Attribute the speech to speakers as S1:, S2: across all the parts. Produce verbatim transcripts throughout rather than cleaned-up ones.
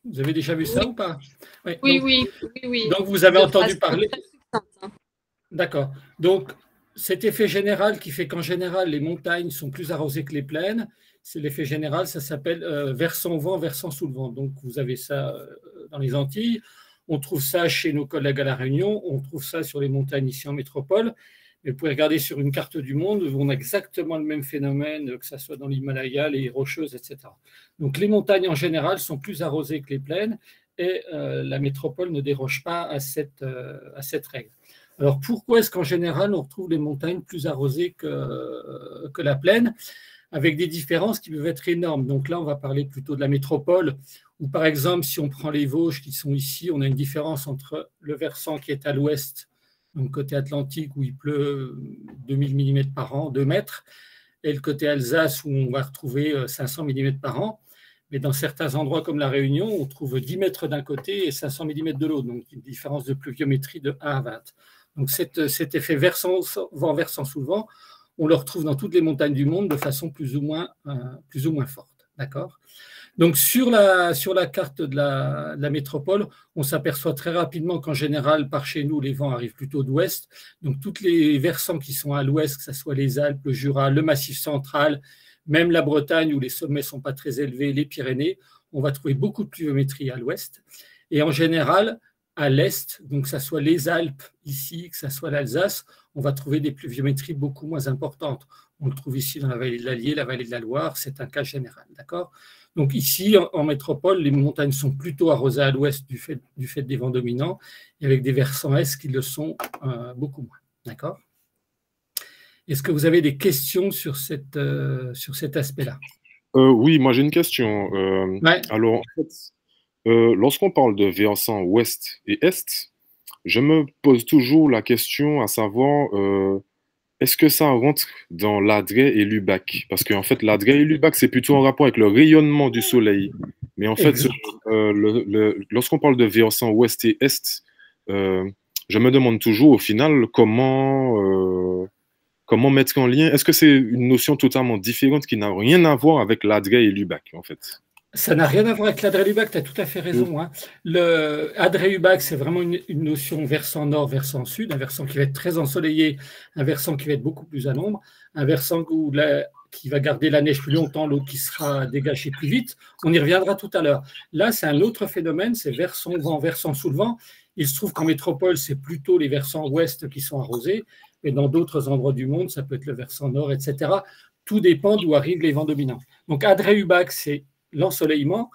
S1: Vous avez déjà vu ça
S2: Oui,
S1: ou pas? Oui,
S2: oui,
S1: donc,
S2: oui, oui, oui.
S1: donc vous avez
S2: De
S1: entendu
S2: façon
S1: parler.
S2: très succincte, hein.
S1: D'accord. Donc, cet effet général qui fait qu'en général, les montagnes sont plus arrosées que les plaines, c'est l'effet général, ça s'appelle euh, versant au vent, versant sous le vent. Donc, vous avez ça euh, dans les Antilles. On trouve ça chez nos collègues à La Réunion. On trouve ça sur les montagnes ici en métropole. Mais vous pouvez regarder sur une carte du monde, on a exactement le même phénomène, que ce soit dans l'Himalaya, les Rocheuses, et cetera. Donc, les montagnes en général sont plus arrosées que les plaines et euh, la métropole ne déroge pas à cette, euh, à cette règle. Alors pourquoi est-ce qu'en général on retrouve les montagnes plus arrosées que, que la plaine, avec des différences qui peuvent être énormes? Donc là, on va parler plutôt de la métropole, où par exemple, si on prend les Vosges qui sont ici, on a une différence entre le versant qui est à l'ouest, donc côté Atlantique, où il pleut deux mille millimètres par an, deux mètres, et le côté Alsace, où on va retrouver cinq cents millimètres par an. Mais dans certains endroits comme la Réunion, on trouve dix mètres d'un côté et cinq cents millimètres de l'autre, donc une différence de pluviométrie de un à vingt. Donc cette, cet effet versant, vent versant sous le vent, on le retrouve dans toutes les montagnes du monde de façon plus ou moins, euh, plus ou moins forte. D'accord ? Donc sur la, sur la carte de la, de la métropole, on s'aperçoit très rapidement qu'en général, par chez nous, les vents arrivent plutôt d'ouest. Donc tous les versants qui sont à l'ouest, que ce soit les Alpes, le Jura, le Massif central, même la Bretagne où les sommets ne sont pas très élevés, les Pyrénées, on va trouver beaucoup de pluviométrie à l'ouest. Et en général, à l'est, donc que ce soit les Alpes ici, que ce soit l'Alsace, on va trouver des pluviométries beaucoup moins importantes. On le trouve ici dans la vallée de l'Allier, la vallée de la Loire, c'est un cas général, d'accord ? Donc ici, en, en métropole, les montagnes sont plutôt arrosées à l'ouest du fait, du fait des vents dominants, et avec des versants est qui le sont euh, beaucoup moins, d'accord ? Est-ce que vous avez des questions sur, cette, euh, sur cet aspect-là?
S3: Euh, oui, moi j'ai une question. Euh,
S1: Ouais.
S3: alors, en fait, euh, lorsqu'on parle de versant ouest et est, je me pose toujours la question à savoir, euh, est-ce que ça rentre dans l'Adret et l'Ubac? Parce qu'en fait, l'Adret et l'Ubac, c'est plutôt en rapport avec le rayonnement du soleil. Mais en fait,
S1: Exact.
S3: euh, le- le- lorsqu'on parle de versant ouest et est, euh, je me demande toujours au final comment, euh, comment mettre en lien. Est-ce que c'est une notion totalement différente qui n'a rien à voir avec l'Adret et l'Ubac, en fait?
S1: Ça n'a rien à voir avec l'Adré-Ubac, tu as tout à fait
S3: Mm.
S1: raison. Hein. Le Adré-Ubac, c'est vraiment une, une notion versant nord, versant sud, un versant qui va être très ensoleillé, un versant qui va être beaucoup plus à l'ombre, un versant où la- qui va garder la neige plus longtemps, l'autre qui sera dégagée plus vite. On y reviendra tout à l'heure. Là, c'est un autre phénomène, c'est versant vent, versant sous le vent. Il se trouve qu'en métropole, c'est plutôt les versants ouest qui sont arrosés, et dans d'autres endroits du monde, ça peut être le versant nord, et cetera. Tout dépend d'où arrivent les vents dominants. Donc, Adré-Ubac, c'est l'ensoleillement.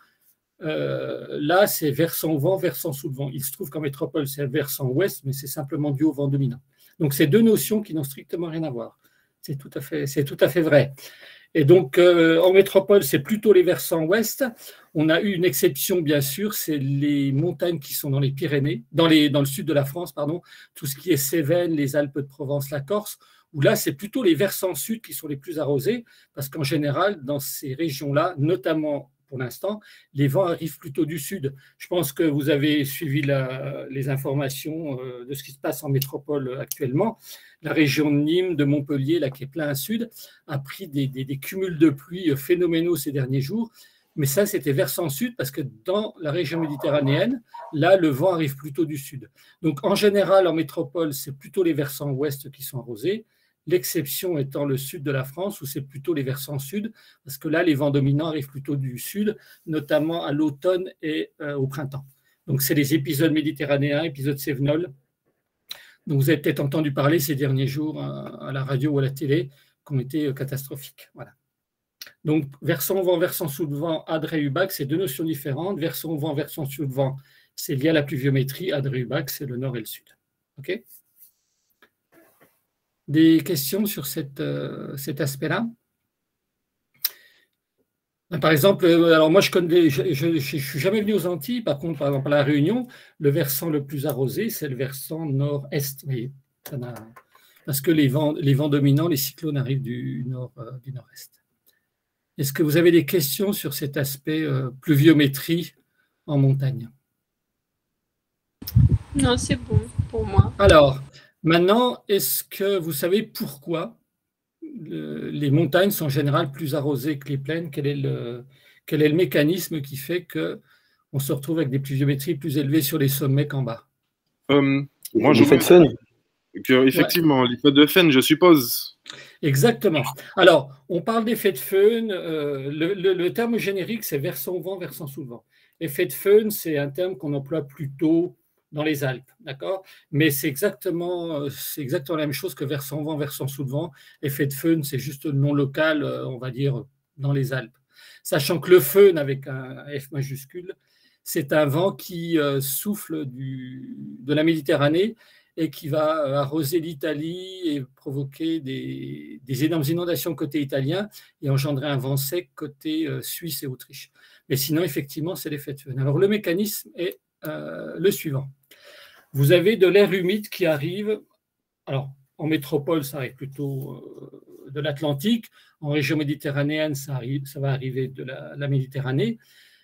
S1: Euh, là, c'est versant vent, versant sous le vent. Il se trouve qu'en métropole, c'est versant ouest, mais c'est simplement dû au vent dominant. Donc, c'est deux notions qui n'ont strictement rien à voir. C'est tout à fait, c'est tout à fait vrai. Et donc, euh, en métropole, c'est plutôt les versants ouest. On a eu une exception, bien sûr, c'est les montagnes qui sont dans les Pyrénées, dans, les, dans le sud de la France, pardon, tout ce qui est Cévennes, les Alpes de Provence, la Corse, où là, c'est plutôt les versants sud qui sont les plus arrosés, parce qu'en général, dans ces régions-là, notamment pour l'instant, les vents arrivent plutôt du sud. Je pense que vous avez suivi la, les informations euh, de ce qui se passe en métropole actuellement. La région de Nîmes, de Montpellier, là, qui est plein sud, a pris des, des, des cumuls de pluie phénoménaux ces derniers jours. Mais ça, c'était versant sud, parce que dans la région méditerranéenne, là, le vent arrive plutôt du sud. Donc, en général, en métropole, c'est plutôt les versants ouest qui sont arrosés. L'exception étant le sud de la France, où c'est plutôt les versants sud, parce que là, les vents dominants arrivent plutôt du sud, notamment à l'automne et euh, au printemps. Donc, c'est les épisodes méditerranéens, épisodes cévenols, dont vous avez peut-être entendu parler ces derniers jours à la radio ou à la télé, qui ont été catastrophiques. Voilà. Donc, versant vent, versant sous le vent, Adré-Ubac, c'est deux notions différentes. Versant vent, versant sous le vent, c'est lié à la pluviométrie. Adré-Ubac, c'est le nord et le sud. OK ? Des questions sur cette, euh, cet aspect-là? Par exemple, alors moi je connais, je ne suis jamais venu aux Antilles, par contre, par exemple à La Réunion, le versant le plus arrosé, c'est le versant nord-est. Parce que les vents, les vents dominants, les cyclones arrivent du nord, euh, du nord-est. Est-ce que vous avez des questions sur cet aspect euh, pluviométrie en montagne?
S2: Non, c'est bon pour moi.
S1: Alors, maintenant, est-ce que vous savez pourquoi le, les montagnes sont en général plus arrosées que les plaines? Quel est le, quel est le mécanisme qui fait qu'on on se retrouve avec des pluviométries plus élevées sur les sommets qu'en bas.
S3: Euh, moi, je
S4: L'effet de Fenn.
S3: que, effectivement, ouais. L'effet de Fenn, je suppose.
S1: Exactement. Alors, on parle d'effet de Föhn. Euh, le, le, le terme générique, c'est versant au vent, versant sous le vent. Effet de Föhn, c'est un terme qu'on emploie plutôt dans les Alpes, d'accord? Mais c'est exactement, c'est exactement la même chose que versant au vent, versant sous le vent. Effet de Föhn, c'est juste le nom local, on va dire, dans les Alpes. Sachant que le Föhn, avec un F majuscule, c'est un vent qui euh, souffle du, de la Méditerranée et qui va arroser l'Italie et provoquer des, des énormes inondations côté italien et engendrer un vent sec côté euh, Suisse et Autriche. Mais sinon, effectivement, c'est l'effet de Föhn. Alors, le mécanisme est euh, le suivant. Vous avez de l'air humide qui arrive, alors en métropole, ça arrive plutôt euh, de l'Atlantique, en région méditerranéenne, ça, arrive, ça va arriver de la, la Méditerranée.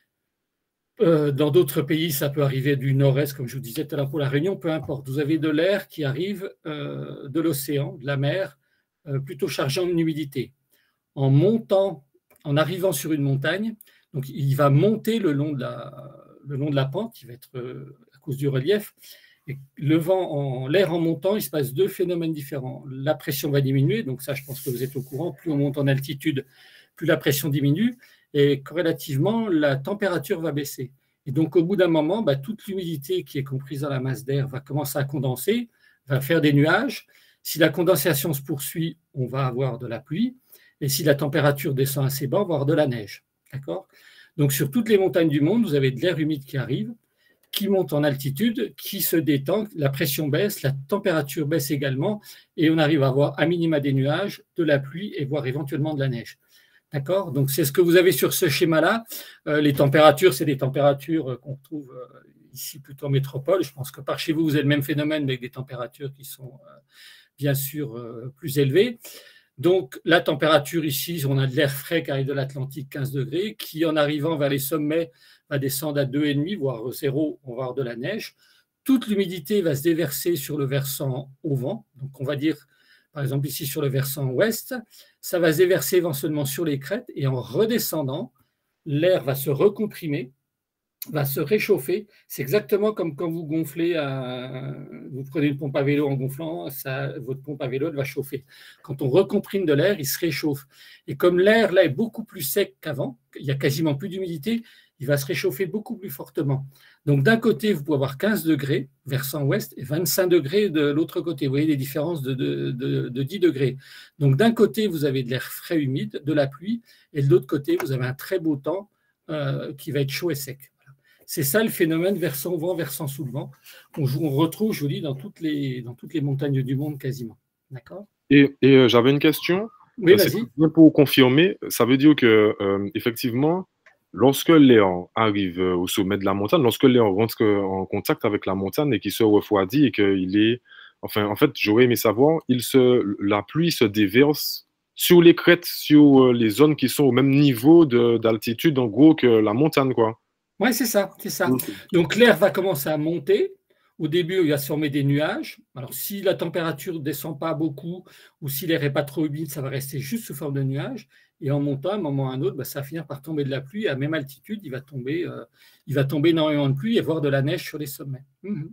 S1: Euh, dans d'autres pays, ça peut arriver du nord-est, comme je vous disais tout à l'heure pour la Réunion, peu importe. Vous avez de l'air qui arrive euh, de l'océan, de la mer, euh, plutôt chargé en humidité. En montant, en arrivant sur une montagne, donc il va monter le long de la, le long de la pente, qui va être euh, à cause du relief. Et le vent, en, l'air en montant, il se passe deux phénomènes différents. La pression va diminuer, donc ça, je pense que vous êtes au courant. Plus on monte en altitude, plus la pression diminue. Et corrélativement, la température va baisser. Et donc, au bout d'un moment, bah, toute l'humidité qui est comprise dans la masse d'air va commencer à condenser, va faire des nuages. Si la condensation se poursuit, on va avoir de la pluie. Et si la température descend assez bas, on va avoir de la neige. D'accord ? Donc, sur toutes les montagnes du monde, vous avez de l'air humide qui arrive, qui monte en altitude, qui se détend, la pression baisse, la température baisse également, et on arrive à avoir à minima des nuages, de la pluie et voire éventuellement de la neige. D'accord? Donc, c'est ce que vous avez sur ce schéma-là. Euh, les températures, c'est des températures qu'on retrouve euh, ici plutôt en métropole. Je pense que par chez vous, vous avez le même phénomène, mais avec des températures qui sont euh, bien sûr euh, plus élevées. Donc, la température ici, on a de l'air frais qui arrive de l'Atlantique, quinze degrés, qui en arrivant vers les sommets va descendre à deux virgule cinq, voire zéro, on va avoir de la neige. Toute l'humidité va se déverser sur le versant au vent. Donc, on va dire, par exemple, ici sur le versant ouest, ça va se déverser éventuellement sur les crêtes et en redescendant, l'air va se recomprimer, va se réchauffer. C'est exactement comme quand vous gonflez, un... vous prenez une pompe à vélo en gonflant, ça, votre pompe à vélo va chauffer. Quand on recomprime de l'air, il se réchauffe. Et comme l'air là est beaucoup plus sec qu'avant, il n'y a quasiment plus d'humidité, il va se réchauffer beaucoup plus fortement. Donc d'un côté, vous pouvez avoir quinze degrés, versant ouest, et vingt-cinq degrés de l'autre côté. Vous voyez les différences de, de, de, de dix degrés. Donc d'un côté, vous avez de l'air frais humide, de la pluie, et de l'autre côté, vous avez un très beau temps euh, qui va être chaud et sec. Voilà. C'est ça le phénomène versant au vent, versant sous le vent. On, on retrouve, je vous dis, dans toutes les, dans toutes les montagnes du monde quasiment. D'accord ?
S3: Et, et euh, j'avais une question.
S1: Oui, vas-y.
S3: Pour confirmer, ça veut dire que euh, effectivement, lorsque l'air arrive au sommet de la montagne, lorsque l'air rentre en contact avec la montagne et qu'il se refroidit et qu'il est, enfin, en fait, j'aurais aimé savoir, il se, la pluie se déverse sur les crêtes, sur les zones qui sont au même niveau de, d'altitude, en gros, que la montagne, quoi.
S1: Oui, c'est ça, c'est ça.
S3: Okay.
S1: Donc l'air va commencer à monter. Au début, il va se former des nuages. Alors, si la température ne descend pas beaucoup ou si l'air n'est pas trop humide, ça va rester juste sous forme de nuages. Et en montant, à un moment ou à un autre, bah, ça va finir par tomber de la pluie. À même altitude, il va tomber, euh, il va tomber énormément de pluie et voir de la neige sur les sommets. Mmh.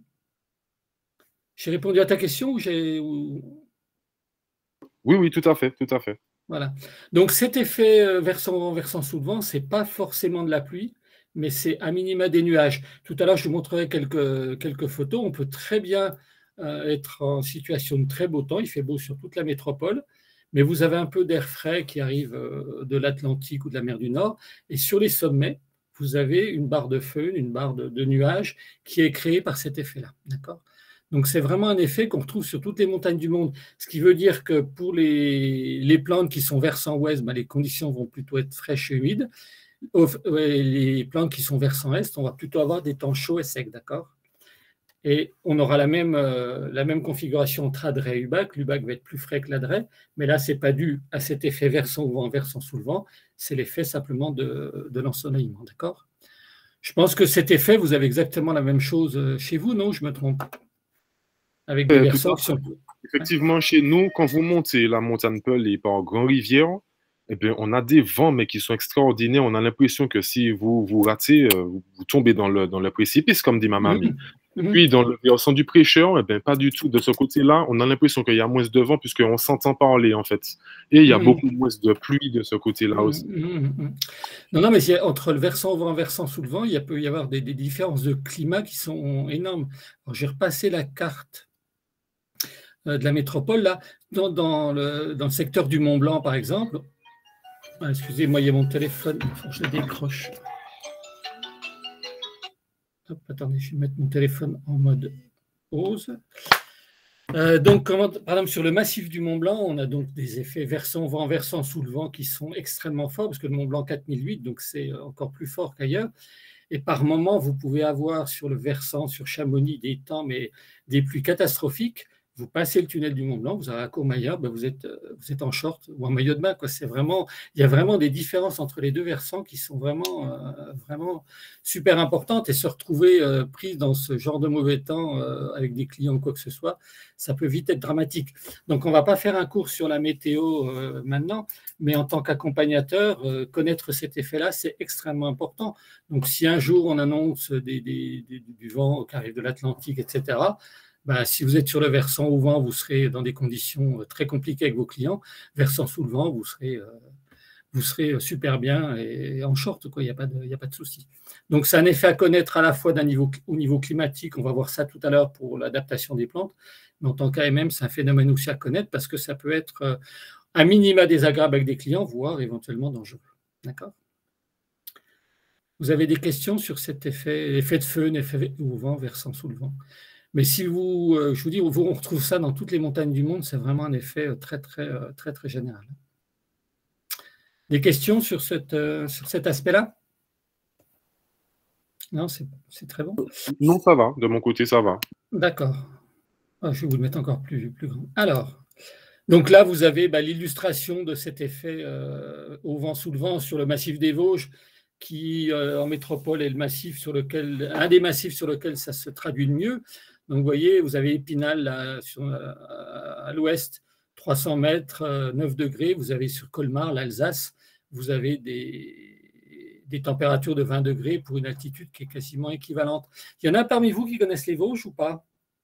S1: J'ai répondu à ta question ou j'ai... Ou...
S3: Oui, oui, tout à fait, tout à fait.
S1: Voilà. Donc, cet effet euh, versant au vent, versant sous le vent, ce n'est pas forcément de la pluie, mais c'est à minima des nuages. Tout à l'heure, je vous montrerai quelques, quelques photos. On peut très bien euh, être en situation de très beau temps. Il fait beau sur toute la métropole, mais vous avez un peu d'air frais qui arrive euh, de l'Atlantique ou de la mer du Nord. Et sur les sommets, vous avez une barre de feu, une barre de, de nuages qui est créée par cet effet-là. D'accord ? Donc, c'est vraiment un effet qu'on retrouve sur toutes les montagnes du monde. Ce qui veut dire que pour les, les plantes qui sont versant ouest, ben, les conditions vont plutôt être fraîches et humides. Les plantes qui sont versant est, on va plutôt avoir des temps chauds et secs, d'accord ? Et on aura la même, euh, la même configuration entre adret et Hubac. L'Hubac va être plus frais que l'adret, mais là, ce n'est pas dû à cet effet versant au vent, versant sous le vent, c'est l'effet simplement de, de l'ensoleillement, d'accord ? Je pense que cet effet, vous avez exactement la même chose chez vous, non ? Je me trompe ? Avec des versants qui sont...
S3: Effectivement, chez nous, quand vous montez la montagne Pelée par Grand Rivière, Eh bien, on a des vents, mais qui sont extraordinaires. On a l'impression que si vous vous ratez, euh, vous vous tombez dans le, dans le précipice, comme dit ma mamie.
S1: Mhm. Mhm.
S3: Puis, dans le versant du prêcheur, eh bien, pas du tout. De ce côté-là, on a l'impression qu'il y a moins de vent puisqu'on s'entend parler, en fait. Et il y a
S1: Mhm.
S3: beaucoup moins de pluie de ce côté-là aussi.
S1: Mhm. Mhm. Non, non, mais c'est- entre le versant au vent et le versant sous le vent, il y a- peut y avoir des, des différences de climat qui sont énormes. Alors, j'ai repassé la carte euh, de la métropole, là, dans, dans le, dans le secteur du Mont Blanc, par exemple. Ah, excusez-moi, il y a mon téléphone, il faut que je le décroche. Hop, attendez, je vais mettre mon téléphone en mode pause. Euh, donc, comment, par exemple, sur le massif du Mont Blanc, on a donc des effets versant vent, versant sous le vent qui sont extrêmement forts, parce que le Mont Blanc quatre mille huit, donc c'est encore plus fort qu'ailleurs. Et par moment, vous pouvez avoir sur le versant, sur Chamonix, des temps, mais des pluies catastrophiques. Vous passez le tunnel du Mont Blanc, vous avez à Courmayeur, ben vous, êtes, vous êtes en short ou en maillot de bain. Quoi. C'est vraiment, il y a vraiment des différences entre les deux versants qui sont vraiment, euh, vraiment super importantes. Et se retrouver euh, prise dans ce genre de mauvais temps euh, avec des clients ou quoi que ce soit, ça peut vite être dramatique. Donc, on ne va pas faire un cours sur la météo euh, maintenant, mais en tant qu'accompagnateur, euh, connaître cet effet-là, c'est extrêmement important. Donc, si un jour on annonce des, des, des, du vent qui arrive de l'Atlantique, et cetera, ben, si vous êtes sur le versant au vent, vous serez dans des conditions très compliquées avec vos clients. Versant sous le vent, vous serez, euh, vous serez super bien et en short, quoi. Il n'y a pas de, il n'y a pas de souci. Donc, c'est un effet à connaître à la fois d'un niveau, au niveau climatique. On va voir ça tout à l'heure pour l'adaptation des plantes. Mais en tant qu'A M M, c'est un phénomène aussi à connaître parce que ça peut être euh, un minima désagréable avec des clients, voire éventuellement dangereux. D'accord ? Vous avez des questions sur cet effet, effet de feu, effet au vent, versant sous le vent. Mais si vous, euh, je vous dis, on retrouve ça dans toutes les montagnes du monde, c'est vraiment un effet très, très, très, très général. Des questions sur, cette, euh, sur cet aspect-là? Non, c'est très bon.
S3: Non, ça va. De mon côté, ça va.
S1: D'accord. Ah, je vais vous le mettre encore plus, plus grand. Alors, donc là, vous avez bah, l'illustration de cet effet euh, au vent sous le vent sur le massif des Vosges, qui euh, en métropole est le massif sur lequel, un des massifs sur lequel ça se traduit le mieux. Donc, vous voyez, vous avez Épinal là, sur, à l'ouest, trois cents mètres, euh, neuf degrés. Vous avez sur Colmar, l'Alsace, vous avez des, des températures de vingt degrés pour une altitude qui est quasiment équivalente. Il y en a parmi vous qui connaissent les Vosges ou pas?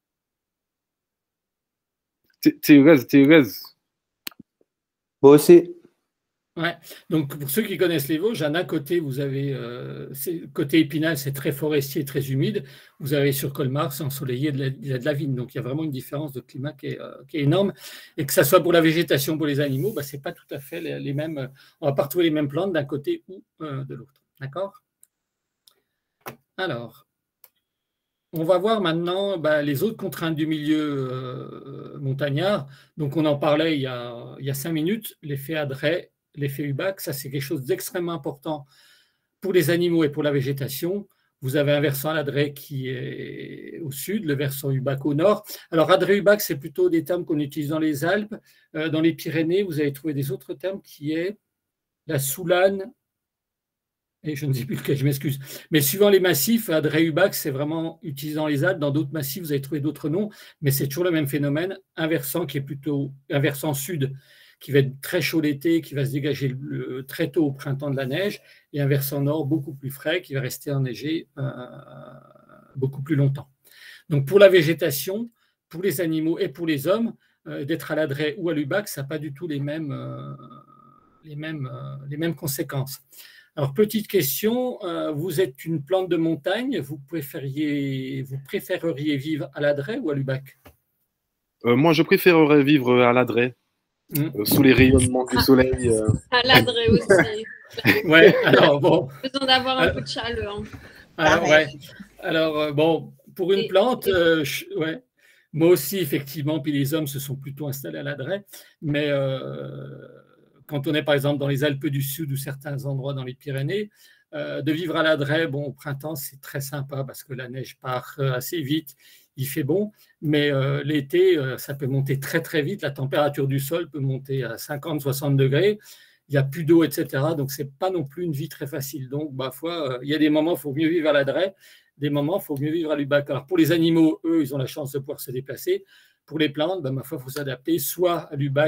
S3: Thérèse, Thérèse.
S4: Moi aussi.
S1: Ouais. Donc, pour ceux qui connaissent les Vosges, à côté, vous avez, euh, côté Épinal, c'est très forestier, très humide. Vous avez sur Colmar, c'est ensoleillé, il y a de la vigne. Donc, il y a vraiment une différence de climat qui est, euh, qui est énorme. Et que ce soit pour la végétation, pour les animaux, bah, ce n'est pas tout à fait les, les mêmes. On ne va pas retrouver les mêmes plantes d'un côté ou euh, de l'autre. D'accord? Alors, on va voir maintenant bah, les autres contraintes du milieu euh, montagnard. Donc, on en parlait il y a, il y a cinq minutes, l'effet Adret, l'effet Hubac, ça c'est quelque chose d'extrêmement important pour les animaux et pour la végétation. Vous avez un versant Adret qui est au sud, le versant Hubac au nord. Alors Adret-Hubac, c'est plutôt des termes qu'on utilise dans les Alpes. Euh, dans les Pyrénées, vous allez trouver des autres termes qui est la soulane, et je ne sais plus lequel, je m'excuse. Mais suivant les massifs, Adret-Hubac, c'est vraiment utilisé dans les Alpes. Dans d'autres massifs, vous allez trouver d'autres noms, mais c'est toujours le même phénomène. Un versant qui est plutôt un versant sud, qui va être très chaud l'été, qui va se dégager le, très tôt au printemps de la neige, et un versant nord beaucoup plus frais, qui va rester enneigé euh, beaucoup plus longtemps. Donc pour la végétation, pour les animaux et pour les hommes, euh, d'être à l'Adret ou à l'Hubac, ça n'a pas du tout les mêmes, euh, les mêmes, euh, les mêmes conséquences. Alors, petite question, euh, vous êtes une plante de montagne, vous préfériez, vous préféreriez vivre à l'Adret ou à l'Hubac?
S3: euh, Moi, je préférerais vivre à l'Adret. Mmh. Euh, sous les rayonnements du soleil. Euh...
S2: À l'Adret aussi.
S1: Ouais, alors bon.
S2: Besoin d'avoir un alors, peu de chaleur.
S1: Alors, ouais. Alors, euh, bon, pour une et, plante, et... Euh, je, ouais. Moi aussi, effectivement, puis les hommes se sont plutôt installés à l'Adret, mais euh, quand on est, par exemple, dans les Alpes du Sud ou certains endroits dans les Pyrénées, euh, de vivre à l'Adret, bon, au printemps, c'est très sympa parce que la neige part assez vite. Il fait bon, mais euh, l'été, euh, ça peut monter très, très vite. La température du sol peut monter à cinquante, soixante degrés. Il n'y a plus d'eau, et cetera. Donc, ce n'est pas non plus une vie très facile. Donc, parfois, euh, il y a des moments où il faut mieux vivre à l'Adret, des moments où il faut mieux vivre à l'Hubac. Alors, pour les animaux, eux, ils ont la chance de pouvoir se déplacer. Pour les plantes, ben, ma foi, il faut s'adapter soit à l'Hubac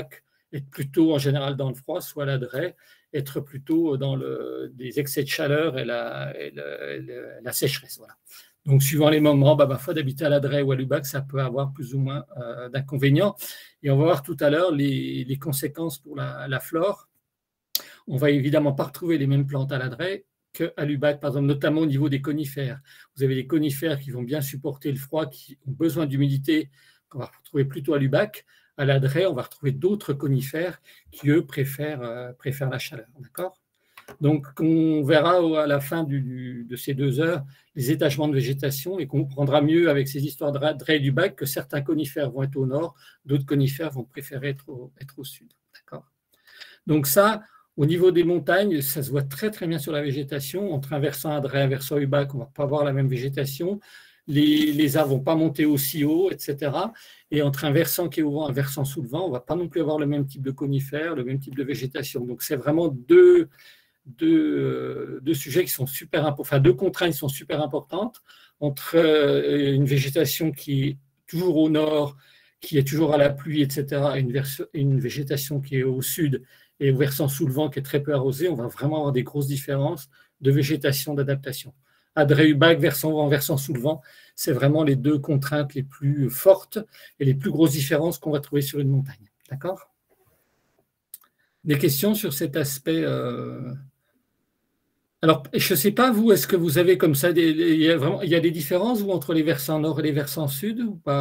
S1: être plutôt en général dans le froid, soit l'adret, être plutôt dans le, des excès de chaleur et la, et le, et le, la sécheresse. Voilà. Donc, suivant les moments, bah, bah, fois d'habiter à l'adret ou à l'Ubac, ça peut avoir plus ou moins euh, d'inconvénients. Et on va voir tout à l'heure les, les conséquences pour la, la flore. On ne va évidemment pas retrouver les mêmes plantes à l'adret qu'à l'Ubac, par exemple, notamment au niveau des conifères. Vous avez des conifères qui vont bien supporter le froid, qui ont besoin d'humidité, qu'on va retrouver plutôt à l'Ubac. À l'adret, on va retrouver d'autres conifères qui, eux, préfèrent, euh, préfèrent la chaleur. D'accord ? Donc, on verra à la fin du, du, de ces deux heures les étagements de végétation et qu'on comprendra mieux avec ces histoires de d'adret et d'Ubac que certains conifères vont être au nord, d'autres conifères vont préférer être au, être au sud. D'accord ? Donc ça, au niveau des montagnes, ça se voit très très bien sur la végétation. En traversant adret, traversant Ubac, on ne va pas voir la même végétation. Les, les arbres ne vont pas monter aussi haut, et cetera. Et entre un versant qui est au vent et un versant sous le vent, on ne va pas non plus avoir le même type de conifères, le même type de végétation. Donc c'est vraiment deux, deux, deux sujets qui sont super importants, enfin deux contraintes qui sont super importantes entre une végétation qui est toujours au nord, qui est toujours à la pluie, et cetera, et une, une végétation qui est au sud et au versant sous le vent qui est très peu arrosé. On va vraiment avoir des grosses différences de végétation, d'adaptation. Adret, Ubac, versant vent, versant sous le vent, c'est vraiment les deux contraintes les plus fortes et les plus grosses différences qu'on va trouver sur une montagne. D'accord ? Des questions sur cet aspect euh... Alors, je ne sais pas, vous, est-ce que vous avez comme ça, des, il, y a vraiment, il y a des différences vous, entre les versants nord et les versants sud ou pas ?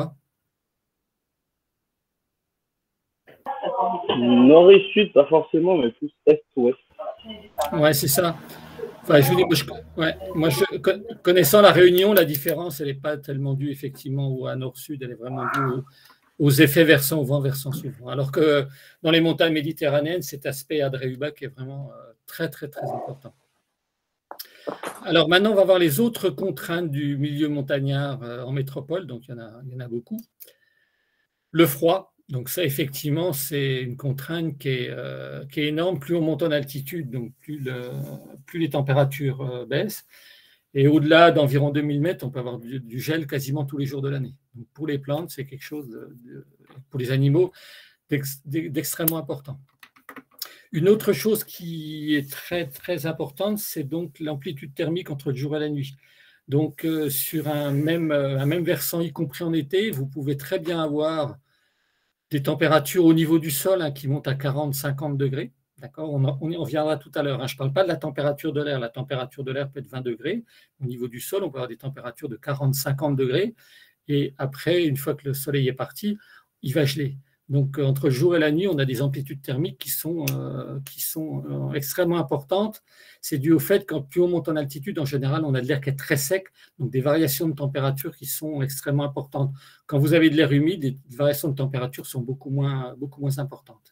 S5: Nord et sud, pas forcément, mais plus est-ouest.
S1: Ouais, c'est ça. Enfin, je vous dis, moi, je, ouais, moi, je, connaissant la Réunion, la différence, elle n'est pas tellement due effectivement au à nord-sud, elle est vraiment due aux, aux effets versants au vent, versant sous le vent. Alors que dans les montagnes méditerranéennes, cet aspect adret-Ubac est vraiment euh, très, très, très important. Alors maintenant, on va voir les autres contraintes du milieu montagnard euh, en métropole, donc il y en a, il y en a beaucoup. Le froid. Donc ça, effectivement, c'est une contrainte qui est, euh, qui est énorme. Plus on monte en altitude, donc plus, le, plus les températures euh, baissent. Et au-delà d'environ deux mille mètres, on peut avoir du, du gel quasiment tous les jours de l'année. Donc pour les plantes, c'est quelque chose, de, de, pour les animaux, d'ex, d'extrêmement important. Une autre chose qui est très, très importante, c'est donc l'amplitude thermique entre le jour et la nuit. Donc euh, sur un même, un même versant, y compris en été, vous pouvez très bien avoir des températures au niveau du sol hein, qui montent à quarante à cinquante degrés. D'accord, on, on y reviendra tout à l'heure. Hein. Je ne parle pas de la température de l'air. La température de l'air peut être vingt degrés. Au niveau du sol, on peut avoir des températures de quarante à cinquante degrés. Et après, une fois que le soleil est parti, il va geler. Donc, entre le jour et la nuit, on a des amplitudes thermiques qui sont, euh, qui sont euh, extrêmement importantes. C'est dû au fait que plus on monte en altitude, en général, on a de l'air qui est très sec, donc des variations de température qui sont extrêmement importantes. Quand vous avez de l'air humide, les variations de température sont beaucoup moins, beaucoup moins importantes.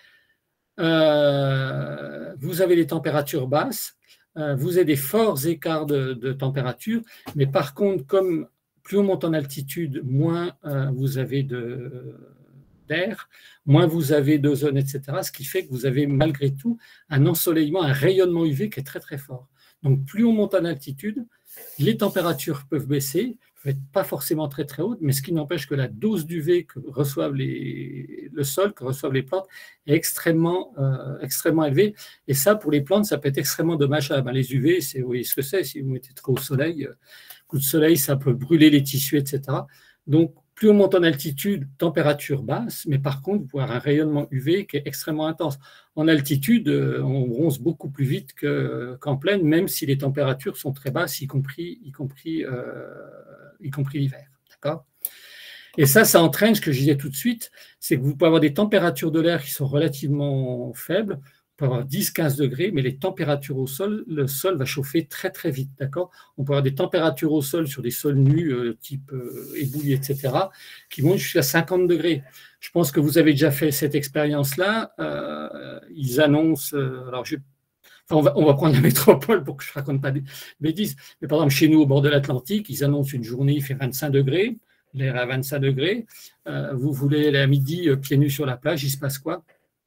S1: Euh, vous avez des températures basses, euh, vous avez des forts écarts de, de température, mais par contre, comme plus on monte en altitude, moins euh, vous avez de... d'air, moins vous avez d'ozone, et cetera, ce qui fait que vous avez malgré tout un ensoleillement, un rayonnement U V qui est très très fort. Donc plus on monte en altitude, les températures peuvent baisser, peuvent être pas forcément très très hautes, mais ce qui n'empêche que la dose d'U V que reçoivent les, le sol, que reçoivent les plantes, est extrêmement, euh, extrêmement élevée. Et ça, pour les plantes, ça peut être extrêmement dommageable. Les U V, c'est, vous voyez ce que c'est, si vous mettez trop au soleil, coup de soleil, ça peut brûler les tissus, et cetera. Donc, plus on monte en altitude, température basse, mais par contre, vous pouvez avoir un rayonnement U V qui est extrêmement intense. En altitude, on bronze beaucoup plus vite que, qu'en plaine, même si les températures sont très basses, y compris, y compris, euh, y compris l'hiver. D'accord ? Et ça, ça entraîne, ce que je disais tout de suite, c'est que vous pouvez avoir des températures de l'air qui sont relativement faibles. On peut avoir dix à quinze degrés, mais les températures au sol, le sol va chauffer très très vite, d'accord ? On peut avoir des températures au sol sur des sols nus, euh, type euh, éboulis, et cetera, qui vont jusqu'à cinquante degrés. Je pense que vous avez déjà fait cette expérience-là. Euh, ils annoncent, euh, alors je, enfin on, va, on va prendre la métropole pour que je ne raconte pas des bêtises, mais par exemple chez nous au bord de l'Atlantique, ils annoncent une journée, il fait vingt-cinq degrés, l'air à vingt-cinq degrés. Euh, vous voulez aller à midi, euh, pieds nus sur la plage, il se passe quoi ?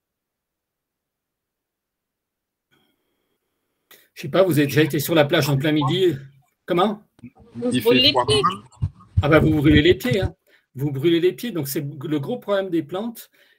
S1: Je ne sais pas, vous avez déjà été sur la plage en plein midi. Comment ?
S2: Vous brûlez les pieds.
S1: Ah ben vous brûlez les pieds. Hein. Vous brûlez les pieds. Donc c'est le gros problème des plantes.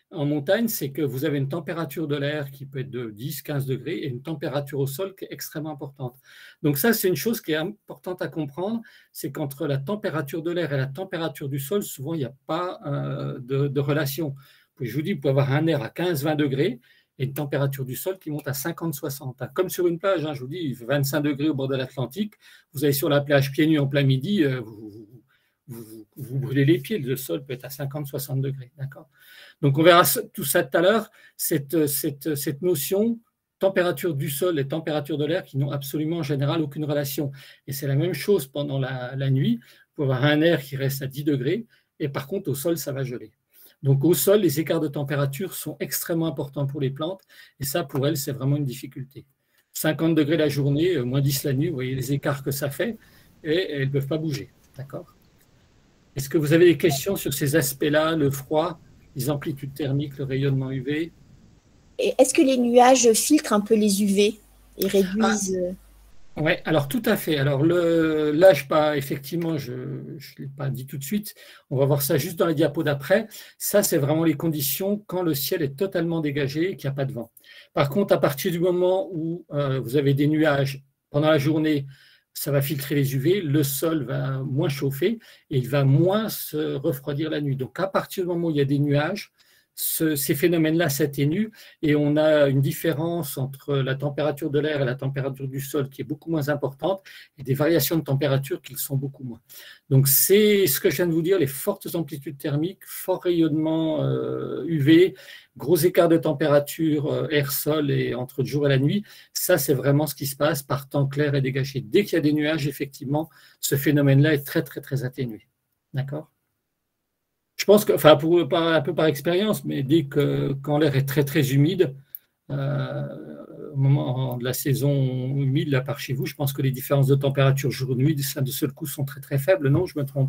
S1: en montagne, c'est que vous avez une température de l'air qui peut être de dix, quinze degrés et une température au sol qui est extrêmement importante. Donc ça, c'est une chose qui est importante à comprendre, c'est qu'entre la température de l'air et la température du sol, souvent, il n'y a pas euh, de, de relation. Je vous dis, vous pouvez avoir un air à quinze, vingt degrés et une température du sol qui monte à cinquante, soixante. Comme sur une plage, hein, je vous dis, il fait vingt-cinq degrés au bord de l'Atlantique, vous allez sur la plage pieds nus en plein midi, euh, vous, vous Vous, vous, vous brûlez les pieds, le sol peut être à cinquante, soixante degrés. D'accord. Donc, on verra tout ça tout à l'heure, cette, cette, cette notion température du sol et température de l'air qui n'ont absolument en général aucune relation. Et c'est la même chose pendant la, la nuit. Vous pouvez avoir un air qui reste à dix degrés et par contre, au sol, ça va geler. Donc, au sol, les écarts de température sont extrêmement importants pour les plantes et ça, pour elles, c'est vraiment une difficulté. cinquante degrés la journée, moins dix la nuit, vous voyez les écarts que ça fait et elles ne peuvent pas bouger. D'accord. Est-ce que vous avez des questions sur ces aspects-là, le froid, les amplitudes thermiques, le rayonnement U V?
S6: Et est-ce que les nuages filtrent un peu les U V et réduisent
S1: ah, Oui, alors tout à fait. Alors le, là, je pas, effectivement, je ne l'ai pas dit tout de suite. On va voir ça juste dans la diapo d'après. Ça, c'est vraiment les conditions quand le ciel est totalement dégagé et qu'il n'y a pas de vent. Par contre, à partir du moment où euh, vous avez des nuages pendant la journée, ça va filtrer les U V, le sol va moins chauffer et il va moins se refroidir la nuit. Donc, à partir du moment où il y a des nuages, ce, ces phénomènes-là s'atténuent et on a une différence entre la température de l'air et la température du sol qui est beaucoup moins importante et des variations de température qui le sont beaucoup moins. Donc, c'est ce que je viens de vous dire, les fortes amplitudes thermiques, fort rayonnement euh, U V, gros écarts de température euh, air-sol et entre le jour et la nuit, ça, c'est vraiment ce qui se passe par temps clair et dégagé. Dès qu'il y a des nuages, effectivement, ce phénomène-là est très, très, très atténué. D'accord ? Je pense que, enfin, pour, par, un peu par expérience, mais dès que quand l'air est très, très humide, euh, au moment de la saison humide, là, par chez vous, je pense que les différences de température jour-nuit, de seul coup, sont très, très faibles. Non, je me trompe.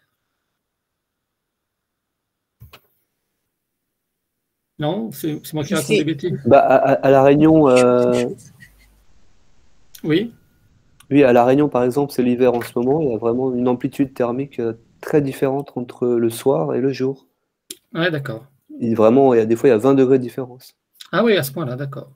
S1: Non, c'est moi qui raconte des bêtises.
S4: Bah, à, à La Réunion, euh...
S1: oui.
S4: Oui, à La Réunion, par exemple, c'est l'hiver en ce moment. Il y a vraiment une amplitude thermique très différente entre le soir et le jour.
S1: Ouais, d'accord.
S4: Et vraiment, il y a des fois, il y a vingt degrés de différence.
S1: Ah oui, à ce point-là, d'accord.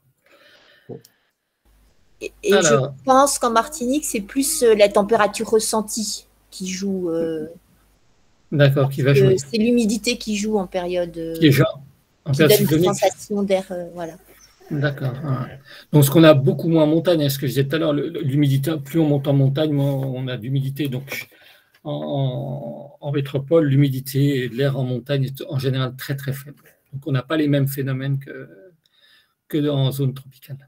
S6: Et, et Alors, je pense qu'en Martinique, c'est plus la température ressentie qui joue. Euh,
S1: d'accord, qui va jouer.
S6: C'est l'humidité qui joue en période. Euh,
S1: qui est genre, en
S6: qui
S1: période
S6: donne
S1: cyclonique.
S6: une sensation d'air, euh, voilà.
S1: D'accord. Donc, ce qu'on a beaucoup moins en montagne, ce que je disais tout à l'heure, l'humidité, plus on monte en montagne, moins on a d'humidité. Donc, en, en, en métropole, l'humidité de l'air en montagne est en général très, très faible. Donc, on n'a pas les mêmes phénomènes que, que dans zone tropicale.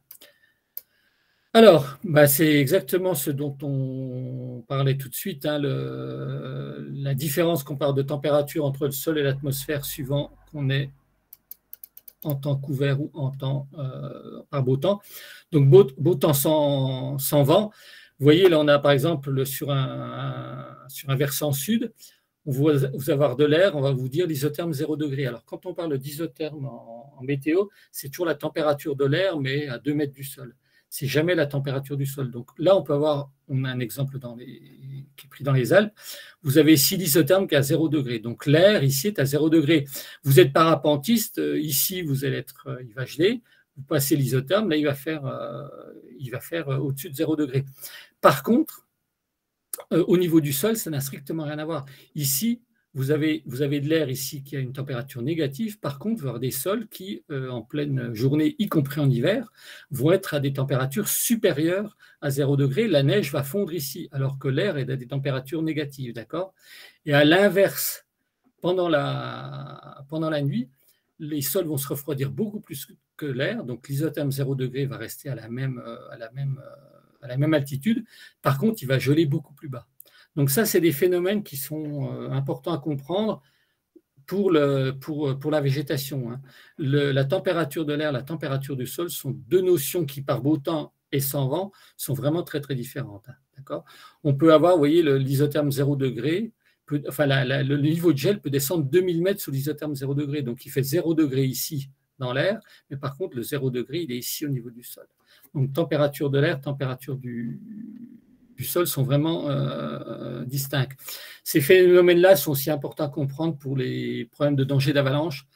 S1: Alors, bah, c'est exactement ce dont on parlait tout de suite, hein, le, la différence qu'on parle de température entre le sol et l'atmosphère suivant qu'on est en temps couvert ou en temps euh, par beau temps. Donc, beau, beau temps sans, sans vent. Vous voyez, là, on a par exemple sur un, un, sur un versant sud, on va vous avoir de l'air, on va vous dire l'isotherme zéro degré. Alors, quand on parle d'isotherme en, en météo, c'est toujours la température de l'air, mais à deux mètres du sol. C'est jamais la température du sol. Donc là, on peut avoir, on a un exemple dans les, qui est pris dans les Alpes. Vous avez ici l'isotherme qui est à zéro degré. Donc l'air ici est à zéro degré. Vous êtes parapentiste, ici vous allez être, il va geler. Vous passez l'isotherme, là il va faire, euh, il va faire euh, au-dessus de zéro degré. Par contre, euh, au niveau du sol, ça n'a strictement rien à voir. Ici, Vous avez, vous avez de l'air ici qui a une température négative. Par contre, vous avez des sols qui, euh, en pleine journée, y compris en hiver, vont être à des températures supérieures à zéro degré. La neige va fondre ici, alors que l'air est à des températures négatives. D'accord ? Et à l'inverse, pendant la, pendant la nuit, les sols vont se refroidir beaucoup plus que l'air. Donc, l'isotherme zéro degré va rester à la même, à la même, à la même altitude. Par contre, il va geler beaucoup plus bas. Donc ça, c'est des phénomènes qui sont euh, importants à comprendre pour, le, pour, pour la végétation. Hein. Le, la température de l'air, la température du sol sont deux notions qui, par beau temps et sans vent, sont vraiment très, très différentes. Hein. D'accord ? On peut avoir, vous voyez, l'isotherme zéro degré, peut, enfin, la, la, le niveau de gel peut descendre deux mille mètres sous l'isotherme zéro degré. Donc, il fait zéro degré ici dans l'air, mais par contre, le zéro degré, il est ici au niveau du sol. Donc, température de l'air, température du... du sol sont vraiment euh, distincts. Ces phénomènes-là sont aussi importants à comprendre pour les problèmes de danger d'avalanche,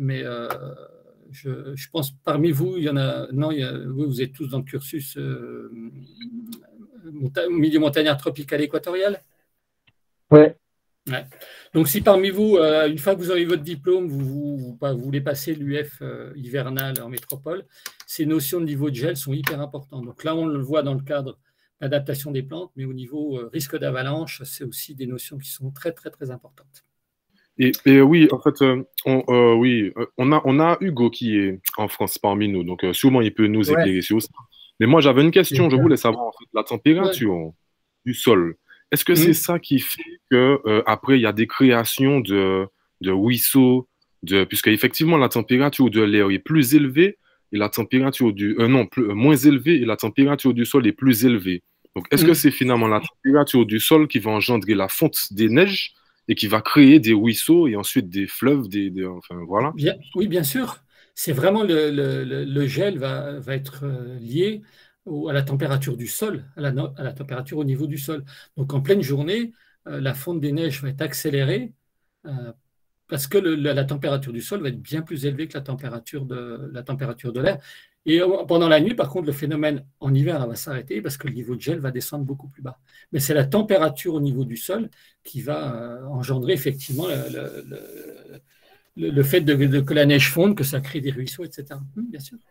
S1: mais euh, je, je pense parmi vous, il y en a. Non, il y a, vous, vous êtes tous dans le cursus euh, monta milieu montagnard tropical équatorial.
S7: Ouais.
S1: Ouais. Donc, si parmi vous, euh, une fois que vous avez votre diplôme, vous, vous, vous, vous voulez passer l'U F euh, hivernal en métropole, ces notions de niveau de gel sont hyper importantes. Donc là, on le voit dans le cadre d'adaptation des plantes, mais au niveau euh, risque d'avalanche, c'est aussi des notions qui sont très, très, très importantes.
S3: Et, et oui, en fait, euh, on, euh, oui, on a, on a Hugo qui est en France parmi nous, donc euh, sûrement il peut nous éclairer ouais. sur ça. Mais moi, j'avais une question, je voulais savoir en fait, la température ouais. du sol. Est-ce que mmh. c'est ça qui fait que euh, après il y a des créations de, de ruisseaux, de, puisque effectivement la température de l'air est plus élevée et la température du euh, non plus, euh, moins élevée et la température du sol est plus élevée. Donc est-ce mmh. que c'est finalement la température du sol qui va engendrer la fonte des neiges et qui va créer des ruisseaux et ensuite des fleuves, des, des enfin voilà.
S1: Bien, oui, bien sûr. C'est vraiment le, le, le, le gel va, va être lié à la température du sol, à la, à la température au niveau du sol. Donc en pleine journée, euh, la fonte des neiges va être accélérée euh, parce que le, la, la température du sol va être bien plus élevée que la température de, la température de l'air. Et euh, pendant la nuit, par contre, le phénomène en hiver va s'arrêter parce que le niveau de gel va descendre beaucoup plus bas. Mais c'est la température au niveau du sol qui va euh, engendrer effectivement le, le, le, le fait de, de, que la neige fonde, que ça crée des ruisseaux, et cetera. Hum, bien sûr.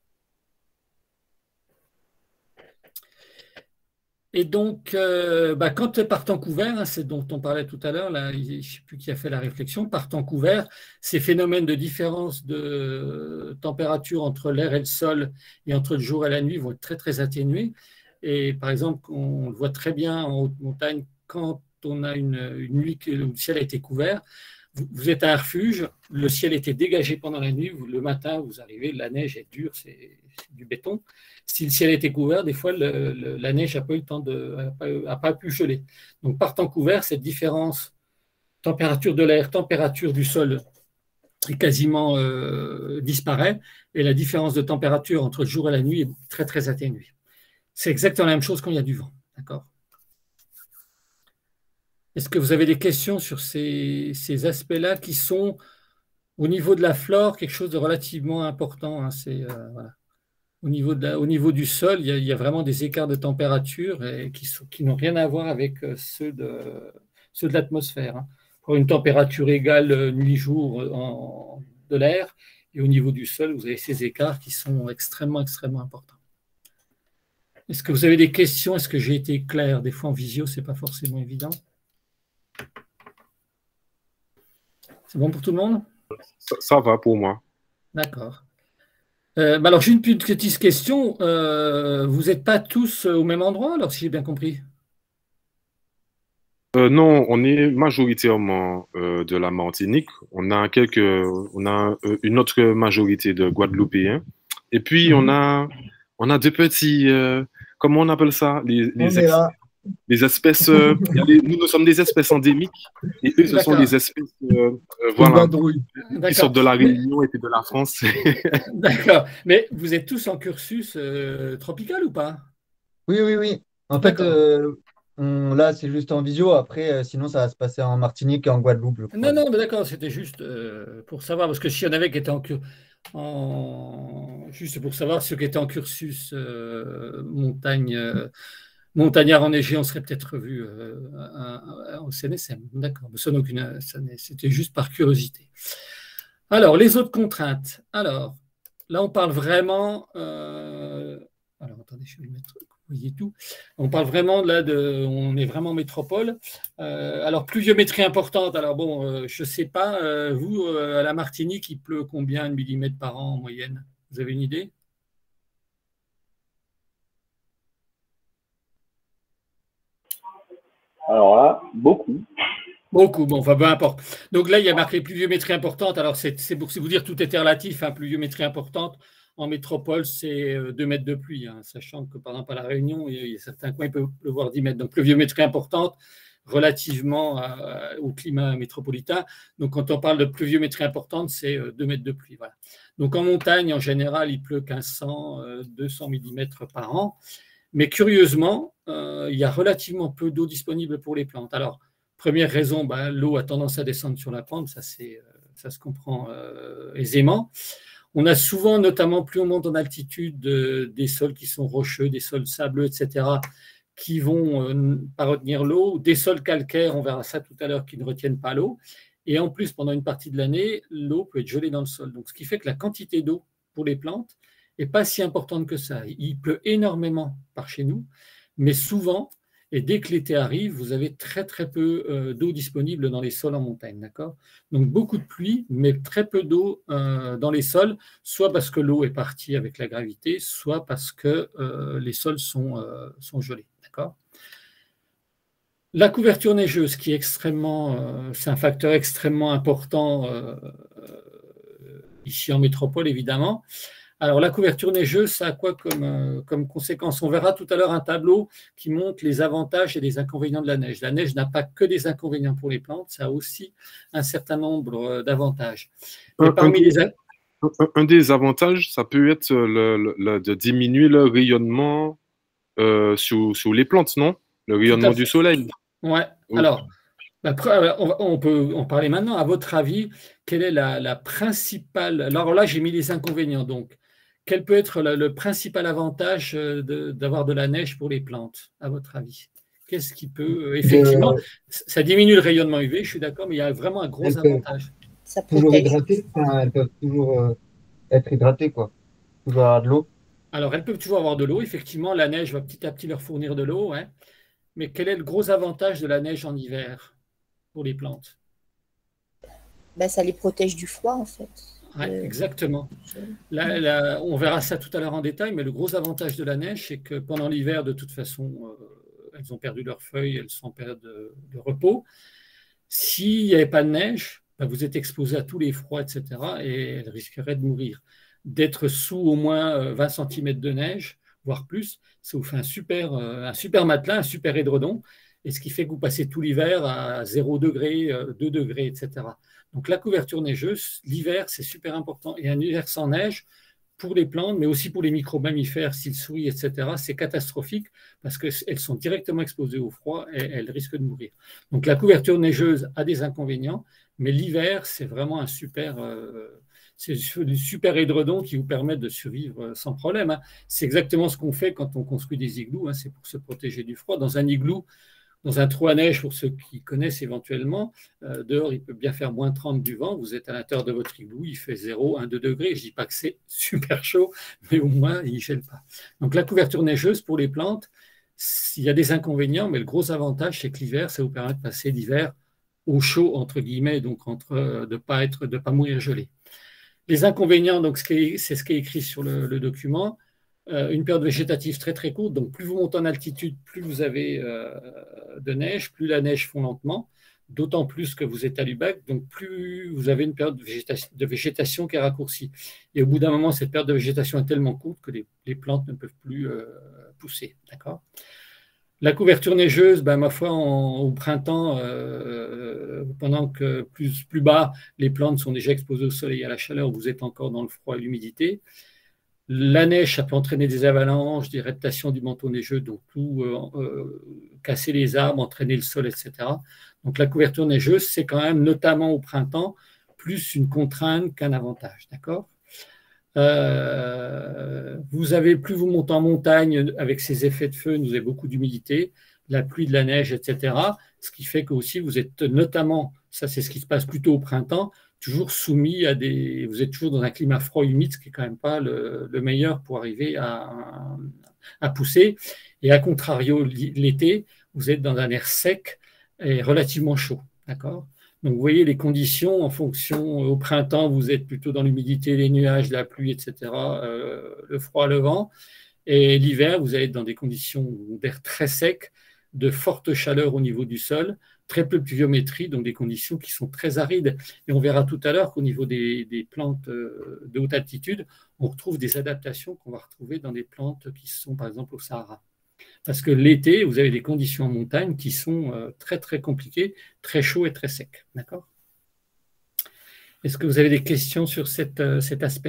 S1: Et donc, euh, bah, quand par temps couvert, hein, c'est dont on parlait tout à l'heure, là, je ne sais plus qui a fait la réflexion, par temps couvert, ces phénomènes de différence de température entre l'air et le sol et entre le jour et la nuit vont être très, très atténués. Et par exemple, on le voit très bien en haute montagne, quand on a une, une nuit où le ciel a été couvert, vous, vous êtes à un refuge, le ciel était dégagé pendant la nuit, vous, le matin, vous arrivez, la neige est dure, c'est du béton. Si le ciel était couvert, des fois, le, le, la neige n'a pas eu le temps de, n'a pas, pas pu geler. Donc, par temps couvert, cette différence température de l'air, température du sol est quasiment euh, disparaît, et la différence de température entre le jour et la nuit est très, très atténuée. C'est exactement la même chose quand il y a du vent. D'accord ? Est-ce que vous avez des questions sur ces, ces aspects-là qui sont, au niveau de la flore, quelque chose de relativement important, hein, c'est, euh, voilà. Au niveau, de la, au niveau du sol, il y, a, il y a vraiment des écarts de température et qui, sont, qui n'ont rien à voir avec ceux de, ceux de l'atmosphère. Hein. Pour une température égale nuit-jour en, de l'air, et au niveau du sol, vous avez ces écarts qui sont extrêmement, extrêmement importants. Est-ce que vous avez des questions? Est-ce que j'ai été clair? Des fois en visio, ce n'est pas forcément évident. C'est bon pour tout le monde?
S3: Ça, ça va pour moi.
S1: D'accord. Euh, bah alors, j'ai une petite question. Euh, vous n'êtes pas tous au même endroit, alors, si j'ai bien compris?
S3: euh, Non, on est majoritairement euh, de la Martinique. On a, quelques, on a une autre majorité de Guadeloupéens. Et puis, mm-hmm. on, a, on a deux petits, euh, comment on appelle ça? Les, les, ex, les espèces, euh, les, nous, nous sommes des espèces endémiques. Et eux, ce sont des espèces euh, euh, voilà, qui sortent de la Réunion et puis de la France.
S1: D'accord. Mais vous êtes tous en cursus euh, tropical ou pas?
S7: Oui, oui, oui. En fait, euh, on, là, c'est juste en visio. Après, euh, sinon, ça va se passer en Martinique et en Guadeloupe.
S1: Non, non, mais d'accord. C'était juste euh, pour savoir. Parce que s'il y en avait qui étaient en cursus. En... Juste pour savoir ceux qui étaient en cursus euh, montagne. Euh, Montagnard enneigé, on serait peut-être revu euh, au C N S M. D'accord, c'était juste par curiosité. Alors, les autres contraintes. Alors, là, on parle vraiment. Euh, alors, attendez, je vais le mettre. Vous voyez tout. On parle vraiment là de. On est vraiment en métropole. Euh, alors, pluviométrie importante. Alors, bon, euh, je ne sais pas. Euh, vous, euh, à la Martinique, il pleut combien de millimètres par an en moyenne? Vous avez une idée?
S5: Alors là, beaucoup.
S1: Beaucoup, bon, enfin, peu importe. Donc là, il y a marqué pluviométrie importante. Alors, c'est pour vous dire, tout était relatif. Hein, pluviométrie importante, en métropole, c'est deux mètres de pluie. Hein, sachant que, par exemple, à La Réunion, il y a certains coins, il peut pleuvoir dix mètres. Donc, pluviométrie importante relativement à, au climat métropolitain. Donc, quand on parle de pluviométrie importante, c'est deux mètres de pluie. Voilà. Donc, en montagne, en général, il pleut quinze cents, deux cents millimètres par an. Mais curieusement, euh, il y a relativement peu d'eau disponible pour les plantes. Alors, première raison, ben, l'eau a tendance à descendre sur la pente, ça c'est euh, ça se comprend euh, aisément. On a souvent, notamment plus on monte en altitude, euh, des sols qui sont rocheux, des sols sableux, et cetera, qui vont euh, pas retenir l'eau, des sols calcaires, on verra ça tout à l'heure, qui ne retiennent pas l'eau. Et en plus, pendant une partie de l'année, l'eau peut être gelée dans le sol. Donc, ce qui fait que la quantité d'eau pour les plantes n'est pas si importante que ça. Il pleut énormément par chez nous, mais souvent, et dès que l'été arrive, vous avez très très peu euh, d'eau disponible dans les sols en montagne, d'accord? Donc beaucoup de pluie, mais très peu d'eau euh, dans les sols, soit parce que l'eau est partie avec la gravité, soit parce que euh, les sols sont, euh, sont gelés, d'accord? La couverture neigeuse, qui est extrêmement, euh, c'est un facteur extrêmement important euh, euh, ici en métropole, évidemment. Alors, la couverture neigeuse, ça a quoi comme, euh, comme conséquence? On verra tout à l'heure un tableau qui montre les avantages et les inconvénients de la neige. La neige n'a pas que des inconvénients pour les plantes, ça a aussi un certain nombre euh, d'avantages.
S3: Un,
S1: parmi
S3: un,
S1: les...
S3: un, un des avantages, ça peut être le, le, le, de diminuer le rayonnement euh, sur, sur les plantes, non? Le rayonnement du soleil.
S1: Ouais.
S3: Oui.
S1: Alors, on peut en parler maintenant. À votre avis, quelle est la, la principale... Alors là, j'ai mis les inconvénients, donc. Quel peut être le, le principal avantage d'avoir de, de la neige pour les plantes, à votre avis? Qu'est-ce qui peut... Effectivement, euh, ça diminue le rayonnement U V, je suis d'accord, mais il y a vraiment un gros avantage.
S7: Ça toujours hydratées, enfin, elles peuvent toujours euh, être hydratées, quoi. Toujours avoir de l'eau.
S1: Alors, elles peuvent toujours avoir de l'eau. Effectivement, la neige va petit à petit leur fournir de l'eau. Ouais. Mais quel est le gros avantage de la neige en hiver pour les plantes?
S6: Ben, ça les protège du froid, en fait.
S1: Ouais, exactement. Là, là, on verra ça tout à l'heure en détail, mais le gros avantage de la neige, c'est que pendant l'hiver, de toute façon, euh, elles ont perdu leurs feuilles, elles sont en période de, de repos. S'il n'y avait pas de neige, ben, vous êtes exposé à tous les froids, et cetera, et elles risqueraient de mourir. D'être sous au moins vingt centimètres de neige, voire plus, ça vous fait un super, un super matelas, un super édredon, et ce qui fait que vous passez tout l'hiver à zéro degré, deux degrés, et cetera. Donc la couverture neigeuse, l'hiver, c'est super important. Et un hiver sans neige, pour les plantes, mais aussi pour les micro-mammifères, s'ils souris, et cetera, c'est catastrophique parce qu'elles sont directement exposées au froid et elles risquent de mourir. Donc la couverture neigeuse a des inconvénients, mais l'hiver, c'est vraiment un super, euh, c'est du super édredon qui vous permet de survivre sans problème. Hein. C'est exactement ce qu'on fait quand on construit des igloos, hein, c'est pour se protéger du froid. Dans un igloo, dans un trou à neige, pour ceux qui connaissent éventuellement, euh, dehors, il peut bien faire moins trente du vent. Vous êtes à l'intérieur de votre igloo, il fait zéro, un, deux degrés. Je ne dis pas que c'est super chaud, mais au moins, il ne gèle pas. Donc, la couverture neigeuse pour les plantes, il y a des inconvénients, mais le gros avantage, c'est que l'hiver, ça vous permet de passer l'hiver au chaud, entre guillemets, donc entre, euh, de ne pas, être, de pas mourir gelé. Les inconvénients, donc, c'est ce qui est écrit sur le, le document. Euh, une période végétative très très courte, donc plus vous montez en altitude, plus vous avez euh, de neige, plus la neige fond lentement, d'autant plus que vous êtes à Lubac, donc plus vous avez une période de végétation, de végétation qui est raccourcie. Et au bout d'un moment, cette période de végétation est tellement courte que les, les plantes ne peuvent plus euh, pousser. D'accord ? La couverture neigeuse, ben, ma foi, en, au printemps, euh, pendant que plus, plus bas, les plantes sont déjà exposées au soleil et à la chaleur, vous êtes encore dans le froid et l'humidité. La neige, ça peut entraîner des avalanches, des réptations du manteau neigeux, donc tout euh, euh, casser les arbres, entraîner le sol, et cetera. Donc la couverture neigeuse, c'est quand même, notamment au printemps, plus une contrainte qu'un avantage, d'accord ? euh, Vous avez, plus vous montez en montagne avec ces effets de feu, vous avez beaucoup d'humidité, la pluie, de la neige, et cetera. Ce qui fait que aussi vous êtes notamment, ça c'est ce qui se passe plutôt au printemps, toujours soumis à des... Vous êtes toujours dans un climat froid humide, ce qui n'est quand même pas le, le meilleur pour arriver à, à pousser. Et à contrario, l'été, vous êtes dans un air sec et relativement chaud. D'accord ? Donc, vous voyez les conditions en fonction... Au printemps, vous êtes plutôt dans l'humidité, les nuages, la pluie, et cetera, euh, le froid, le vent. Et l'hiver, vous allez être dans des conditions d'air très sec, de forte chaleur au niveau du sol, très peu de pluviométrie, donc des conditions qui sont très arides. Et on verra tout à l'heure qu'au niveau des, des plantes de haute altitude, on retrouve des adaptations qu'on va retrouver dans des plantes qui sont par exemple au Sahara. Parce que l'été, vous avez des conditions en montagne qui sont très très compliquées, très chauds et très secs. D'accord ? Est-ce que vous avez des questions sur cette, cet aspect-là ?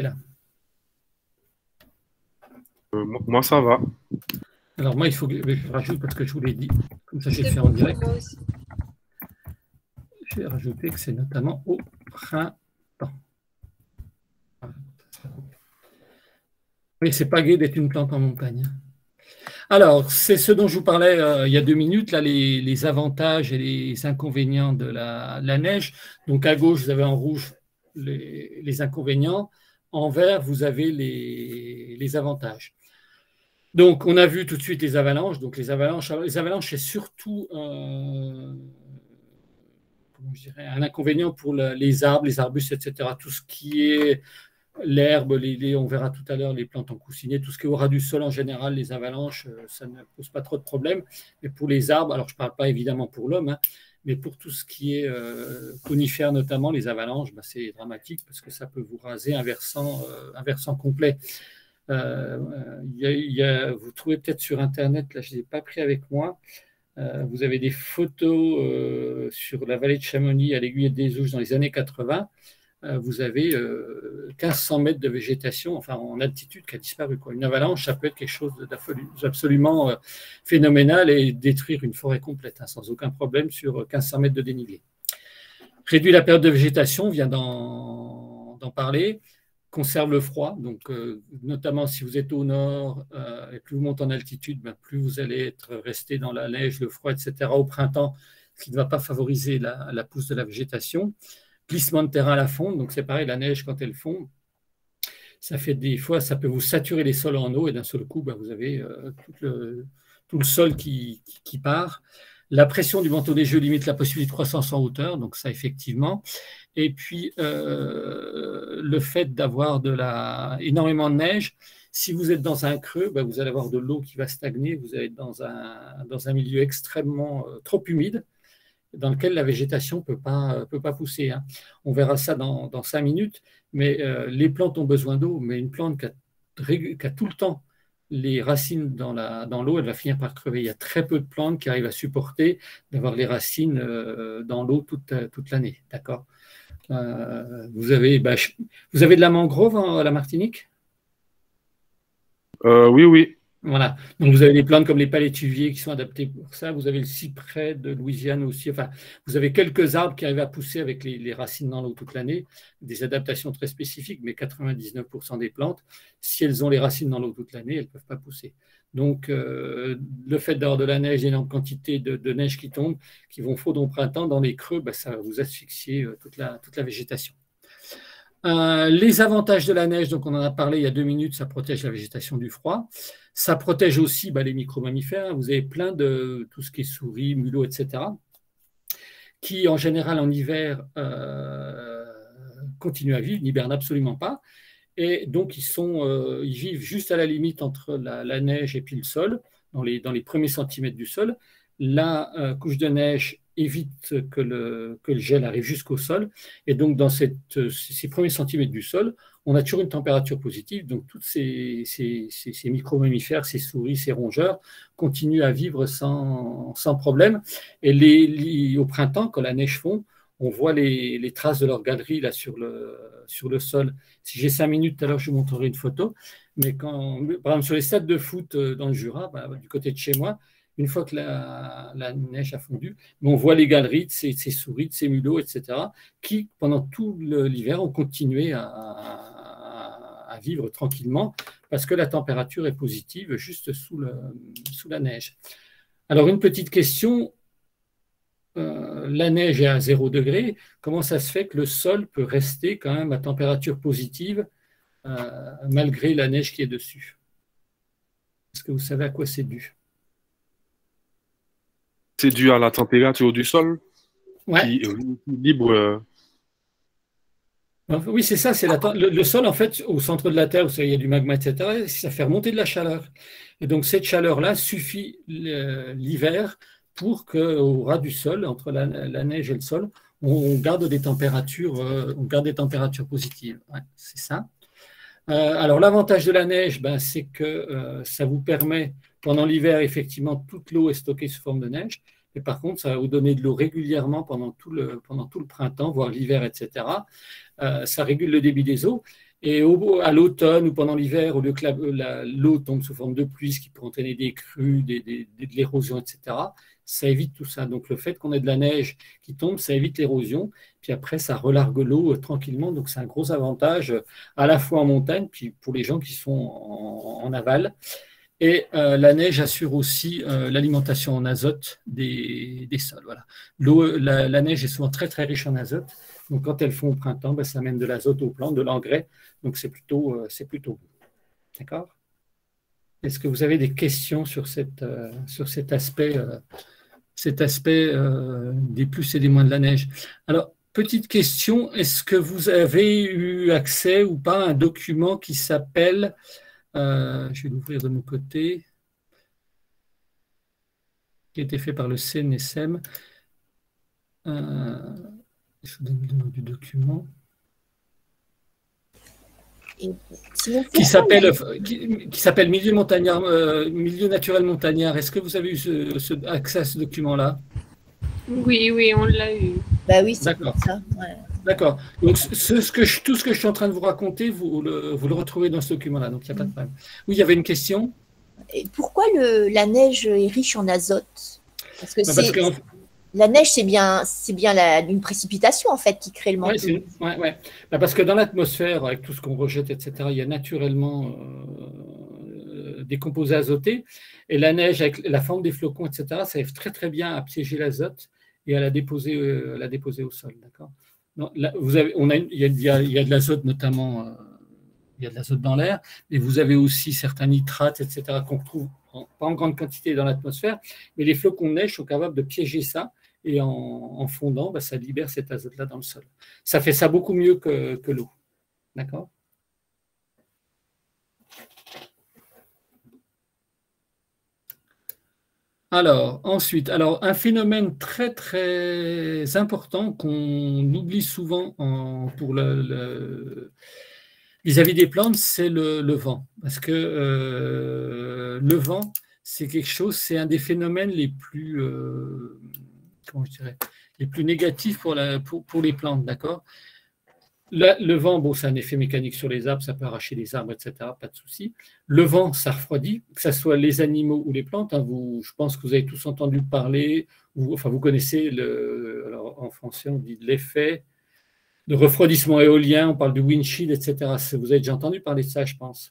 S3: euh, Moi, ça va.
S1: Alors moi, il faut que je rajoute parce que je vous l'ai dit, comme ça j'ai fait en direct. Je vais rajouter que c'est notamment au printemps. Oui, c'est pas gai d'être une plante en montagne. Alors, c'est ce dont je vous parlais euh, il y a deux minutes, là, les, les avantages et les inconvénients de la, la neige. Donc, à gauche, vous avez en rouge les, les inconvénients. En vert, vous avez les, les avantages. Donc, on a vu tout de suite les avalanches. Donc, les avalanches, les avalanches, c'est surtout euh, comment je dirais, un inconvénient pour la- les arbres, les arbustes, et cetera. Tout ce qui est l'herbe, les, les- on verra tout à l'heure les plantes en coussinet, tout ce qui est au ras du sol en général, les avalanches, euh, ça ne pose pas trop de problèmes. Mais pour les arbres, alors je ne parle pas évidemment pour l'homme, hein, mais pour tout ce qui est euh, conifère notamment, les avalanches, bah, c'est dramatique parce que ça peut vous raser un versant, euh, un versant complet. Euh, il y a- il y a- vous trouvez peut-être sur Internet, là je ne les ai pas pris avec moi, euh, vous avez des photos euh, sur la vallée de Chamonix à l'aiguille des Ouches dans les années quatre-vingts. Euh, vous avez euh, mille cinq cents mètres de végétation, enfin en altitude, qui a disparu, quoi. Une avalanche, ça peut être quelque chose d'absolument euh, phénoménal et détruire une forêt complète, hein, sans aucun problème sur mille cinq cents mètres de dénivelé. Réduit la période de végétation, on vient d'en d'en parler. Conserve le froid, donc euh, notamment si vous êtes au nord euh, et plus vous montez en altitude, ben, plus vous allez être resté dans la neige, le froid, et cetera au printemps, ce qui ne va pas favoriser la, la pousse de la végétation. Glissement de terrain à la fonte, donc c'est pareil, la neige quand elle fond, ça fait des fois, ça peut vous saturer les sols en eau et d'un seul coup, ben, vous avez euh, tout, le, tout le sol qui, qui, qui part. La pression du manteau neigeux limite la possibilité de croissance en hauteur, donc ça effectivement. Et puis, euh, le fait d'avoir de la, énormément de neige, si vous êtes dans un creux, ben, vous allez avoir de l'eau qui va stagner, vous allez être dans un, dans un milieu extrêmement euh, trop humide, dans lequel la végétation ne peut pas, peut pas pousser, hein. On verra ça dans, dans cinq minutes, mais euh, les plantes ont besoin d'eau, mais une plante qui a, qui a tout le temps les racines dans la, dans l'eau, elle va finir par crever. Il y a très peu de plantes qui arrivent à supporter d'avoir les racines euh, dans l'eau toute, toute l'année. D'accord. Euh, vous, avez, bah, je- vous avez de la mangrove en- à la Martinique?
S3: Euh, oui, oui.
S1: Voilà. Donc, vous avez des plantes comme les palétuviers qui sont adaptées pour ça. Vous avez le cyprès de Louisiane aussi. Enfin, vous avez quelques arbres qui arrivent à pousser avec les, les racines dans l'eau toute l'année. Des adaptations très spécifiques, mais quatre-vingt-dix-neuf pour cent des plantes, si elles ont les racines dans l'eau toute l'année, elles ne peuvent pas pousser. Donc, euh, le fait d'avoir de la neige, d'énormes quantités de, de neige qui tombent, qui vont fondre au printemps dans les creux, bah, ça va vous asphyxier euh, toute la, toute la végétation. Euh, les avantages de la neige, donc on en a parlé il y a deux minutes, ça protège la végétation du froid. Ça protège aussi bah, les micro-mammifères. Vous avez plein de tout ce qui est souris, mulots, et cetera, qui en général en hiver euh, continuent à vivre, n'hibernent absolument pas. Et donc ils, sont, euh, ils vivent juste à la limite entre la, la neige et puis le sol, dans les, dans les premiers centimètres du sol. La euh, couche de neige évite que le, que le gel arrive jusqu'au sol. Et donc, dans cette, ces premiers centimètres du sol, on a toujours une température positive. Donc, tous ces, ces, ces, ces micro-mammifères, ces souris, ces rongeurs continuent à vivre sans, sans problème. Et les, les, au printemps, quand la neige fond, on voit les, les traces de leur galerie là, sur, le, sur le sol. Si j'ai cinq minutes, tout à l'heure, je vous montrerai une photo. Mais quand, par exemple, sur les stades de foot dans le Jura, bah, du côté de chez moi, une fois que la, la neige a fondu, on voit les galeries de ces, de ces souris, de ces mulots, et cetera, qui, pendant tout l'hiver, ont continué à, à, à vivre tranquillement parce que la température est positive juste sous, le, sous la neige. Alors, une petite question. Euh, la neige est à zéro degré. Comment ça se fait que le sol peut rester quand même à température positive euh, malgré la neige qui est dessus? Est-ce que vous savez à quoi c'est dû?
S3: C'est dû à la température du sol
S1: Ouais.
S3: qui est libre. euh,
S1: Oui, c'est ça. C'est la, le, le sol, en fait, au centre de la Terre, où il y a du magma, et cetera, ça fait remonter de la chaleur. Et donc, cette chaleur-là suffit l'hiver pour qu'au ras du sol, entre la, la neige et le sol, on, on garde des températures, euh, on garde des températures positives. Ouais, c'est ça. Euh, alors, l'avantage de la neige, ben, c'est que euh, ça vous permet, pendant l'hiver, effectivement, toute l'eau est stockée sous forme de neige. Et par contre, ça va vous donner de l'eau régulièrement pendant tout le, pendant tout le printemps, voire l'hiver, et cetera. Euh, ça régule le débit des eaux. Et au, à l'automne ou pendant l'hiver, au lieu que l'eau la, la, tombe sous forme de pluie, ce qui peut entraîner des crues, des, des, des, de l'érosion, et cetera, ça évite tout ça. Donc le fait qu'on ait de la neige qui tombe, ça évite l'érosion. Puis après, ça relargue l'eau euh, tranquillement. Donc c'est un gros avantage euh, à la fois en montagne, puis pour les gens qui sont en, en aval. Et euh, la neige assure aussi euh, l'alimentation en azote des, des sols. Voilà. L'eau, la, la neige est souvent très très riche en azote. Donc quand elles font au printemps, ben, ça amène de l'azote aux plantes, de l'engrais. Donc c'est plutôt, euh, c'est plutôt bon. D'accord? Est-ce que vous avez des questions sur, cette, euh, sur cet aspect, euh, cet aspect euh, des plus et des moins de la neige? Alors, petite question, est-ce que vous avez eu accès ou pas à un document qui s'appelle, euh, je vais l'ouvrir de mon côté, qui a été fait par le C N S M. Euh, je vous donne le nom du document.
S6: Et sinon,
S1: Qui s'appelle qui, qui s'appelle Milieu montagnard, euh, Milieu naturel montagnard. Est-ce que vous avez eu ce, ce, accès à ce document-là?
S2: Oui, oui, on l'a eu.
S6: Bah oui, c'est
S1: D'accord.
S6: pour ça. Ouais.
S1: D'accord. Donc ce, ce que je, tout ce que je suis en train de vous raconter, vous le, vous le retrouvez dans ce document-là. Donc il n'y a pas de problème. Oui, il y avait une question.
S6: Et pourquoi le, la neige est riche en azote? Parce que
S1: Bah,
S6: c'est.
S1: parce que,
S6: La neige, c'est bien, c'est bien la, une précipitation, en fait, qui crée le manteau.
S1: Ouais, ouais, ouais. Bah, parce que dans l'atmosphère, avec tout ce qu'on rejette, et cetera, il y a naturellement euh, des composés azotés. Et la neige, avec la forme des flocons, et cetera, ça aide très, très bien à piéger l'azote et à la déposer, euh, la déposer au sol. D'accord. Non, là, vous avez, on a, il, y a, il, y a, il y a de l'azote, notamment, euh, il y a de l'azote dans l'air, mais vous avez aussi certains nitrates, et cetera, qu'on retrouve en, pas en grande quantité dans l'atmosphère, mais les flocons de neige sont capables de piéger ça. Et en, en fondant, bah, ça libère cet azote-là dans le sol. Ça fait ça beaucoup mieux que, que l'eau. D'accord? Alors, ensuite, alors, un phénomène très, très important qu'on oublie souvent en, pour le, le, vis-à-vis des plantes, c'est le, le vent. Parce que euh, le vent, c'est quelque chose, c'est un des phénomènes les plus... Euh, comment je dirais, les plus négatifs pour, la, pour, pour les plantes, d'accord? Le, le vent, bon, c'est un effet mécanique sur les arbres, ça peut arracher les arbres, et cetera, pas de souci. Le vent, ça refroidit, que ce soit les animaux ou les plantes. Hein, vous, je pense que vous avez tous entendu parler, ou, enfin, vous connaissez, le, alors, en français, on dit de l'effet de refroidissement éolien, on parle du windshield, et cetera. Vous avez déjà entendu parler de ça, je pense.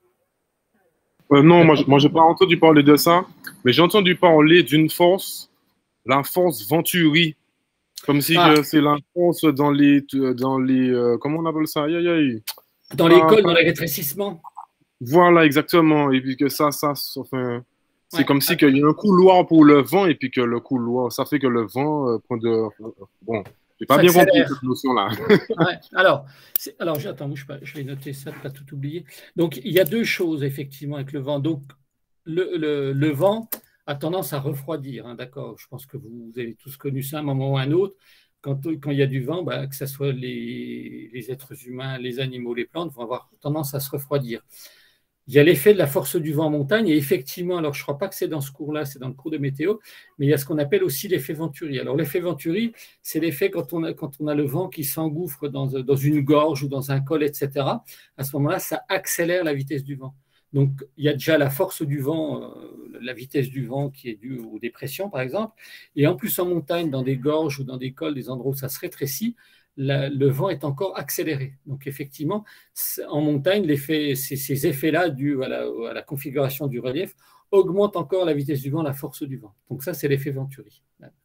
S3: Euh, non, moi, je n'ai pas entendu parler de ça, mais j'ai entendu parler d'une force, la force Venturi, comme si ah. c'est la force dans les, dans les euh, comment on appelle ça, aïe, aïe, aïe.
S1: Dans ah, les cols, dans les rétrécissements.
S3: Voilà, exactement. Et puis que ça, ça, enfin, c'est ouais. comme si qu'il y a un couloir pour le vent et puis que le couloir, ça fait que le vent euh, prend de, bon, j'ai pas ça bien compris cette notion-là.
S1: Ouais. Alors, alors, attends, je, je vais noter ça, pas tout oublier. Donc, il y a deux choses effectivement avec le vent. Donc, le, le, le vent a tendance à refroidir, hein, d'accord. Je pense que vous, vous avez tous connu ça à un moment ou à un autre. Quand, quand il y a du vent, bah, que ce soit les, les êtres humains, les animaux, les plantes, vont avoir tendance à se refroidir. Il y a l'effet de la force du vent en montagne, et effectivement, alors je ne crois pas que c'est dans ce cours-là, c'est dans le cours de météo, mais il y a ce qu'on appelle aussi l'effet Venturi. Alors l'effet Venturi, c'est l'effet quand on a, quand on a le vent qui s'engouffre dans, dans une gorge ou dans un col, et cetera. À ce moment-là, ça accélère la vitesse du vent. Donc, il y a déjà la force du vent, euh, la vitesse du vent qui est due aux dépressions, par exemple. Et en plus, en montagne, dans des gorges ou dans des cols, des endroits où ça se rétrécit, la, le vent est encore accéléré. Donc, effectivement, en montagne, l'effet, ces, ces effets-là, dus à la, à la configuration du relief, augmentent encore la vitesse du vent, la force du vent. Donc, ça, c'est l'effet Venturi.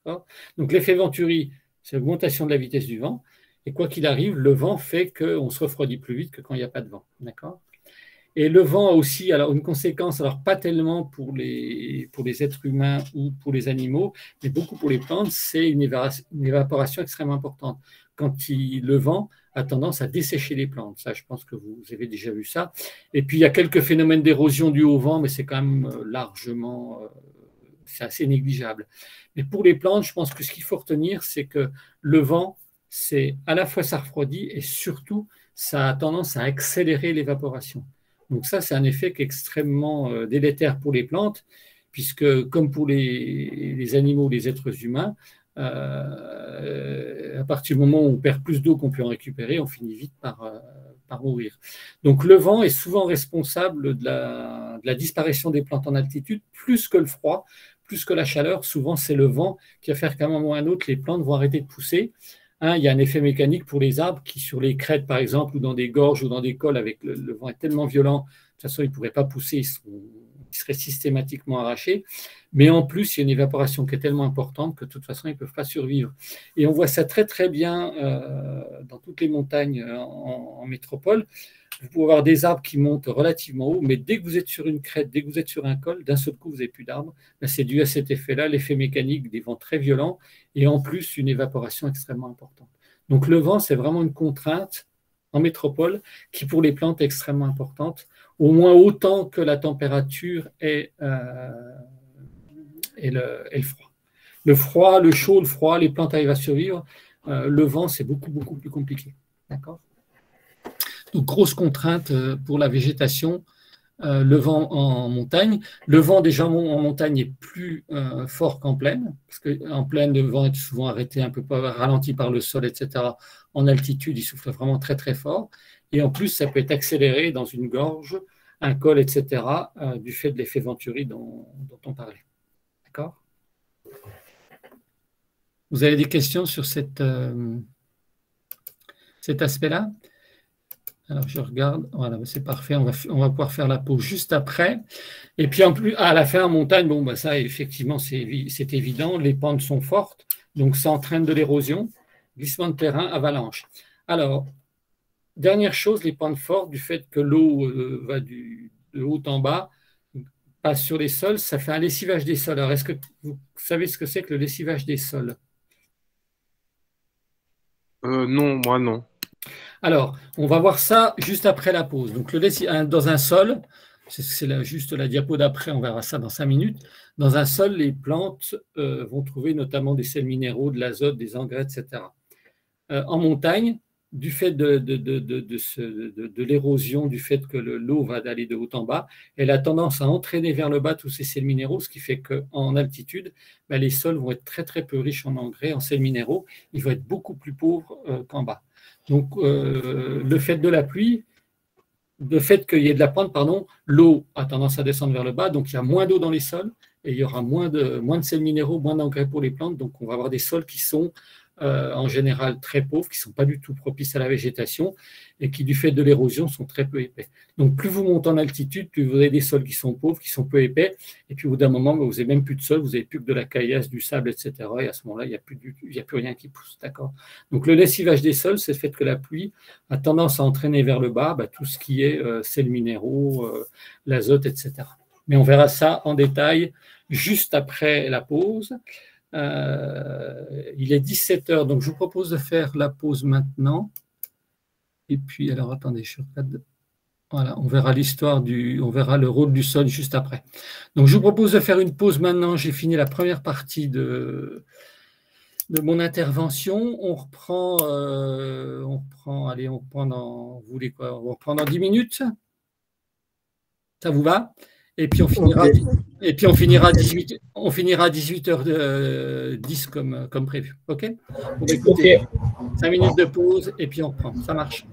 S1: Donc, l'effet Venturi, c'est l'augmentation de la vitesse du vent. Et quoi qu'il arrive, le vent fait qu'on se refroidit plus vite que quand il n'y a pas de vent. D'accord ? Et le vent a aussi alors, une conséquence, alors pas tellement pour les, pour les êtres humains ou pour les animaux, mais beaucoup pour les plantes, c'est une évaporation, une évaporation extrêmement importante. Quand il, le vent a tendance à dessécher les plantes, ça je pense que vous avez déjà vu ça. Et puis il y a quelques phénomènes d'érosion dus au vent, mais c'est quand même largement, c'est assez négligeable. Mais pour les plantes, je pense que ce qu'il faut retenir, c'est que le vent, c'est à la fois ça refroidit et surtout ça a tendance à accélérer l'évaporation. Donc ça, c'est un effet qui est extrêmement euh, délétère pour les plantes, puisque comme pour les, les animaux, les êtres humains, euh, à partir du moment où on perd plus d'eau qu'on peut en récupérer, on finit vite par, euh, par mourir. Donc le vent est souvent responsable de la, de la disparition des plantes en altitude, plus que le froid, plus que la chaleur. Souvent, c'est le vent qui va faire qu'à un moment ou à un autre, les plantes vont arrêter de pousser. Hein, il y a un effet mécanique pour les arbres qui, sur les crêtes, par exemple, ou dans des gorges ou dans des cols, avec le, le vent est tellement violent, de toute façon, ils ne pourraient pas pousser, ils, sont, ils seraient systématiquement arrachés. Mais en plus, il y a une évaporation qui est tellement importante que de toute façon, ils ne peuvent pas survivre. Et on voit ça très, très bien euh, dans toutes les montagnes en, en métropole. Vous pouvez avoir des arbres qui montent relativement haut, mais dès que vous êtes sur une crête, dès que vous êtes sur un col, d'un seul coup, vous n'avez plus d'arbres. C'est dû à cet effet-là, l'effet mécanique des vents très violents et en plus une évaporation extrêmement importante. Donc le vent, c'est vraiment une contrainte en métropole qui, pour les plantes, est extrêmement importante, au moins autant que la température et, euh, et, le, et le froid. Le froid, le chaud, le froid, les plantes arrivent à survivre. Euh, le vent, c'est beaucoup, beaucoup plus compliqué. D'accord ? Donc, grosse contrainte pour la végétation, euh, le vent en montagne. Le vent déjà en montagne est plus euh, fort qu'en plaine, parce qu'en plaine, le vent est souvent arrêté, un peu ralenti par le sol, et cetera. En altitude, il souffle vraiment très, très fort. Et en plus, ça peut être accéléré dans une gorge, un col, et cetera, euh, du fait de l'effet Venturi dont, dont on parlait. D'accord ? Vous avez des questions sur cette, euh, cet aspect-là ? Alors, je regarde. Voilà, c'est parfait. On va, on va pouvoir faire la pause juste après. Et puis, en plus, à la fin, en montagne, bon, bah, ça, effectivement, c'est évident. Les pentes sont fortes. Donc, ça entraîne de l'érosion, glissement de terrain, avalanche. Alors, dernière chose, les pentes fortes, du fait que l'eau euh, va du, de haut en bas, passe sur les sols, ça fait un lessivage des sols. Alors, est-ce que vous savez ce que c'est que le lessivage des sols ?
S3: Euh, non, moi non.
S1: Alors, on va voir ça juste après la pause. Donc, le dans un sol, c'est juste la diapo d'après, on verra ça dans cinq minutes. Dans un sol, les plantes euh, vont trouver notamment des sels minéraux, de l'azote, des engrais, et cetera. Euh, en montagne, du fait de, de, de, de, de, de, de l'érosion, du fait que l'eau va aller de haut en bas, elle a tendance à entraîner vers le bas tous ces sels minéraux, ce qui fait qu'en altitude, ben, les sols vont être très très peu riches en engrais, en sels minéraux, ils vont être beaucoup plus pauvres euh, qu'en bas. Donc, euh, le fait de la pluie, le fait qu'il y ait de la pente, pardon, l'eau a tendance à descendre vers le bas, donc il y a moins d'eau dans les sols et il y aura moins de, moins de sels minéraux, moins d'engrais pour les plantes. Donc, on va avoir des sols qui sont euh, en général très pauvres, qui ne sont pas du tout propices à la végétation et qui, du fait de l'érosion, sont très peu épais. Donc, plus vous montez en altitude, plus vous avez des sols qui sont pauvres, qui sont peu épais. Et puis, au bout d'un moment, vous n'avez même plus de sol, vous n'avez plus que de la caillasse, du sable, et cetera. Et à ce moment-là, il n'y a, a plus rien qui pousse. D'accord ? Donc, le lessivage des sols, c'est le fait que la pluie a tendance à entraîner vers le bas bah, tout ce qui est euh, sels minéraux, euh, l'azote, et cetera. Mais on verra ça en détail juste après la pause. Euh, il est dix-sept heures, donc je vous propose de faire la pause maintenant. Et puis, alors attendez, je regarde. Voilà, on verra l'histoire du, on verra le rôle du sol juste après. Donc, je vous propose de faire une pause maintenant. J'ai fini la première partie de, de mon intervention. On reprend, euh, on reprend, allez, on reprend dans, vous voulez quoi? On reprend dans dix minutes. Ça vous va? Et puis on finira, okay. Et puis on finira à dix-huit, on finira à dix-huit heures dix comme, comme prévu. OK? Bon, écoutez, okay. cinq minutes de pause et puis on reprend. Ça marche.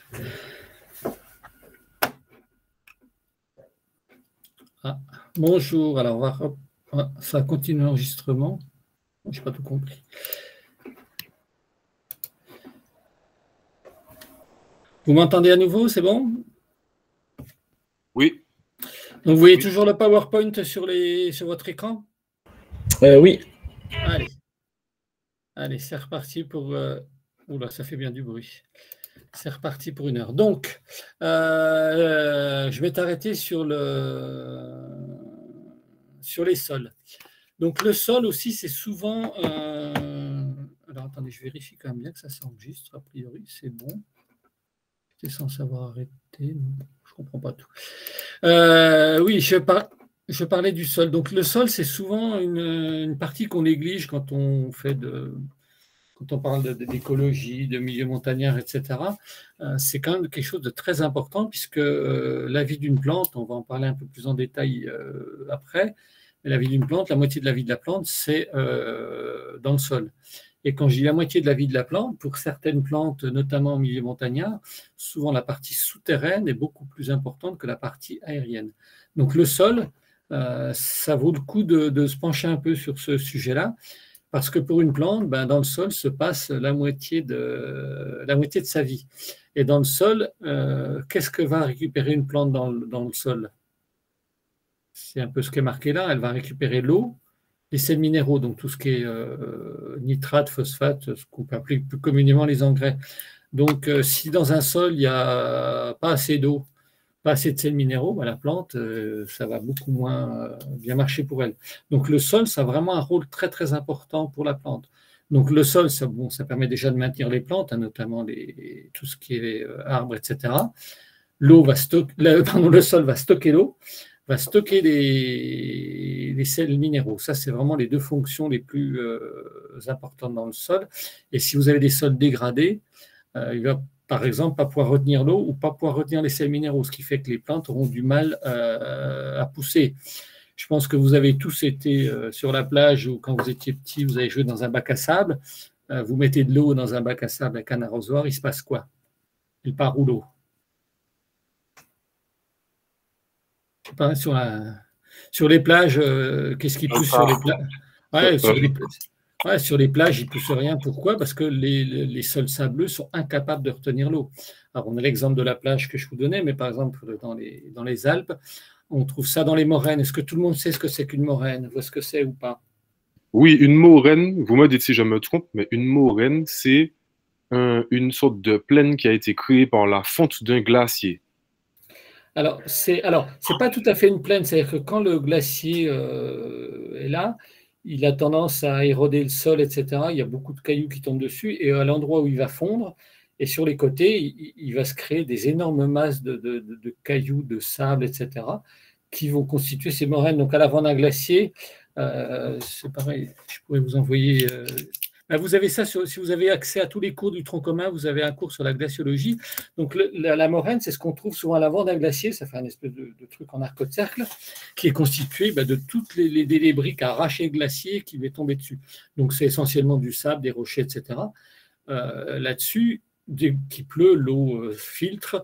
S1: Ah, bonjour, alors on va rep- ah, ça continue l'enregistrement. Je n'ai pas tout compris. Vous m'entendez à nouveau, c'est bon?
S3: Oui.
S1: Donc vous voyez
S3: Oui.
S1: toujours le PowerPoint sur, les, sur votre écran?
S8: Euh, oui.
S1: Allez, allez, c'est reparti pour... Euh... Oula, ça fait bien du bruit. C'est reparti pour une heure. Donc, euh, je vais t'arrêter sur, le... sur les sols. Donc le sol aussi, c'est souvent... Euh... Alors attendez, je vérifie quand même bien que ça s'enregistre. A priori, c'est bon. J'étais censé avoir arrêté. Je ne comprends pas tout. Euh, oui, je, par... je parlais du sol. Donc le sol, c'est souvent une, une partie qu'on néglige quand on fait de... Quand on parle d'écologie, de, de milieu montagnard, et cetera, euh, c'est quand même quelque chose de très important puisque euh, la vie d'une plante, on va en parler un peu plus en détail euh, après, mais la vie d'une plante, la moitié de la vie de la plante, c'est euh, dans le sol. Et quand je dis la moitié de la vie de la plante, pour certaines plantes, notamment au milieu montagnard, souvent la partie souterraine est beaucoup plus importante que la partie aérienne. Donc le sol, euh, ça vaut le coup de, de se pencher un peu sur ce sujet-là. Parce que pour une plante, ben, dans le sol se passe la moitié de, la moitié de sa vie. Et dans le sol, euh, qu'est-ce que va récupérer une plante dans le, dans le sol? C'est un peu ce qui est marqué là. Elle va récupérer l'eau, les sels minéraux, donc tout ce qui est euh, nitrate, phosphate, ce qu'on peut appeler plus communément les engrais. Donc euh, si dans un sol, il n'y a pas assez d'eau, pas assez de sels minéraux, ben, la plante, euh, ça va beaucoup moins euh, bien marcher pour elle. Donc le sol, ça a vraiment un rôle très très important pour la plante. Donc le sol, ça, bon, ça permet déjà de maintenir les plantes, hein, notamment les, tout ce qui est euh, arbres, et cetera. L'eau va stocker, le, pardon, le sol va stocker l'eau, va stocker les, les sels minéraux. Ça, c'est vraiment les deux fonctions les plus euh, importantes dans le sol. Et si vous avez des sols dégradés, euh, il va par exemple, pas pouvoir retenir l'eau ou pas pouvoir retenir les sels minéraux, ce qui fait que les plantes auront du mal euh, à pousser. Je pense que vous avez tous été euh, sur la plage ou quand vous étiez petit, vous avez joué dans un bac à sable. Euh, vous mettez de l'eau dans un bac à sable avec un arrosoir, il se passe quoi? Il part où l'eau? Je sais pas, sur, la, sur les plages, euh, qu'est-ce qui pousse sur les plages? Ouais, sur les plages. Ouais, sur les plages, il ne pousse rien. Pourquoi? Parce que les, les sols sableux sont incapables de retenir l'eau. Alors, on a l'exemple de la plage que je vous donnais, mais par exemple, dans les, dans les Alpes, on trouve ça dans les moraines. Est-ce que tout le monde sait ce que c'est qu'une moraine? Vous voyez ce que c'est ou pas?
S3: Oui, une moraine, vous me dites si je me trompe, mais une moraine, c'est un, une sorte de plaine qui a été créée par la fonte d'un glacier.
S1: Alors, c'est alors c'est pas tout à fait une plaine. C'est-à-dire que quand le glacier euh, est là, il a tendance à éroder le sol, et cetera. Il y a beaucoup de cailloux qui tombent dessus et à l'endroit où il va fondre, et sur les côtés, il, il va se créer des énormes masses de, de, de, de cailloux, de sable, et cetera, qui vont constituer ces moraines. Donc à l'avant d'un glacier, euh, c'est pareil, je pourrais vous envoyer... Euh, vous avez ça, sur, si vous avez accès à tous les cours du tronc commun, vous avez un cours sur la glaciologie. Donc le, la, la moraine, c'est ce qu'on trouve souvent à l'avant d'un glacier, ça fait un espèce de, de truc en arc de cercle, qui est constitué bah, de toutes les, les débris qu'arrache le glacier qui va tomber dessus. Donc c'est essentiellement du sable, des rochers, et cetera. Euh, Là-dessus, dès qu'il pleut, l'eau euh, filtre,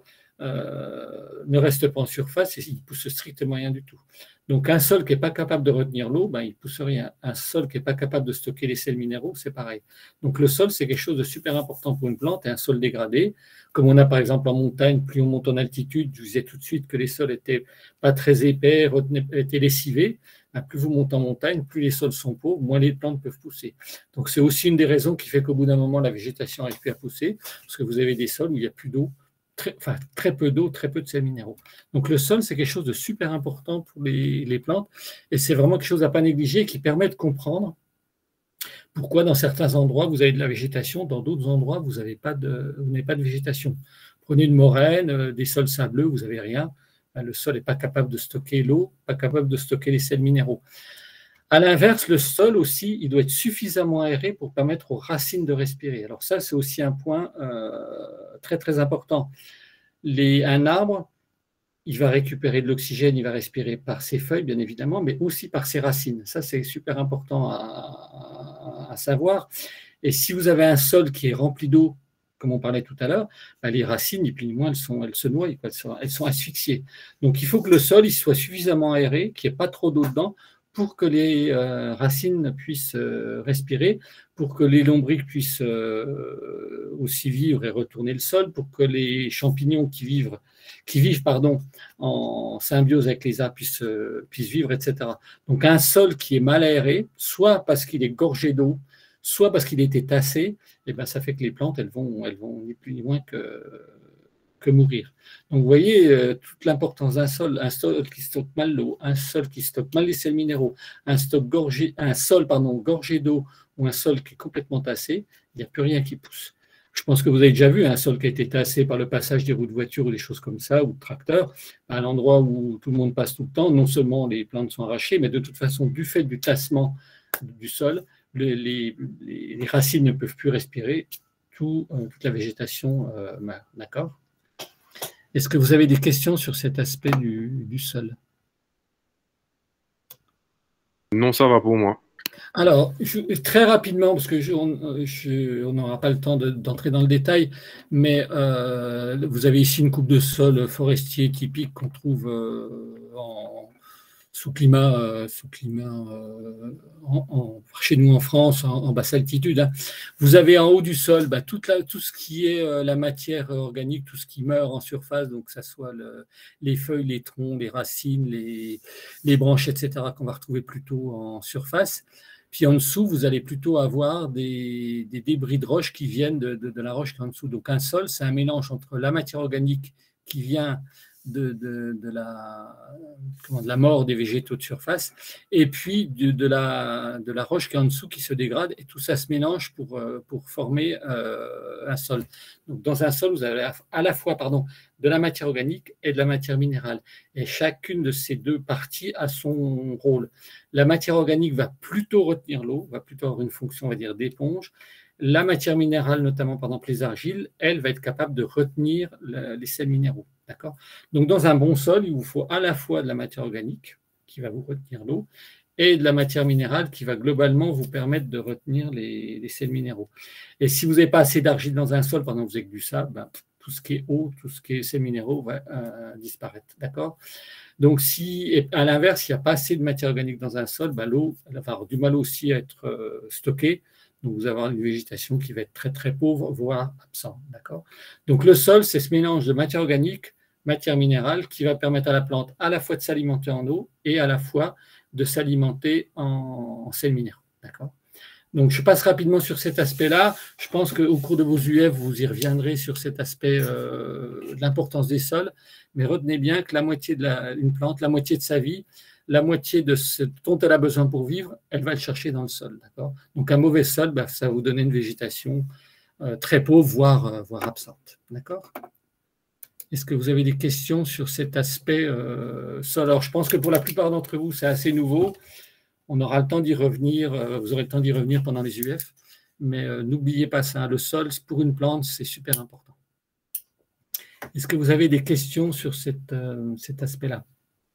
S1: euh, ne reste pas en surface et il ne pousse strictement rien du tout. Donc un sol qui n'est pas capable de retenir l'eau, ben, il ne pousse rien. Un sol qui n'est pas capable de stocker les sels minéraux, c'est pareil. Donc le sol, c'est quelque chose de super important pour une plante, et un sol dégradé, comme on a par exemple en montagne, plus on monte en altitude, je vous disais tout de suite que les sols n'étaient pas très épais, étaient lessivés, ben, plus vous montez en montagne, plus les sols sont pauvres, moins les plantes peuvent pousser. Donc c'est aussi une des raisons qui fait qu'au bout d'un moment, la végétation n'arrive plus à pousser, parce que vous avez des sols où il n'y a plus d'eau, Très, enfin, très peu d'eau, très peu de sels minéraux. Donc le sol, c'est quelque chose de super important pour les, les plantes, et c'est vraiment quelque chose à ne pas négliger qui permet de comprendre pourquoi dans certains endroits vous avez de la végétation, dans d'autres endroits vous n'avez pas, pas de végétation. Prenez une moraine, euh, des sols sableux, vous n'avez rien, ben, le sol n'est pas capable de stocker l'eau, pas capable de stocker les sels minéraux. À l'inverse, le sol aussi, il doit être suffisamment aéré pour permettre aux racines de respirer. Alors ça, c'est aussi un point euh, très, très important. Les, un arbre, il va récupérer de l'oxygène, il va respirer par ses feuilles, bien évidemment, mais aussi par ses racines. Ça, c'est super important à, à, à savoir. Et si vous avez un sol qui est rempli d'eau, comme on parlait tout à l'heure, bah, les racines, et puis moins elles, sont, elles se noient, elles sont, elles sont asphyxiées. Donc il faut que le sol il soit suffisamment aéré, qu'il n'y ait pas trop d'eau dedans, pour que les euh, racines puissent euh, respirer, pour que les lombrics puissent euh, aussi vivre et retourner le sol, pour que les champignons qui vivent, qui vivent pardon, en symbiose avec les arbres puissent, euh, puissent vivre, et cetera. Donc un sol qui est mal aéré, soit parce qu'il est gorgé d'eau, soit parce qu'il a été tassé, et ben ça fait que les plantes, elles vont, elles vont ni plus ni moins que, que mourir. Donc vous voyez euh, toute l'importance d'un sol, un sol qui stocke mal l'eau, un sol qui stocke mal les sels minéraux, un, stock gorgé, un sol pardon, gorgé d'eau ou un sol qui est complètement tassé, il n'y a plus rien qui pousse. Je pense que vous avez déjà vu un sol qui a été tassé par le passage des roues de voiture ou des choses comme ça, ou de tracteurs, à un endroit où tout le monde passe tout le temps. Non seulement les plantes sont arrachées, mais de toute façon, du fait du tassement du sol, les, les, les racines ne peuvent plus respirer, tout, euh, toute la végétation euh, meurt. D'accord ? Est-ce que vous avez des questions sur cet aspect du, du sol ?
S3: Non, ça va pour moi.
S1: Alors, je, très rapidement, parce que je, on je, on n'aura pas le temps de, d'entrer dans le détail, mais euh, vous avez ici une coupe de sol forestier typique qu'on trouve euh, en, sous climat, euh, sous climat euh, en, en, chez nous en France, en, en basse altitude. Hein. Vous avez en haut du sol bah, toute la, tout ce qui est euh, la matière organique, tout ce qui meurt en surface, donc que ce soit le, les feuilles, les troncs, les racines, les, les branches, et cetera, qu'on va retrouver plutôt en surface. Puis en dessous, vous allez plutôt avoir des, des débris de roche qui viennent de, de, de la roche qui est en dessous. Donc un sol, c'est un mélange entre la matière organique qui vient de, de, de, la, comment, de la mort des végétaux de surface et puis de, de, la, de la roche qui est en dessous qui se dégrade. Et tout ça se mélange pour, pour former euh, un sol. Donc dans un sol, vous avez à la fois pardon, de la matière organique et de la matière minérale. Et chacune de ces deux parties a son rôle. La matière organique va plutôt retenir l'eau, va plutôt avoir une fonction, on va dire, d'éponge. La matière minérale, notamment par exemple les argiles, elle va être capable de retenir le, les sels minéraux. D'accord ? Donc dans un bon sol, il vous faut à la fois de la matière organique qui va vous retenir l'eau et de la matière minérale qui va globalement vous permettre de retenir les, les sels minéraux. Et si vous n'avez pas assez d'argile dans un sol pendant que vous avez que du sable, ben, tout ce qui est eau, tout ce qui est sels minéraux va euh, disparaître. D'accord ? Donc, si, à l'inverse, il n'y a pas assez de matière organique dans un sol, ben, l'eau va avoir du mal aussi à être euh, stockée. Donc, vous allez avoir une végétation qui va être très, très pauvre, voire absente. D'accord ? Donc, le sol, c'est ce mélange de matière organique, matière minérale, qui va permettre à la plante à la fois de s'alimenter en eau et à la fois de s'alimenter en, en sels minéraux. D'accord ? Donc, je passe rapidement sur cet aspect-là. Je pense qu'au cours de vos U F, vous y reviendrez sur cet aspect euh, de l'importance des sols. Mais retenez bien que la moitié de la, une plante, la moitié de sa vie, la moitié de ce dont elle a besoin pour vivre, elle va le chercher dans le sol. D'accord ? Donc, un mauvais sol, bah, ça va vous donner une végétation euh, très pauvre, voire, euh, voire absente. D'accord ? Est-ce que vous avez des questions sur cet aspect euh, sol ? Alors, je pense que pour la plupart d'entre vous, c'est assez nouveau. On aura le temps d'y revenir, euh, vous aurez le temps d'y revenir pendant les U F, mais euh, n'oubliez pas ça, le sol, pour une plante, c'est super important. Est-ce que vous avez des questions sur cette, euh, cet aspect-là ?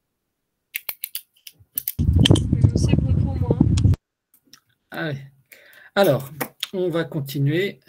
S2: C'est bon pour moi.
S1: Allez. Alors, on va continuer.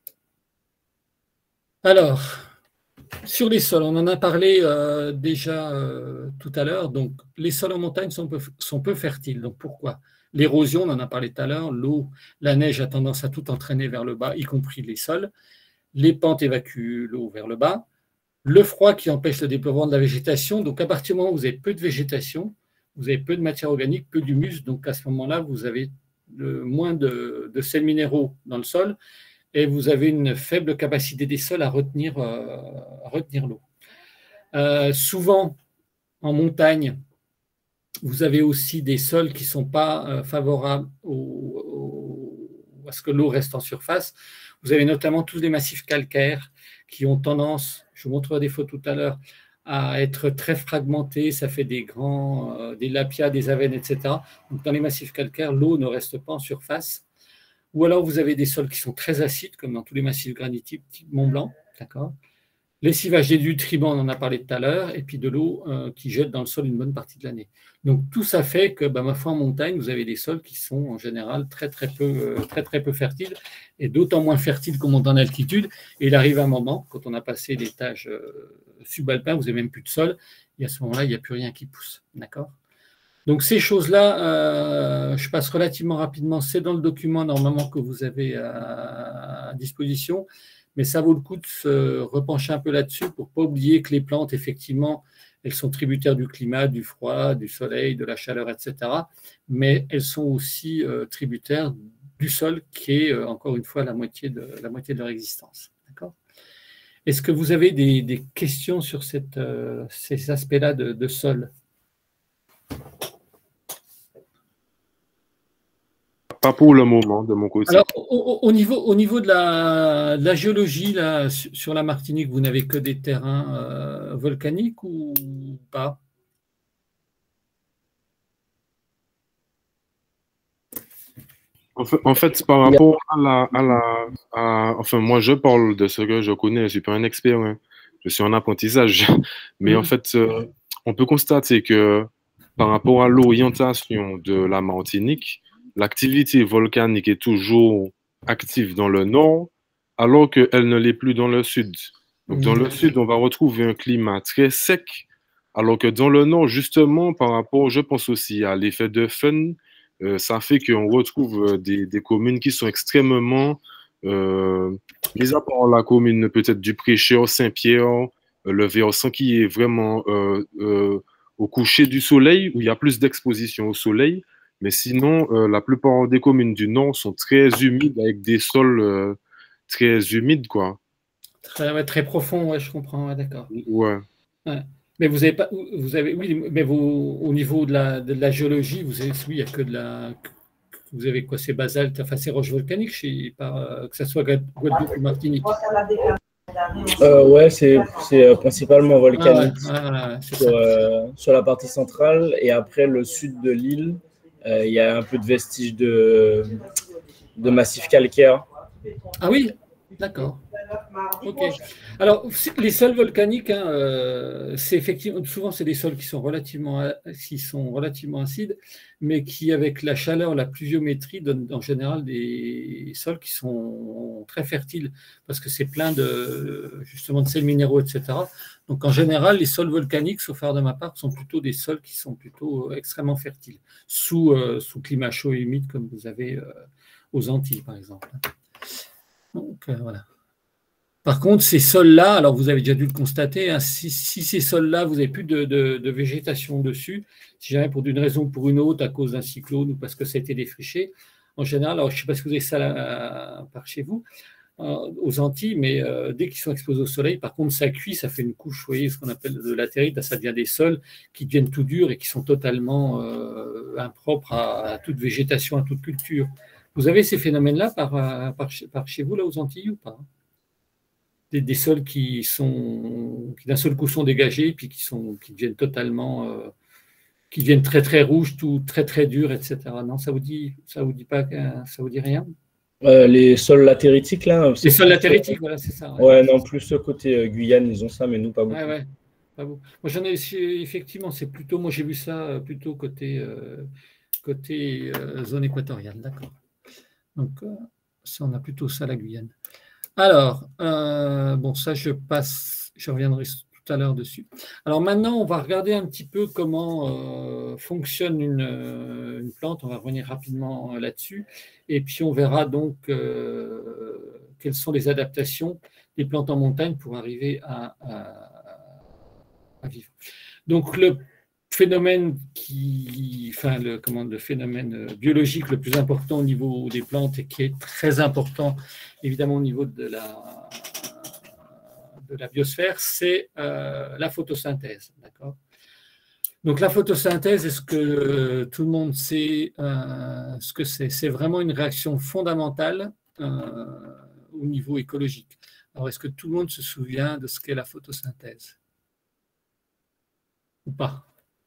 S1: Alors, sur les sols, on en a parlé euh, déjà euh, tout à l'heure. Donc, les sols en montagne sont peu, sont peu fertiles. Donc, pourquoi ? L'érosion, on en a parlé tout à l'heure. L'eau, la neige a tendance à tout entraîner vers le bas, y compris les sols. Les pentes évacuent l'eau vers le bas. Le froid qui empêche le déploiement de la végétation. Donc, à partir du moment où vous avez peu de végétation, vous avez peu de matière organique, peu d'humus. Donc, à ce moment-là, vous avez de, moins de, de sels minéraux dans le sol. Et vous avez une faible capacité des sols à retenir, euh, à retenir l'eau. Euh, souvent, en montagne, vous avez aussi des sols qui ne sont pas euh, favorables au, au, à ce que l'eau reste en surface. Vous avez notamment tous les massifs calcaires qui ont tendance, je vous montrerai des photos tout à l'heure, à être très fragmentés. Ça fait des grands, euh, des lapias, des avennes, et cetera. Donc, dans les massifs calcaires, l'eau ne reste pas en surface. Ou alors, vous avez des sols qui sont très acides, comme dans tous les massifs granitiques, type Mont Blanc, d'accord ? lessivage des nutriments, on en a parlé tout à l'heure, et puis de l'eau euh, qui jette dans le sol une bonne partie de l'année. Donc tout ça fait que, bah, ma foi, en montagne, vous avez des sols qui sont en général très très peu, euh, très, très peu fertiles, et d'autant moins fertiles qu'on monte en altitude. Et il arrive un moment, quand on a passé l'étage euh, subalpin, vous n'avez même plus de sol, et à ce moment-là, il n'y a plus rien qui pousse. D'accord ? Donc ces choses-là, euh, je passe relativement rapidement. C'est dans le document normalement que vous avez à, à disposition, mais ça vaut le coup de se repencher un peu là-dessus pour ne pas oublier que les plantes, effectivement, elles sont tributaires du climat, du froid, du soleil, de la chaleur, et cetera. Mais elles sont aussi euh, tributaires du sol qui est, euh, encore une fois, la moitié de, la moitié de leur existence. D'accord ? Est-ce que vous avez des, des questions sur cette, euh, ces aspects-là de, de sol ?
S3: Pas pour le moment, de mon côté.
S1: Alors, au, au niveau, au niveau de, la, de la géologie, là, sur la Martinique, vous n'avez que des terrains euh, volcaniques ou pas?
S3: En fait, en fait, par rapport à la, à la à- enfin, moi, je parle de ce que je connais, je ne suis pas un expert, hein. Je suis en apprentissage. Mais en
S1: Mhm.
S3: fait, euh, on peut constater que par rapport à l'orientation de la Martinique, l'activité volcanique est toujours active dans le nord, alors qu'elle ne l'est plus dans le sud. Donc, dans le sud, on va retrouver un climat très sec, alors que dans le nord, justement, par rapport, je pense aussi à l'effet de fun, euh, ça fait qu'on retrouve euh, des, des communes qui sont extrêmement, euh, mis à part la commune peut-être du Prêcheur, Saint-Pierre, euh, le Versant qui est vraiment euh, euh, au coucher du soleil, où il y a plus d'exposition au soleil. Mais sinon, euh, la plupart des communes du nord sont très humides, avec des sols euh, très humides, quoi.
S1: Très, ouais, très profond, ouais, je comprends, ouais, d'accord.
S3: Ouais.
S1: Ouais. Mais vous avez pas, vous avez, oui, mais vous, au niveau de la, de la géologie, vous avez, oui, il n'y a que de la, vous avez quoi, ces basaltes, enfin ces roches volcaniques, chez, par, euh, que ce soit Guadeloupe ou Martinique.
S8: Euh, ouais, c'est c'est, euh, principalement
S1: Ah ouais,
S8: volcanique
S1: ouais, ouais, c'est
S8: sur,
S1: ça.
S8: euh, sur la partie centrale et après le sud de l'île, euh, il y a un peu de vestiges de, de massifs calcaires.
S1: Ah oui, d'accord. Ok. Alors, c'est- les sols volcaniques, hein, euh, c'est effectivement, souvent c'est des sols qui sont relativement, a- qui sont relativement acides, mais qui, avec la chaleur, la pluviométrie, donnent en général des sols qui sont très fertiles, parce que c'est plein de, justement, de sels minéraux, et cetera. Donc, en général, les sols volcaniques, sauf erreur de ma part, sont plutôt des sols qui sont plutôt euh, extrêmement fertiles, sous, euh, sous climat chaud et humide, comme vous avez euh, aux Antilles, par exemple. Donc, euh, voilà. Par contre, ces sols-là, alors vous avez déjà dû le constater, hein, si, si ces sols-là, vous n'avez plus de, de- de végétation dessus, si jamais pour une raison ou pour une autre, à cause d'un cyclone ou parce que ça a été défriché, en général, alors je ne sais pas si vous avez ça là, par chez vous, euh, aux Antilles, mais euh, dès qu'ils sont exposés au soleil, par contre, ça cuit, ça fait une couche, vous voyez, ce qu'on appelle de latérite, ça devient des sols qui deviennent tout durs et qui sont totalement euh, impropres à, à toute végétation, à toute culture. Vous avez ces phénomènes-là par, par, par chez vous, là, aux Antilles, ou pas? Des, des sols qui sont qui d'un seul coup sont dégagés puis qui sont qui deviennent totalement euh, qui deviennent très très rouges, tout très très durs, et cetera. Non, ça vous dit ça vous dit pas ça vous dit rien?
S8: Euh, les sols latéritiques, là,
S1: Les
S8: c'est
S1: sols
S8: plus,
S1: latéritiques, voilà, c'est ça.
S8: ouais, non, plus ce côté euh, Guyane, ils ont ça, mais nous, pas beaucoup.
S1: Ouais, ouais, pas beaucoup. Moi, j'en ai effectivement, c'est plutôt, moi j'ai vu ça plutôt côté euh, côté euh, zone équatoriale, d'accord. Donc euh, ça, on a plutôt ça la Guyane. Alors, euh, bon, ça, je passe, je reviendrai tout à l'heure dessus. Alors maintenant, on va regarder un petit peu comment euh, fonctionne une, euh, une plante. On va revenir rapidement là-dessus. Et puis, on verra donc euh, quelles sont les adaptations des plantes en montagne pour arriver à, à, à vivre. Donc, le phénomène qui, enfin, le, comment, le phénomène biologique le plus important au niveau des plantes et qui est très important évidemment au niveau de la, de la biosphère, c'est euh, la photosynthèse. D'accord ? Donc la photosynthèse, est-ce que tout le monde sait euh, ce que c'est? C'est vraiment une réaction fondamentale euh, au niveau écologique. Alors est-ce que tout le monde se souvient de ce qu'est la photosynthèse? Ou pas?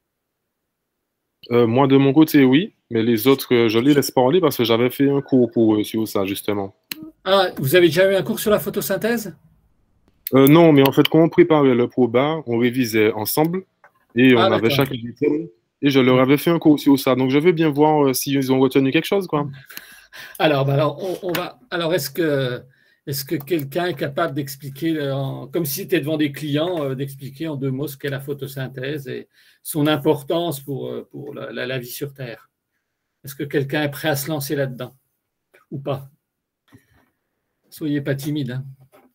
S3: Euh, moi, de mon côté, oui, mais les autres, euh, je les laisse parler parce que j'avais fait un cours pour eux sur ça, justement.
S1: Ah, vous avez déjà eu un cours sur la photosynthèse?
S3: Euh, non, mais en fait, quand on préparait le proba, on révisait ensemble et on
S1: Ah,
S3: avait
S1: d'accord.
S3: chacun des thèmes. Et je leur avais fait un cours sur ça. Donc, je veux bien voir euh, s'ils ont retenu quelque chose, quoi.
S1: Alors, bah alors, on, on va. Alors, est-ce que, est-ce que quelqu'un est capable d'expliquer, euh, en- comme si c'était devant des clients, euh, d'expliquer en deux mots ce qu'est la photosynthèse et son importance pour, euh, pour la, la- la vie sur Terre? Est-ce que quelqu'un est prêt à se lancer là-dedans ou pas? Soyez pas timide, hein.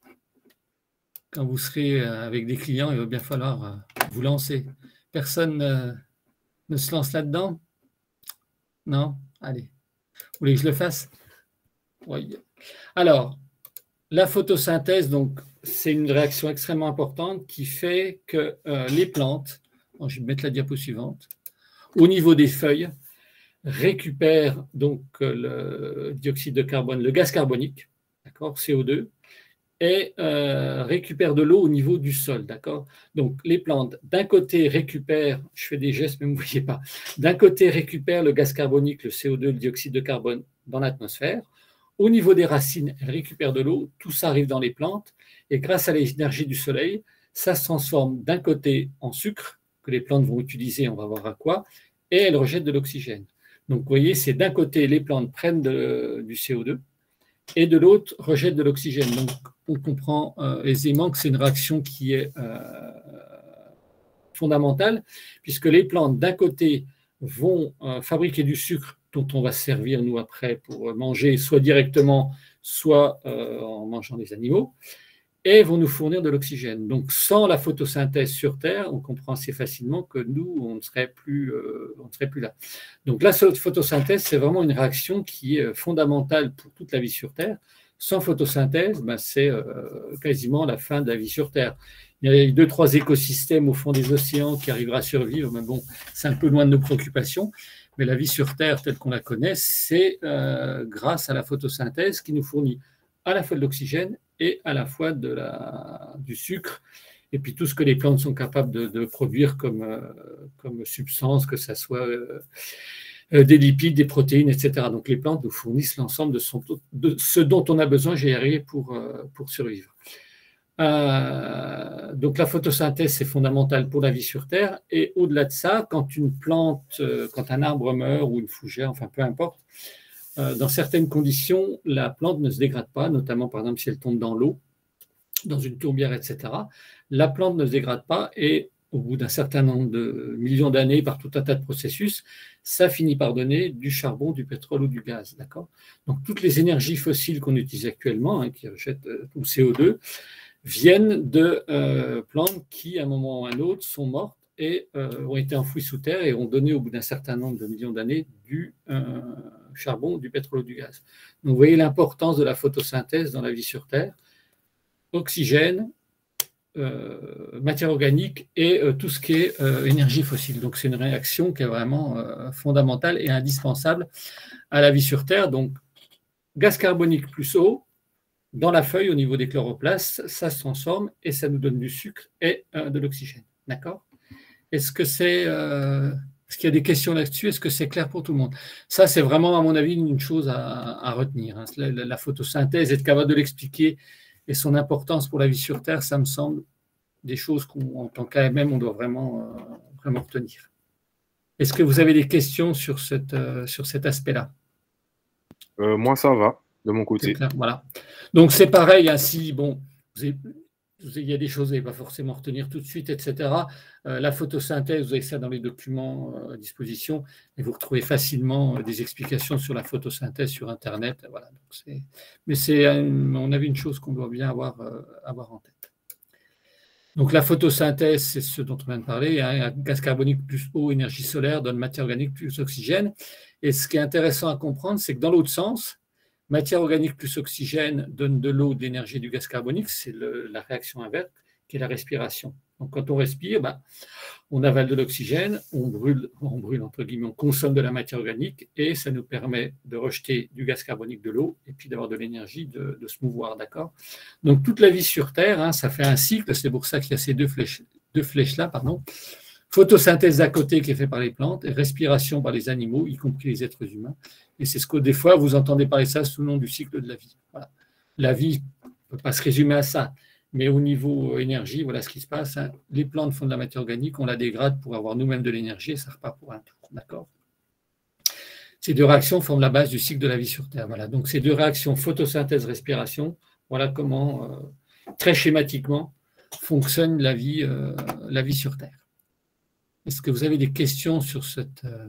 S1: Quand vous serez euh, avec des clients, il va bien falloir euh, vous lancer. Personne euh, ne se lance là-dedans? Non? Allez. Vous voulez que je le fasse? Oui. Alors, la photosynthèse, donc, c'est une réaction extrêmement importante qui fait que euh, les plantes, bon, je vais mettre la diapo suivante, au niveau des feuilles, récupèrent donc euh, le dioxyde de carbone, le gaz carbonique, d'accord, C O deux, et euh, récupèrent de l'eau au niveau du sol, d'accord. Donc, les plantes, d'un côté, récupèrent, je fais des gestes, mais vous ne voyez pas, d'un côté, récupèrent le gaz carbonique, le C O deux, le dioxyde de carbone dans l'atmosphère. Au niveau des racines, elles récupèrent de l'eau, tout ça arrive dans les plantes, et grâce à l'énergie du soleil, ça se transforme d'un côté en sucre, que les plantes vont utiliser, on va voir à quoi, et elles rejettent de l'oxygène. Donc, vous voyez, c'est d'un côté, les plantes prennent de, du C O deux, et de l'autre, rejettent de l'oxygène. Donc, on comprend euh, aisément que c'est une réaction qui est euh, fondamentale, puisque les plantes, d'un côté, vont euh, fabriquer du sucre dont on va se servir, nous, après, pour manger, soit directement, soit euh, en mangeant des animaux, et vont nous fournir de l'oxygène. Donc, sans la photosynthèse sur Terre, on comprend assez facilement que nous, on ne serait plus, euh, on ne serait plus là. Donc, la photosynthèse, c'est vraiment une réaction qui est fondamentale pour toute la vie sur Terre. Sans photosynthèse, ben, c'est euh, quasiment la fin de la vie sur Terre. Il y a deux, trois écosystèmes au fond des océans qui arriveraient à survivre, mais bon, c'est un peu loin de nos préoccupations. Mais la vie sur Terre, telle qu'on la connaît, c'est euh, grâce à la photosynthèse qui nous fournit à la fois de l'oxygène et à la fois de la, du sucre, et puis tout ce que les plantes sont capables de, de produire comme, euh, comme substance, que ce soit euh, des lipides, des protéines, et cetera. Donc les plantes nous fournissent l'ensemble de, son, de ce dont on a besoin, j'ai arrivé pour, euh, pour survivre. Euh, donc la photosynthèse, c'est fondamental pour la vie sur Terre, et au-delà de ça, quand une plante, euh, quand un arbre meurt, ou une fougère, enfin peu importe, Euh, dans certaines conditions, la plante ne se dégrade pas, notamment par exemple si elle tombe dans l'eau, dans une tourbière, et cetera. La plante ne se dégrade pas et au bout d'un certain nombre de millions d'années, par tout un tas de processus, ça finit par donner du charbon, du pétrole ou du gaz. D'accord ? Donc toutes les énergies fossiles qu'on utilise actuellement, hein, qui rejettent euh, tout le C O deux, viennent de euh, plantes qui, à un moment ou à un autre, sont mortes et euh, ont été enfouies sous terre et ont donné au bout d'un certain nombre de millions d'années du euh, charbon, du pétrole ou du gaz. Donc vous voyez l'importance de la photosynthèse dans la vie sur Terre. Oxygène, euh, matière organique et euh, tout ce qui est euh, énergie fossile. Donc c'est une réaction qui est vraiment euh, fondamentale et indispensable à la vie sur Terre. Donc gaz carbonique plus eau, dans la feuille au niveau des chloroplastes, ça se transforme et ça nous donne du sucre et euh, de l'oxygène. D'accord ? Est-ce que c'est... Euh, Est-ce qu'il y a des questions là-dessus? Est-ce que c'est clair pour tout le monde? Ça, c'est vraiment, à mon avis, une chose à, à retenir. Hein. La, la, la photosynthèse, être capable de l'expliquer et son importance pour la vie sur Terre, ça me semble des choses qu'en tant qu'A M M, on doit vraiment, euh, vraiment retenir. Est-ce que vous avez des questions sur, cette, euh, sur cet aspect-là?
S3: Euh, moi, ça va, de mon côté.
S1: Clair, voilà. Donc, c'est pareil, hein, si, bon, vous avez, il y a des choses que vous n'allez pas forcément retenir tout de suite, et cetera. Euh, la photosynthèse, vous avez ça dans les documents euh, à disposition, et vous retrouvez facilement euh, des explications sur la photosynthèse sur Internet. Voilà. Donc mais c'est, à mon avis, une chose qu'on doit bien avoir, euh, avoir en tête. Donc la photosynthèse, c'est ce dont on vient de parler, hein, gaz carbonique plus eau, énergie solaire, donne matière organique plus oxygène. Et ce qui est intéressant à comprendre, c'est que dans l'autre sens, matière organique plus oxygène donne de l'eau, de l'énergie et du gaz carbonique, c'est la réaction inverse qui est la respiration. Donc quand on respire, bah, on avale de l'oxygène, on brûle, on brûle entre guillemets, on consomme de la matière organique et ça nous permet de rejeter du gaz carbonique, de l'eau et puis d'avoir de l'énergie, de, de se mouvoir, d'accord ? Donc toute la vie sur Terre, hein, ça fait un cycle, c'est pour ça qu'il y a ces deux flèches, deux flèches-là, pardon. Photosynthèse d'à côté qui est faite par les plantes et respiration par les animaux, y compris les êtres humains. Et c'est ce que des fois, vous entendez parler ça sous le nom du cycle de la vie. Voilà. La vie ne peut pas se résumer à ça. Mais au niveau énergie, voilà ce qui se passe. Hein. Les plantes font de la matière organique, on la dégrade pour avoir nous-mêmes de l'énergie et ça repart pour un tour. D'accord ? Ces deux réactions forment la base du cycle de la vie sur Terre. Voilà. Donc ces deux réactions, photosynthèse, respiration, voilà comment, euh, très schématiquement, fonctionne la vie, euh, la vie sur Terre. Est-ce que vous avez des questions sur, cette, euh,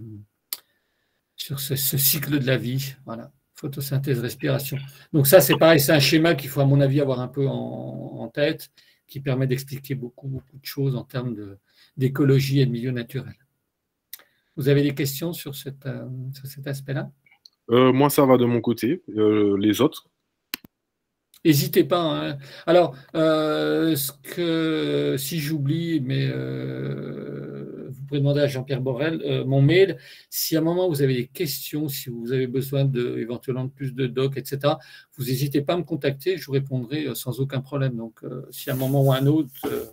S1: sur ce, ce cycle de la vie? Voilà, photosynthèse, respiration. Donc ça, c'est pareil, c'est un schéma qu'il faut, à mon avis, avoir un peu en, en tête, qui permet d'expliquer beaucoup, beaucoup de choses en termes de, d'écologie et de milieu naturel. Vous avez des questions sur, cette, euh, sur cet aspect-là?
S3: Euh, moi, ça va de mon côté. Euh, les autres?
S1: N'hésitez pas. Hein. Alors, euh, ce que, si j'oublie, mais euh, vous pouvez demander à Jean-Pierre Borel, euh, mon mail, si à un moment vous avez des questions, si vous avez besoin de, éventuellement de plus de docs, et cetera, vous n'hésitez pas à me contacter, je vous répondrai sans aucun problème. Donc, euh, si à un moment ou à un autre, euh,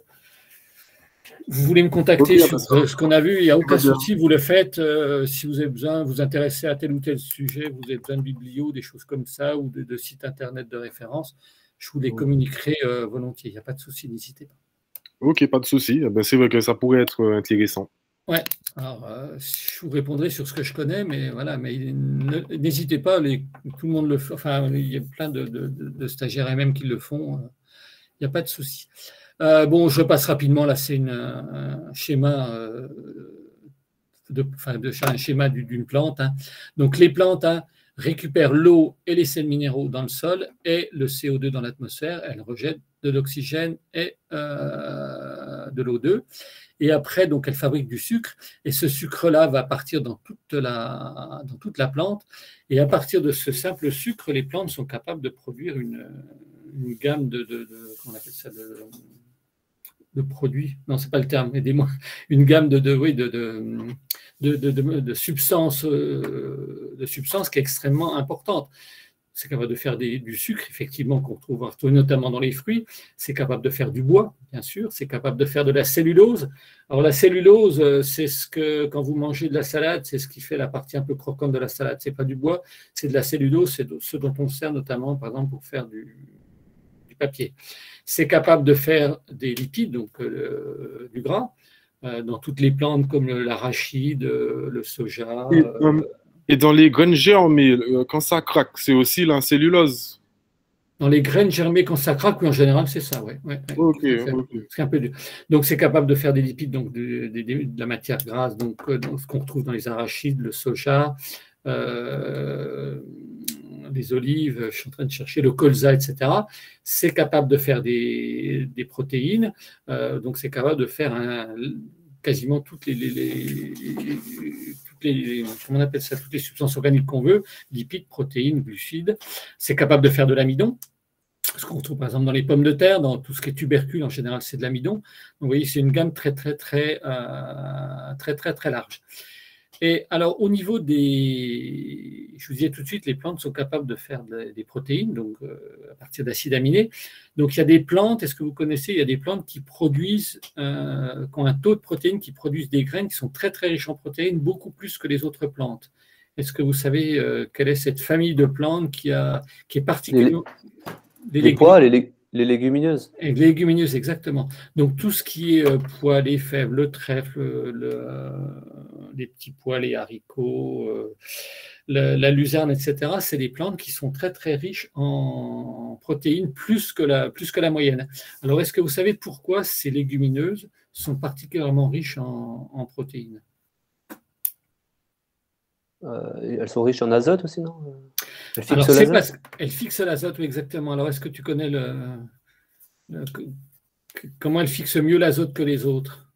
S1: vous voulez me contacter okay, sur ce qu'on a vu, il n'y a aucun souci, vous le faites. Euh, si vous avez besoin, vous intéressez à tel ou tel sujet, vous avez besoin de biblio, des choses comme ça, ou de, de sites internet de référence, je vous les communiquerai euh, volontiers. Il n'y a pas de souci, n'hésitez pas.
S3: Ok, pas de souci. Eh ben, c'est vrai que ça pourrait être intéressant.
S1: Ouais, alors euh, je vous répondrai sur ce que je connais, mais voilà, mais n'hésitez pas, les, tout le monde le fait, enfin, il y a plein de, de, de, de stagiaires et même qui le font, il n'y a pas de souci. Euh, bon, je passe rapidement, là, c'est un schéma, euh, de, enfin, de, un schéma d'une plante. Hein. Donc, les plantes hein, récupèrent l'eau et les sels minéraux dans le sol et le C O deux dans l'atmosphère. Elles rejettent de l'oxygène et euh, de l'O deux. Et après, donc, elles fabriquent du sucre. Et ce sucre-là va partir dans toute, la, dans toute la plante. Et à partir de ce simple sucre, les plantes sont capables de produire une, une gamme de, de, de comment on appelle ça, de, de produits, non, ce n'est pas le terme, aidez-moi, une gamme de, de, oui, de, de, de, de, de, de, substances, euh, de substances qui est extrêmement importante. C'est capable de faire des, du sucre, effectivement, qu'on trouve notamment dans les fruits. C'est capable de faire du bois, bien sûr. C'est capable de faire de la cellulose. Alors, la cellulose, c'est ce que, quand vous mangez de la salade, c'est ce qui fait la partie un peu croquante de la salade. Ce n'est pas du bois, c'est de la cellulose. C'est ce dont on sert notamment, par exemple, pour faire du, du papier. C'est capable de faire des lipides, donc euh, du gras, euh, dans toutes les plantes comme l'arachide, le soja.
S3: Et, euh, et dans les graines germées, quand ça craque, c'est aussi la cellulose.
S1: Dans les graines germées, quand ça craque, oui, en général, c'est ça, oui. Ouais, ouais.
S3: Okay, okay.
S1: C'est un peu dur. Donc, c'est capable de faire des lipides, donc de, de, de, de la matière grasse, donc, donc ce qu'on retrouve dans les arachides, le soja, euh, les olives, je suis en train de chercher le colza, et cetera. C'est capable de faire des, des protéines, euh, donc c'est capable de faire un, quasiment toutes les, les, les, toutes les, comment on appelle ça, toutes les substances organiques qu'on veut, lipides, protéines, glucides. C'est capable de faire de l'amidon, ce qu'on retrouve par exemple dans les pommes de terre, dans tout ce qui est tubercule, en général, c'est de l'amidon. Donc, vous voyez, c'est une gamme très, très, très, euh, très, très, très large. Et alors, au niveau des... Je vous disais tout de suite, les plantes sont capables de faire des protéines, donc euh, à partir d'acides aminés. Donc, il y a des plantes, est-ce que vous connaissez, il y a des plantes qui produisent, euh, qui ont un taux de protéines, qui produisent des graines qui sont très, très riches en protéines, beaucoup plus que les autres plantes. Est-ce que vous savez euh, quelle est cette famille de plantes qui, a, qui est particulièrement...
S4: Les, les pois, les légumes. Les légumineuses.
S1: Les légumineuses, exactement. Donc, tout ce qui est euh, pois, les fèves, le trèfle, le, euh, les petits pois, les haricots, euh, le, la luzerne, et cetera, c'est des plantes qui sont très, très riches en protéines, plus que la, plus que la moyenne. Alors, est-ce que vous savez pourquoi ces légumineuses sont particulièrement riches en, en protéines?
S4: Euh, elles sont riches en azote aussi, non?
S1: Elles fixent l'azote. Parce qu'elles fixent l'azote, oui, exactement. Alors, est-ce que tu connais le, le, comment elles fixent mieux l'azote que les autres?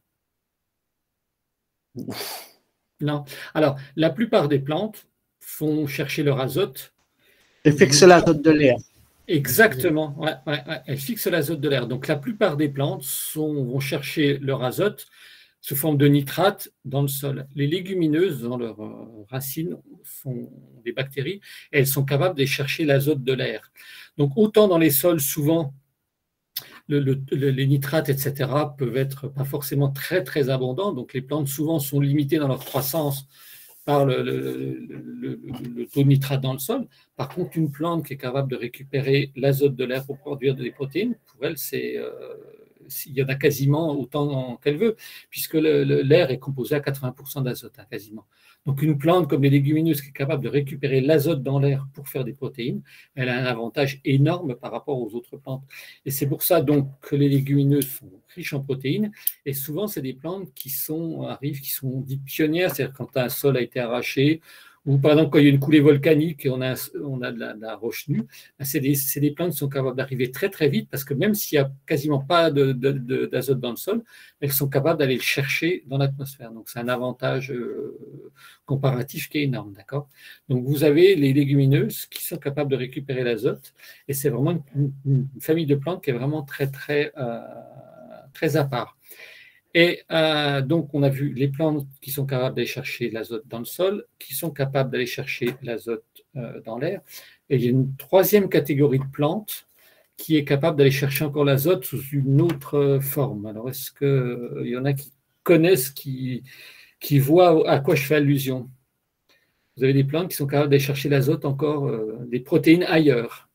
S1: Non. Alors, la plupart des plantes font chercher leur azote.
S9: Elles fixent l'azote de l'air.
S1: Exactement. Ouais, ouais, ouais. Elles fixent l'azote de l'air. Donc, la plupart des plantes sont, vont chercher leur azote sous forme de nitrate dans le sol. Les légumineuses, dans leurs racines, sont des bactéries et elles sont capables de chercher l'azote de l'air. Donc, autant dans les sols, souvent, le, le, les nitrates, et cetera, peuvent être pas forcément très, très abondants. Donc, les plantes, souvent, sont limitées dans leur croissance par le, le, le, le taux de nitrate dans le sol. Par contre, une plante qui est capable de récupérer l'azote de l'air pour produire des protéines, pour elle, c'est, euh, il y en a quasiment autant qu'elle veut, puisque le, le, l'air est composé à quatre-vingts pour cent d'azote, hein, quasiment. Donc, une plante comme les légumineuses qui est capable de récupérer l'azote dans l'air pour faire des protéines, elle a un avantage énorme par rapport aux autres plantes. Et c'est pour ça donc que les légumineuses sont riches en protéines. Et souvent, c'est des plantes qui sont, arrivent, qui sont dites pionnières, c'est-à-dire quand un sol a été arraché, ou par exemple quand il y a une coulée volcanique et on a, on a de, la, de la roche nue, c'est des, c'est des plantes qui sont capables d'arriver très très vite parce que même s'il n'y a quasiment pas de, de, de, d'azote dans le sol, elles sont capables d'aller le chercher dans l'atmosphère. Donc c'est un avantage euh, comparatif qui est énorme, d'accord ? Donc vous avez les légumineuses qui sont capables de récupérer l'azote et c'est vraiment une, une, une famille de plantes qui est vraiment très très, euh, très à part. Et euh, donc, on a vu les plantes qui sont capables d'aller chercher l'azote dans le sol, qui sont capables d'aller chercher l'azote euh, dans l'air. Et il y a une troisième catégorie de plantes qui est capable d'aller chercher encore l'azote sous une autre forme. Alors, est-ce qu'il euh, y en a qui connaissent, qui, qui voient à quoi je fais allusion ? Vous avez des plantes qui sont capables d'aller chercher l'azote encore, euh, des protéines ailleurs.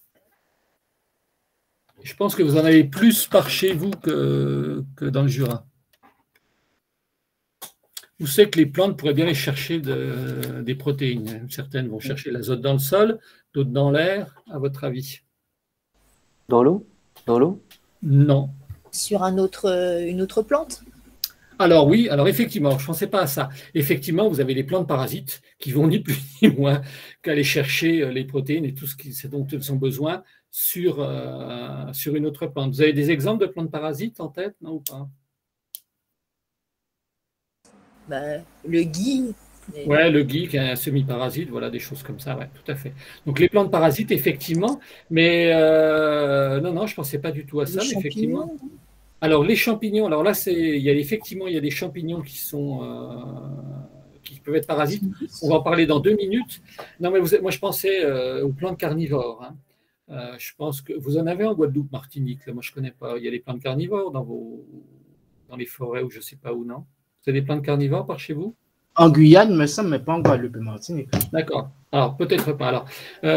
S1: Je pense que vous en avez plus par chez vous que, que dans le Jura. Vous savez que les plantes pourraient bien aller chercher de, des protéines. Certaines vont chercher l'azote dans le sol, d'autres dans l'air, à votre avis?
S4: Dans l'eau? Dans l'eau?
S1: Non.
S6: Sur un autre, une autre plante?
S1: Alors oui, alors effectivement, je ne pensais pas à ça. Effectivement, vous avez les plantes parasites qui vont ni plus ni moins qu'aller chercher les protéines et tout ce, qui, ce dont elles ont besoin sur, euh, sur une autre plante. Vous avez des exemples de plantes parasites en tête, non ou pas?
S6: Ben, le gui. Mais...
S1: Ouais, le gui qui est un semi-parasite, voilà, des choses comme ça, ouais, tout à fait. Donc les plantes parasites, effectivement, mais euh, non, non, je ne pensais pas du tout à ça, mais effectivement. Alors les champignons, alors là, c'est, il y a effectivement, il y a des champignons qui sont, euh, qui peuvent être parasites. On va en parler dans deux minutes. Non, mais vous, moi, je pensais euh, aux plantes carnivores. Hein. Euh, je pense que vous en avez en Guadeloupe, Martinique. Là, moi, je ne connais pas. Il y a des plantes carnivores dans vos, dans les forêts ou je ne sais pas où, non? Vous avez des plantes carnivores par chez vous?
S9: En Guyane, me semble, mais pas en Guadeloupe et Martinique.
S1: D'accord. Alors, peut-être pas. Alors,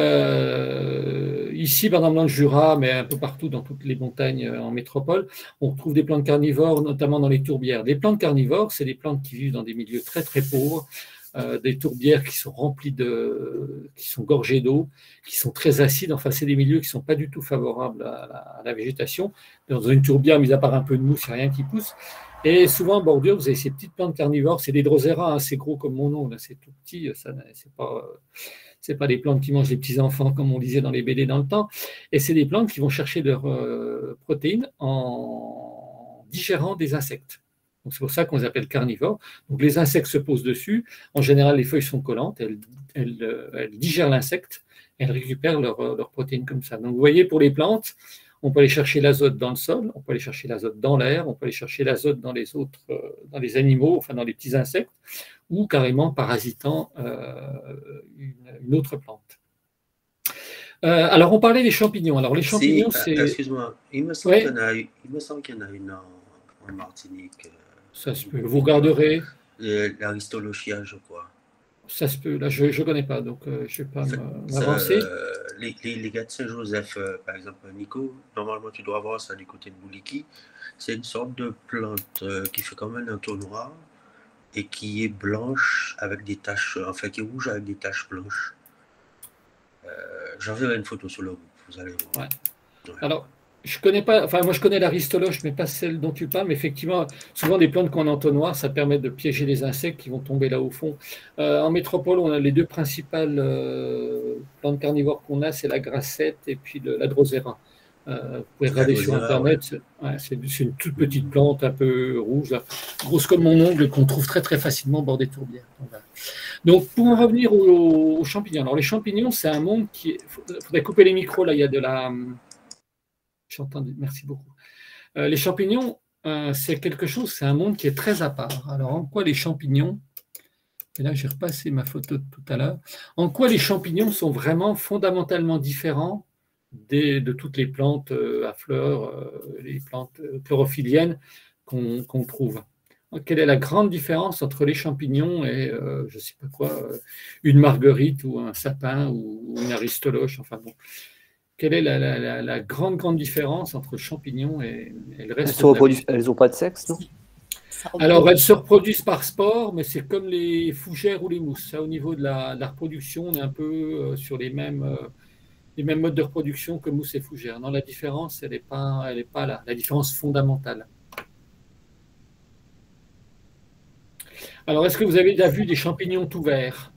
S1: euh, ici, par exemple, dans le Jura, mais un peu partout dans toutes les montagnes en métropole, on trouve des plantes carnivores, notamment dans les tourbières. Les plantes carnivores, c'est des plantes qui vivent dans des milieux très, très pauvres, euh, des tourbières qui sont remplies de, qui sont gorgées d'eau, qui sont très acides. Enfin, c'est des milieux qui ne sont pas du tout favorables à la, à la végétation. Dans une tourbière, mis à part un peu de mousse, il n'y a rien qui pousse. Et souvent, en bordure, vous avez ces petites plantes carnivores, c'est des drosera, hein, c'est gros comme mon nom, là, c'est tout petit, ça, c'est pas, c'est pas des plantes qui mangent les petits-enfants comme on disait dans les B D dans le temps, et c'est des plantes qui vont chercher leurs euh, protéines en digérant des insectes. Donc c'est pour ça qu'on les appelle carnivores. Donc les insectes se posent dessus, en général les feuilles sont collantes, elles, elles, elles digèrent l'insecte, elles récupèrent leurs leur protéines comme ça. Donc vous voyez, pour les plantes, on peut aller chercher l'azote dans le sol, on peut aller chercher l'azote dans l'air, on peut aller chercher l'azote dans les autres, euh, dans les animaux, enfin dans les petits insectes, ou carrément parasitant euh, une, une autre plante. Euh, alors on parlait des champignons. Alors les champignons,
S10: si,
S1: c'est.
S10: Excuse-moi, il me semble ouais. qu'il y en a, il me semble qu'il y en a une en, en Martinique.
S1: Ça se peut. Vous regarderez.
S10: L'aristolochia, je crois.
S1: Ça se peut. Là, je ne connais pas, donc euh, je ne vais pas m'avancer.
S10: Euh, les, les, les gars de Saint-Joseph, euh, par exemple, Nico, normalement, tu dois avoir ça du côté de Bouliki. C'est une sorte de plante euh, qui fait comme un entonnoir et qui est blanche avec des taches, enfin, qui est rouge avec des taches blanches. Euh, J'enverrai une photo sur le groupe, vous allez voir.
S1: Ouais. Ouais. Alors, je connais pas, enfin moi je connais l'aristoloche, mais pas celle dont tu parles. Mais effectivement, souvent des plantes qu'on entonnoir, ça permet de piéger les insectes qui vont tomber là au fond. Euh, en métropole, on a les deux principales euh, plantes carnivores qu'on a, c'est la grassette et puis le, la drosera. Euh, vous pouvez regarder sur Internet, ouais. C'est ouais, une toute petite plante un peu rouge, là, grosse comme mon ongle, qu'on trouve très très facilement au bord des tourbières. Donc, voilà. Donc pour en revenir aux, aux champignons. Alors les champignons, c'est un monde qui... Il faudrait couper les micros, là, il y a de la... J'entends, merci beaucoup. Euh, les champignons, euh, c'est quelque chose, c'est un monde qui est très à part. Alors, en quoi les champignons, et là j'ai repassé ma photo de tout à l'heure, en quoi les champignons sont vraiment fondamentalement différents des, de toutes les plantes euh, à fleurs, euh, les plantes chlorophylliennes qu'on qu'on trouve. quelle est la grande différence entre les champignons et, euh, je ne sais pas quoi, euh, une marguerite ou un sapin ou une aristoloche, enfin bon. Quelle est la, la, la, la grande, grande différence entre le champignon et, et le reste de la vie?
S4: Elles n'ont pas de sexe, non?
S1: Alors, elles se reproduisent par spore, mais c'est comme les fougères ou les mousses. Ça, au niveau de la, de la reproduction, on est un peu euh, sur les mêmes, euh, les mêmes modes de reproduction que mousse et fougère. Non, la différence, elle n'est pas, elle est pas là. La différence fondamentale. Alors, est-ce que vous avez déjà vu des champignons tout verts?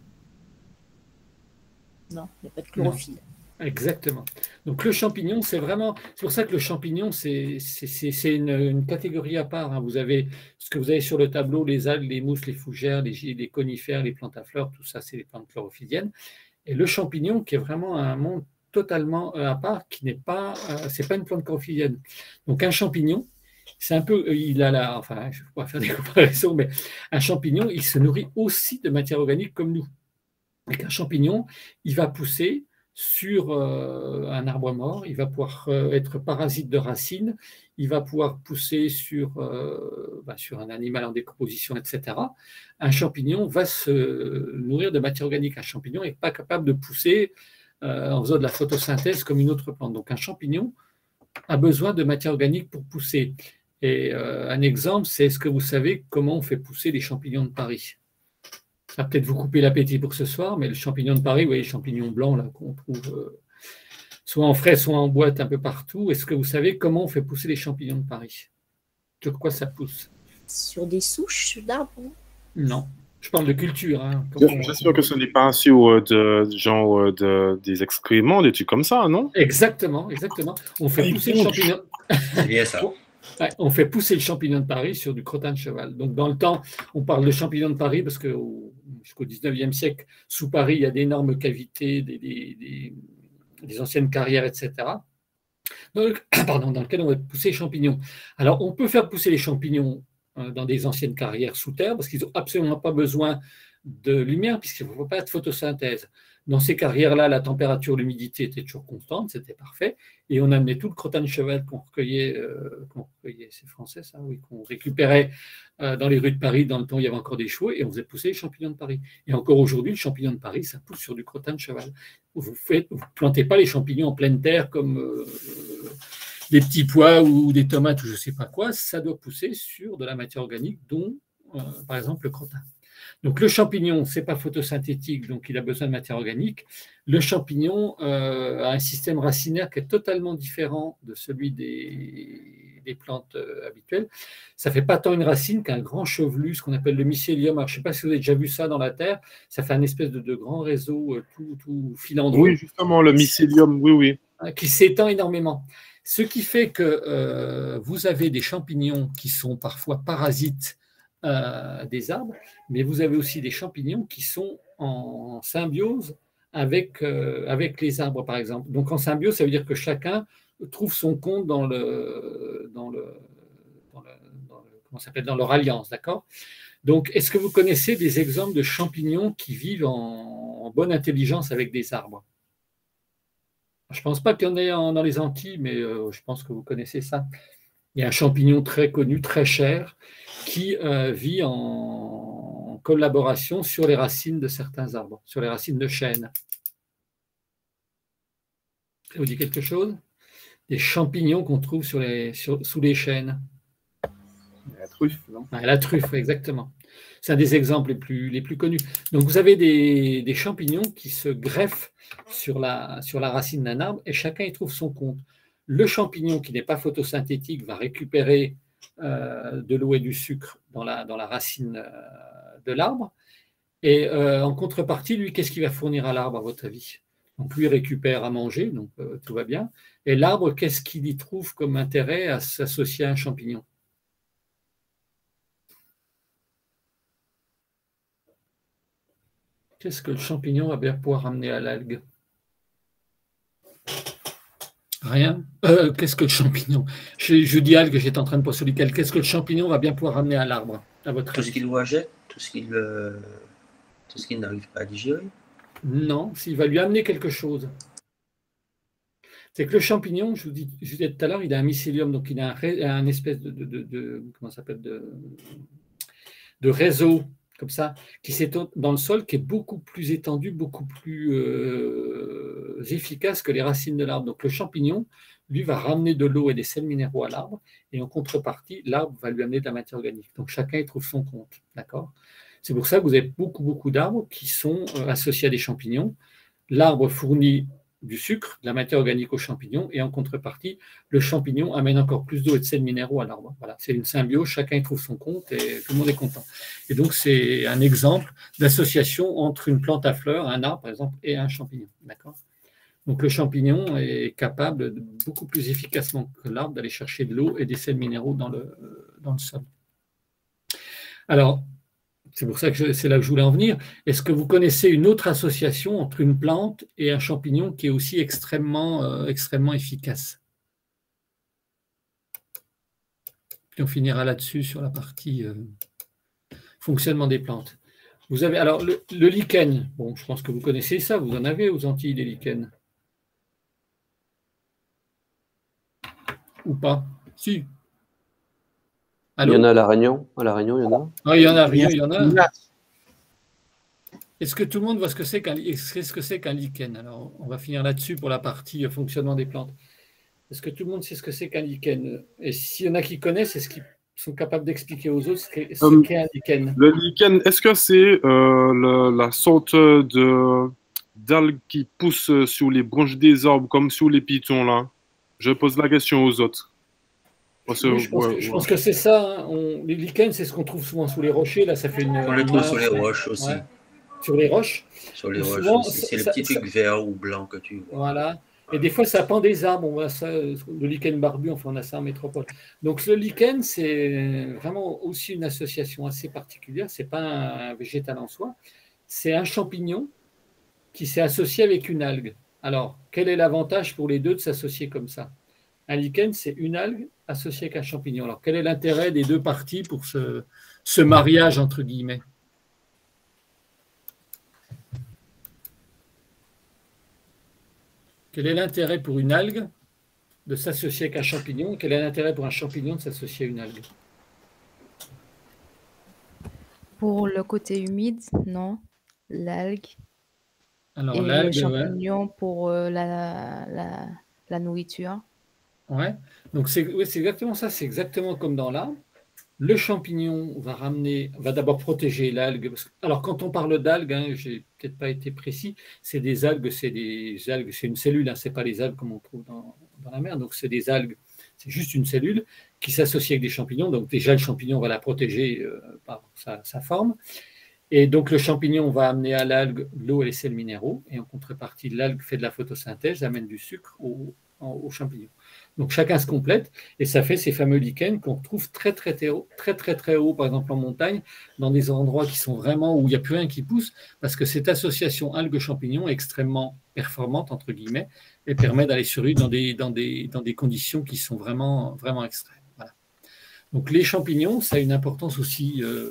S6: Non, il n'y a pas de chlorophylle.
S1: Non. Exactement. Donc le champignon, c'est vraiment, c'est pour ça que le champignon, c'est une, une catégorie à part. Hein. Vous avez ce que vous avez sur le tableau, les algues, les mousses, les fougères, les, les conifères, les plantes à fleurs, tout ça, c'est les plantes chlorophylliennes. Et le champignon, qui est vraiment un monde totalement à part, qui n'est pas, euh, c'est pas une plante chlorophyllienne. Donc un champignon, c'est un peu, il a la, enfin, je ne vais pas faire des comparaisons, mais un champignon, il se nourrit aussi de matière organique comme nous. Avec un champignon, il va pousser sur euh, un arbre mort, il va pouvoir euh, être parasite de racines, il va pouvoir pousser sur, euh, bah, sur un animal en décomposition, et cetera. Un champignon va se nourrir de matière organique. Un champignon n'est pas capable de pousser euh, en faisant de la photosynthèse comme une autre plante. Donc un champignon a besoin de matière organique pour pousser. Et euh, un exemple, c'est est-ce que vous savez comment on fait pousser les champignons de Paris? Ça va peut-être vous couper l'appétit pour ce soir, mais le champignon de Paris, vous voyez, les champignons blancs là qu'on trouve euh, soit en frais, soit en boîte un peu partout. Est-ce que vous savez comment on fait pousser les champignons de Paris? Sur quoi ça pousse?
S6: Sur des souches d'arbres?
S1: Non. Je parle de culture. Hein.
S3: J'espère que ce n'est pas sur de, genre de, des excréments, des trucs comme ça, non?
S1: Exactement, exactement. On fait pousser le champignon.
S10: C'est bien ça.
S1: Ouais, on fait pousser le champignon de Paris sur du crottin de cheval. Donc, dans le temps, on parle de champignon de Paris parce qu'au jusqu'au dix-neuvième siècle, sous Paris, il y a d'énormes cavités, des, des, des, des anciennes carrières, et cetera. Donc, pardon, dans lequel on va pousser les champignons. Alors, on peut faire pousser les champignons euh, dans des anciennes carrières sous terre parce qu'ils n'ont absolument pas besoin de lumière puisqu'il ne faut pas de photosynthèse. Dans ces carrières-là, la température, l'humidité était toujours constante, c'était parfait. Et on amenait tout le crottin de cheval qu'on recueillait, euh, qu'on recueillait, c'est français ça, oui, qu'on récupérait euh, dans les rues de Paris, dans le temps où il y avait encore des chevaux, et on faisait pousser les champignons de Paris. Et encore aujourd'hui, le champignon de Paris, ça pousse sur du crottin de cheval. Vous ne plantez pas les champignons en pleine terre comme euh, des petits pois ou des tomates ou je ne sais pas quoi, ça doit pousser sur de la matière organique, dont, euh, par exemple, le crottin. Donc le champignon, ce n'est pas photosynthétique, donc il a besoin de matière organique. Le champignon euh, a un système racinaire qui est totalement différent de celui des, des plantes euh, habituelles. Ça ne fait pas tant une racine qu'un grand chevelu, ce qu'on appelle le mycélium. Alors, je ne sais pas si vous avez déjà vu ça dans la terre, ça fait un espèce de, de grand réseau euh, tout, tout filandreux.
S3: Oui, justement, le mycélium, oui, oui.
S1: Qui s'étend énormément. Ce qui fait que euh, vous avez des champignons qui sont parfois parasites Euh, des arbres, mais vous avez aussi des champignons qui sont en symbiose avec, euh, avec les arbres, par exemple. Donc en symbiose, ça veut dire que chacun trouve son compte dans le, dans le, dans le, dans le comment ça s'appelle, dans leur alliance, d'accord? Donc, est-ce que vous connaissez des exemples de champignons qui vivent en, en bonne intelligence avec des arbres? Je ne pense pas qu'il y en ait en, dans les Antilles, mais euh, je pense que vous connaissez ça. Il y a un champignon très connu, très cher, qui euh, vit en collaboration sur les racines de certains arbres, sur les racines de chêne. Ça vous dit quelque chose? Des champignons qu'on trouve sur les, sur, sous les chênes.
S3: La truffe, non?
S1: Ah, la truffe, exactement. C'est un des exemples les plus, les plus connus. Donc, vous avez des, des champignons qui se greffent sur la, sur la racine d'un arbre et chacun y trouve son compte. Le champignon qui n'est pas photosynthétique va récupérer euh, de l'eau et du sucre dans la, dans la racine euh, de l'arbre. Et euh, en contrepartie, lui, qu'est-ce qu'il va fournir à l'arbre, à votre avis? Donc, lui récupère à manger, donc euh, tout va bien. Et l'arbre, qu'est-ce qu'il y trouve comme intérêt à s'associer à un champignon? Qu'est-ce que le champignon va bien pouvoir amener à l'algue? Rien. Euh, Qu'est-ce que le champignon? je, je dis algue, j'étais en train de penser lequel. Qu'est-ce que le champignon va bien pouvoir amener à l'arbre, à votre
S10: Tout
S1: avis?
S10: ce qu'il rejette, tout ce qu'il euh, tout ce qu'il n'arrive pas à digérer.
S1: Non, s'il va lui amener quelque chose. C'est que le champignon, je vous, dis, je vous disais tout à l'heure, il a un mycélium, donc il a un, un espèce de, de, de, de comment ça s'appelle, de, de réseau comme ça, qui s'étend dans le sol, qui est beaucoup plus étendu, beaucoup plus euh, efficace que les racines de l'arbre. Donc le champignon, lui, va ramener de l'eau et des sels minéraux à l'arbre, et en contrepartie, l'arbre va lui amener de la matière organique. Donc chacun y trouve son compte, d'accord? C'est pour ça que vous avez beaucoup, beaucoup d'arbres qui sont euh, associés à des champignons. L'arbre fournit du sucre, de la matière organique aux champignons, et en contrepartie, le champignon amène encore plus d'eau et de sels minéraux à l'arbre. Voilà, c'est une symbiose, chacun y trouve son compte et tout le monde est content. Et donc, c'est un exemple d'association entre une plante à fleurs, un arbre par exemple, et un champignon. D'accord ? Donc, le champignon est capable, de, beaucoup plus efficacement que l'arbre, d'aller chercher de l'eau et des sels minéraux dans le, dans le sol. Alors, c'est pour ça que c'est là que je voulais en venir. Est-ce que vous connaissez une autre association entre une plante et un champignon qui est aussi extrêmement, euh, extrêmement efficace? Puis on finira là-dessus sur la partie euh, fonctionnement des plantes. Vous avez alors le, le lichen. Bon, je pense que vous connaissez ça. Vous en avez aux Antilles des lichens? Ou pas? Si.
S4: Il y en a à La Réunion. À La Réunion, il y en a.
S1: Ah, il y en a, il y en a. Est-ce que tout le monde voit ce que c'est qu'un ce que c'est qu'un lichen? Alors, on va finir là-dessus pour la partie fonctionnement des plantes. Est-ce que tout le monde sait ce que c'est qu'un lichen? Et s'il y en a qui connaissent, est-ce qu'ils sont capables d'expliquer aux autres ce qu'est
S3: Um,
S1: un lichen?
S3: Le lichen, est-ce que c'est euh, le- la sorte de d'algue qui pousse sur les branches des arbres comme sur les pitons là? Je pose la question aux autres. Parce que,
S1: Oui, je pense
S3: ouais,
S1: que, je
S3: ouais.
S1: pense que c'est ça. hein. On- les lichens, c'est ce qu'on trouve souvent sous les rochers. Là, ça fait une.
S10: On le
S1: une
S10: trouve
S1: masse,
S10: sur les
S1: ouais.
S10: roches aussi.
S1: Ouais. Sur les roches.
S10: Sur les
S1: Et
S10: roches
S1: souvent,
S10: aussi.
S1: ça-
S10: C'est le
S1: ça-
S10: petit
S1: ça-
S10: truc vert ou blanc que tu vois.
S1: Voilà. Et des fois, ça pend des arbres. On voit ça, euh, le lichen barbu, enfin, on a ça en métropole. Donc, le lichen, c'est vraiment aussi une association assez particulière. Ce n'est pas un végétal en soi. C'est un champignon qui s'est associé avec une algue. Alors, quel est l'avantage pour les deux de s'associer comme ça? Un lichen, c'est une algue associée avec un champignon. Alors, quel est l'intérêt des deux parties pour ce, ce mariage, entre guillemets? Quel est l'intérêt pour une algue de s'associer avec un champignon? Quel est l'intérêt pour un champignon de s'associer à une algue?
S11: Pour le côté humide, non. L'algue.
S1: Alors,
S11: Et le
S1: l'algue, ouais.
S11: champignon pour euh, la, la, la nourriture.
S1: Ouais. Donc, c'est ouais, c'est exactement ça. C'est exactement comme dans l'arbre. Le champignon va ramener, va d'abord protéger l'algue. parce que- Alors, quand on parle d'algues, hein, j'ai peut-être pas été précis, c'est des algues, c'est des algues, c'est une cellule, hein, c'est pas les algues comme on trouve dans, dans la mer. Donc, c'est des algues, c'est juste une cellule qui s'associe avec des champignons. Donc, déjà, le champignon va la protéger euh, par sa, sa forme. Et donc, le champignon va amener à l'algue l'eau et les sels minéraux. Et en contrepartie, l'algue fait de la photosynthèse, amène du sucre au, en- au champignon. Donc, chacun se complète et ça fait ces fameux lichens qu'on retrouve très, très, très haut, très, très, très haut, par exemple en montagne, dans des endroits qui sont vraiment où il n'y a plus rien qui pousse, parce que cette association algue-champignon est extrêmement performante, entre guillemets, et permet d'aller survivre dans des, dans, des, dans des conditions qui sont vraiment, vraiment extrêmes. Voilà. Donc, les champignons, ça a une importance aussi euh,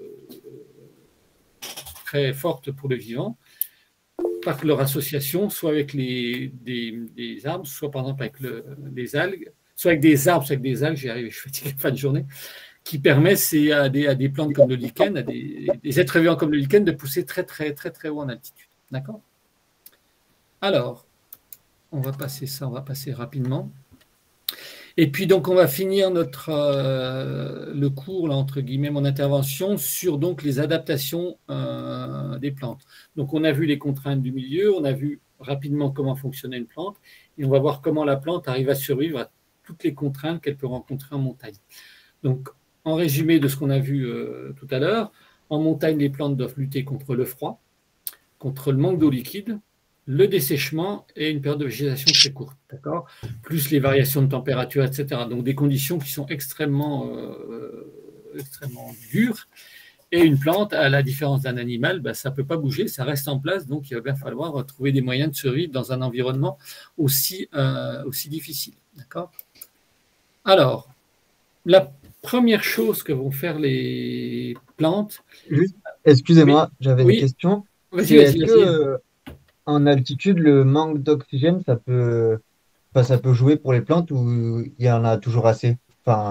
S1: très forte pour le vivant, par leur association, soit avec les, des, des arbres, soit par exemple avec le, les algues, soit avec des arbres, soit avec des algues, j'y arrive, je suis fatigué fin de journée, qui permet c'est à, des, à des plantes comme le lichen, à des, des êtres vivants comme le lichen, de pousser très très très très haut en altitude. D'accord? Alors, on va passer ça, on va passer rapidement. Et puis donc on va finir notre euh, le cours là, entre guillemets mon intervention sur donc les adaptations euh, des plantes. Donc on a vu les contraintes du milieu, on a vu rapidement comment fonctionnait une plante et on va voir comment la plante arrive à survivre à toutes les contraintes qu'elle peut rencontrer en montagne. Donc en résumé de ce qu'on a vu euh, tout à l'heure, en montagne les plantes doivent lutter contre le froid, contre le manque d'eau liquide, le dessèchement et une période de végétation très courte, d'accord? Plus les variations de température, et cetera. Donc des conditions qui sont extrêmement, euh, extrêmement dures. Et une plante, à la différence d'un animal, ben, ça ne peut pas bouger, ça reste en place. Donc il va bien falloir trouver des moyens de survivre dans un environnement aussi, euh, aussi difficile, d'accord? Alors, la première chose que vont faire les plantes.
S7: Juste, excusez-moi,
S1: Oui.
S7: j'avais
S1: Oui.
S7: une question.
S1: Vas-y,
S7: C'est,
S1: vas-y,
S7: est-ce
S1: vas-y.
S7: que euh, en altitude, le manque d'oxygène, ça peut, enfin, ça peut jouer pour les plantes ou il y en a toujours assez? Enfin,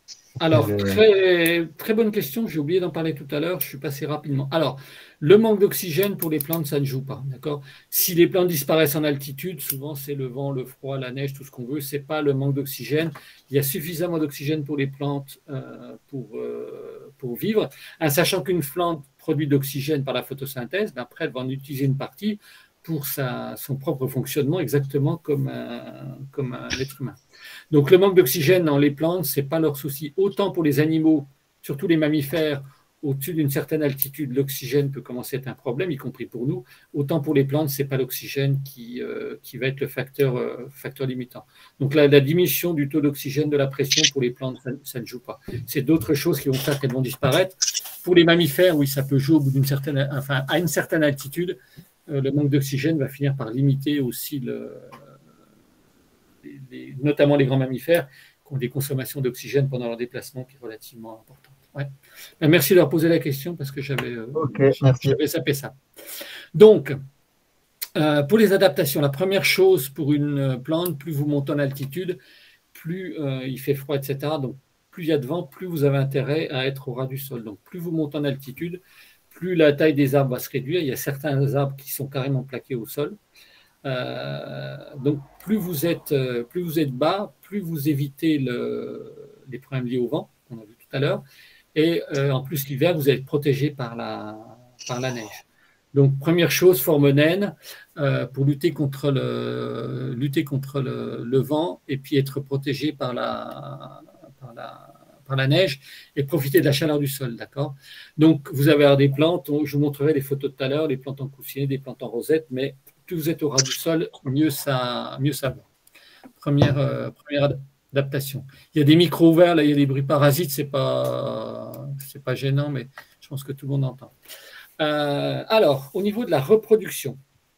S1: Alors,
S7: Je-
S1: très, très bonne question, j'ai oublié d'en parler tout à l'heure, je suis passé rapidement. Alors, le manque d'oxygène pour les plantes, ça ne joue pas, d'accord? Si les plantes disparaissent en altitude, souvent c'est le vent, le froid, la neige, tout ce qu'on veut, c'est pas le manque d'oxygène. Il y a suffisamment d'oxygène pour les plantes euh, pour, euh, pour vivre. En sachant qu'une plante produit d'oxygène par la photosynthèse, ben après elle va en utiliser une partie pour sa, son propre fonctionnement, exactement comme un, comme un être humain. Donc le manque d'oxygène dans les plantes, ce n'est pas leur souci. Autant pour les animaux, surtout les mammifères, au-dessus d'une certaine altitude, l'oxygène peut commencer à être un problème, y compris pour nous. Autant pour les plantes, ce n'est pas l'oxygène qui, euh, qui va être le facteur, euh, facteur limitant. Donc la, la diminution du taux d'oxygène, de la pression pour les plantes, ça, ça ne joue pas. C'est d'autres choses qui vont faire qu'elles vont disparaître. Pour les mammifères, oui, ça peut jouer au bout d'une certaine, enfin, à une certaine altitude. Euh, le manque d'oxygène va finir par limiter aussi le, les, les, notamment les grands mammifères qui ont des consommations d'oxygène pendant leur déplacement qui est relativement importante. Ouais. Ben, merci de leur poser la question parce que j'avais euh,
S7: Ok, merci.
S1: sapé ça. Donc, euh, pour les adaptations, la première chose pour une plante, plus vous montez en altitude, plus euh, il fait froid, et cetera. Donc, plus il y a de vent, plus vous avez intérêt à être au ras du sol. Donc, plus vous montez en altitude, plus la taille des arbres va se réduire. Il y a certains arbres qui sont carrément plaqués au sol. Euh, donc, plus vous êtes, euh, plus vous êtes bas, plus vous évitez le, les problèmes liés au vent, qu'on a vu tout à l'heure. Et euh, en plus, l'hiver, vous êtes protégé par la, par la neige. Donc, première chose, forme naine euh, pour lutter contre le, lutter contre le, le vent et puis être protégé par la, par la, par la neige et profiter de la chaleur du sol, d'accord? Donc, vous avez des plantes, je vous montrerai des photos tout à l'heure, des plantes en coussinet, des plantes en rosette, mais plus vous êtes au ras du sol, mieux ça, mieux ça va. Première, euh, première adaptation. Il y a des micros ouverts, là, il y a des bruits parasites, c'est pas, c'est pas gênant, mais je pense que tout le monde entend. Euh, alors, au niveau de la reproduction,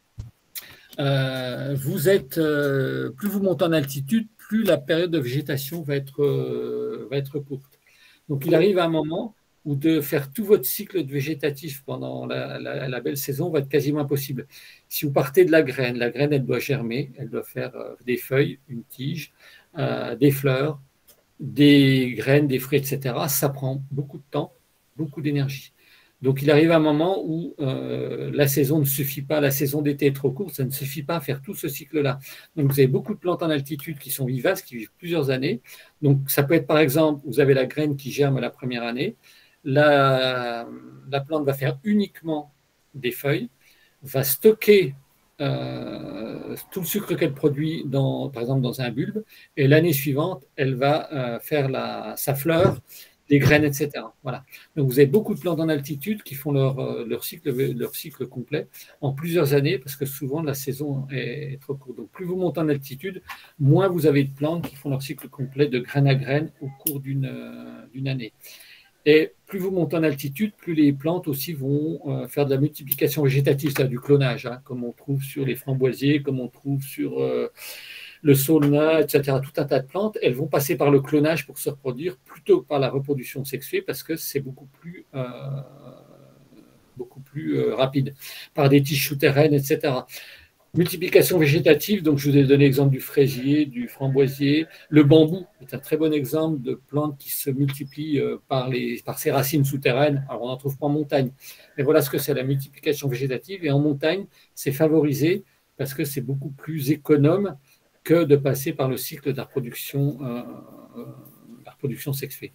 S1: euh, vous êtes, euh, plus vous montez en altitude, plus la période de végétation va être, euh, va être courte. Donc, il arrive à un moment où de faire tout votre cycle végétatif pendant la, la, la belle saison va être quasiment impossible. Si vous partez de la graine, la graine, elle doit germer, elle doit faire euh, des feuilles, une tige, euh, des fleurs, des graines, des fruits, et cetera. Ça prend beaucoup de temps, beaucoup d'énergie. Donc, il arrive un moment où euh, la saison ne suffit pas, la saison d'été est trop courte, ça ne suffit pas à faire tout ce cycle-là. Donc, vous avez beaucoup de plantes en altitude qui sont vivaces, qui vivent plusieurs années. Donc, ça peut être, par exemple, vous avez la graine qui germe la première année, la, la plante va faire uniquement des feuilles, va stocker euh, tout le sucre qu'elle produit, dans, par exemple, dans un bulbe, et l'année suivante, elle va euh, faire la, sa fleur, les graines, et cetera. Voilà. Donc, vous avez beaucoup de plantes en altitude qui font leur, leur, cycle, leur cycle complet en plusieurs années parce que souvent la saison est trop courte. Donc, plus vous montez en altitude, moins vous avez de plantes qui font leur cycle complet de graine à graine au cours d'une euh, d'une année. Et plus vous montez en altitude, plus les plantes aussi vont euh, faire de la multiplication végétative, c'est-à-dire du clonage, hein, comme on trouve sur les framboisiers, comme on trouve sur euh, le sauna, et cetera. Tout un tas de plantes, elles vont passer par le clonage pour se reproduire plutôt que par la reproduction sexuée parce que c'est beaucoup plus, euh, beaucoup plus euh, rapide, par des tiges souterraines, et cetera. Multiplication végétative, donc je vous ai donné l'exemple du fraisier, du framboisier. Le bambou est un très bon exemple de plante qui se multiplie par, les, par ses racines souterraines. Alors on n'en trouve pas en montagne, mais voilà ce que c'est la multiplication végétative. Et en montagne, c'est favorisé parce que c'est beaucoup plus économe que de passer par le cycle de la reproduction, euh, la reproduction sexuée.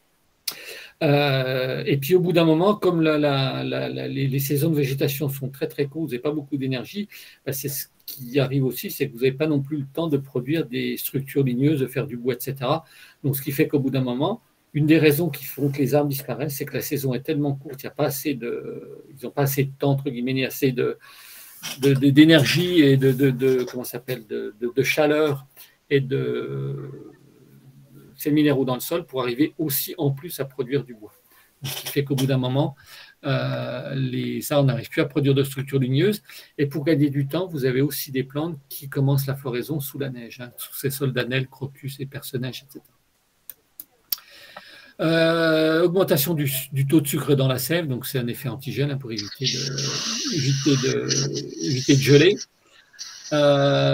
S1: Euh, et puis au bout d'un moment, comme la, la, la, la, les, les saisons de végétation sont très très courtes, vous n'avez pas beaucoup d'énergie, ben c'est ce qui arrive aussi, c'est que vous n'avez pas non plus le temps de produire des structures ligneuses, de faire du bois, et cetera. Donc ce qui fait qu'au bout d'un moment, une des raisons qui font que les arbres disparaissent, c'est que la saison est tellement courte, il y a pas assez de, ils n'ont pas assez de temps, entre guillemets, ni assez de, de, de, d'énergie et de, de, de comment ça s'appelle, de, de, de chaleur et de ces minéraux dans le sol pour arriver aussi en plus à produire du bois. Ce qui fait qu'au bout d'un moment, euh, les arbres n'arrivent plus à produire de structures ligneuses. Et pour gagner du temps, vous avez aussi des plantes qui commencent la floraison sous la neige, hein, sous ces soldanelles, crocus et perce-neige, et cetera. Euh, augmentation du, du taux de sucre dans la sève, donc c'est un effet antigène hein, pour éviter de, éviter de, éviter de geler.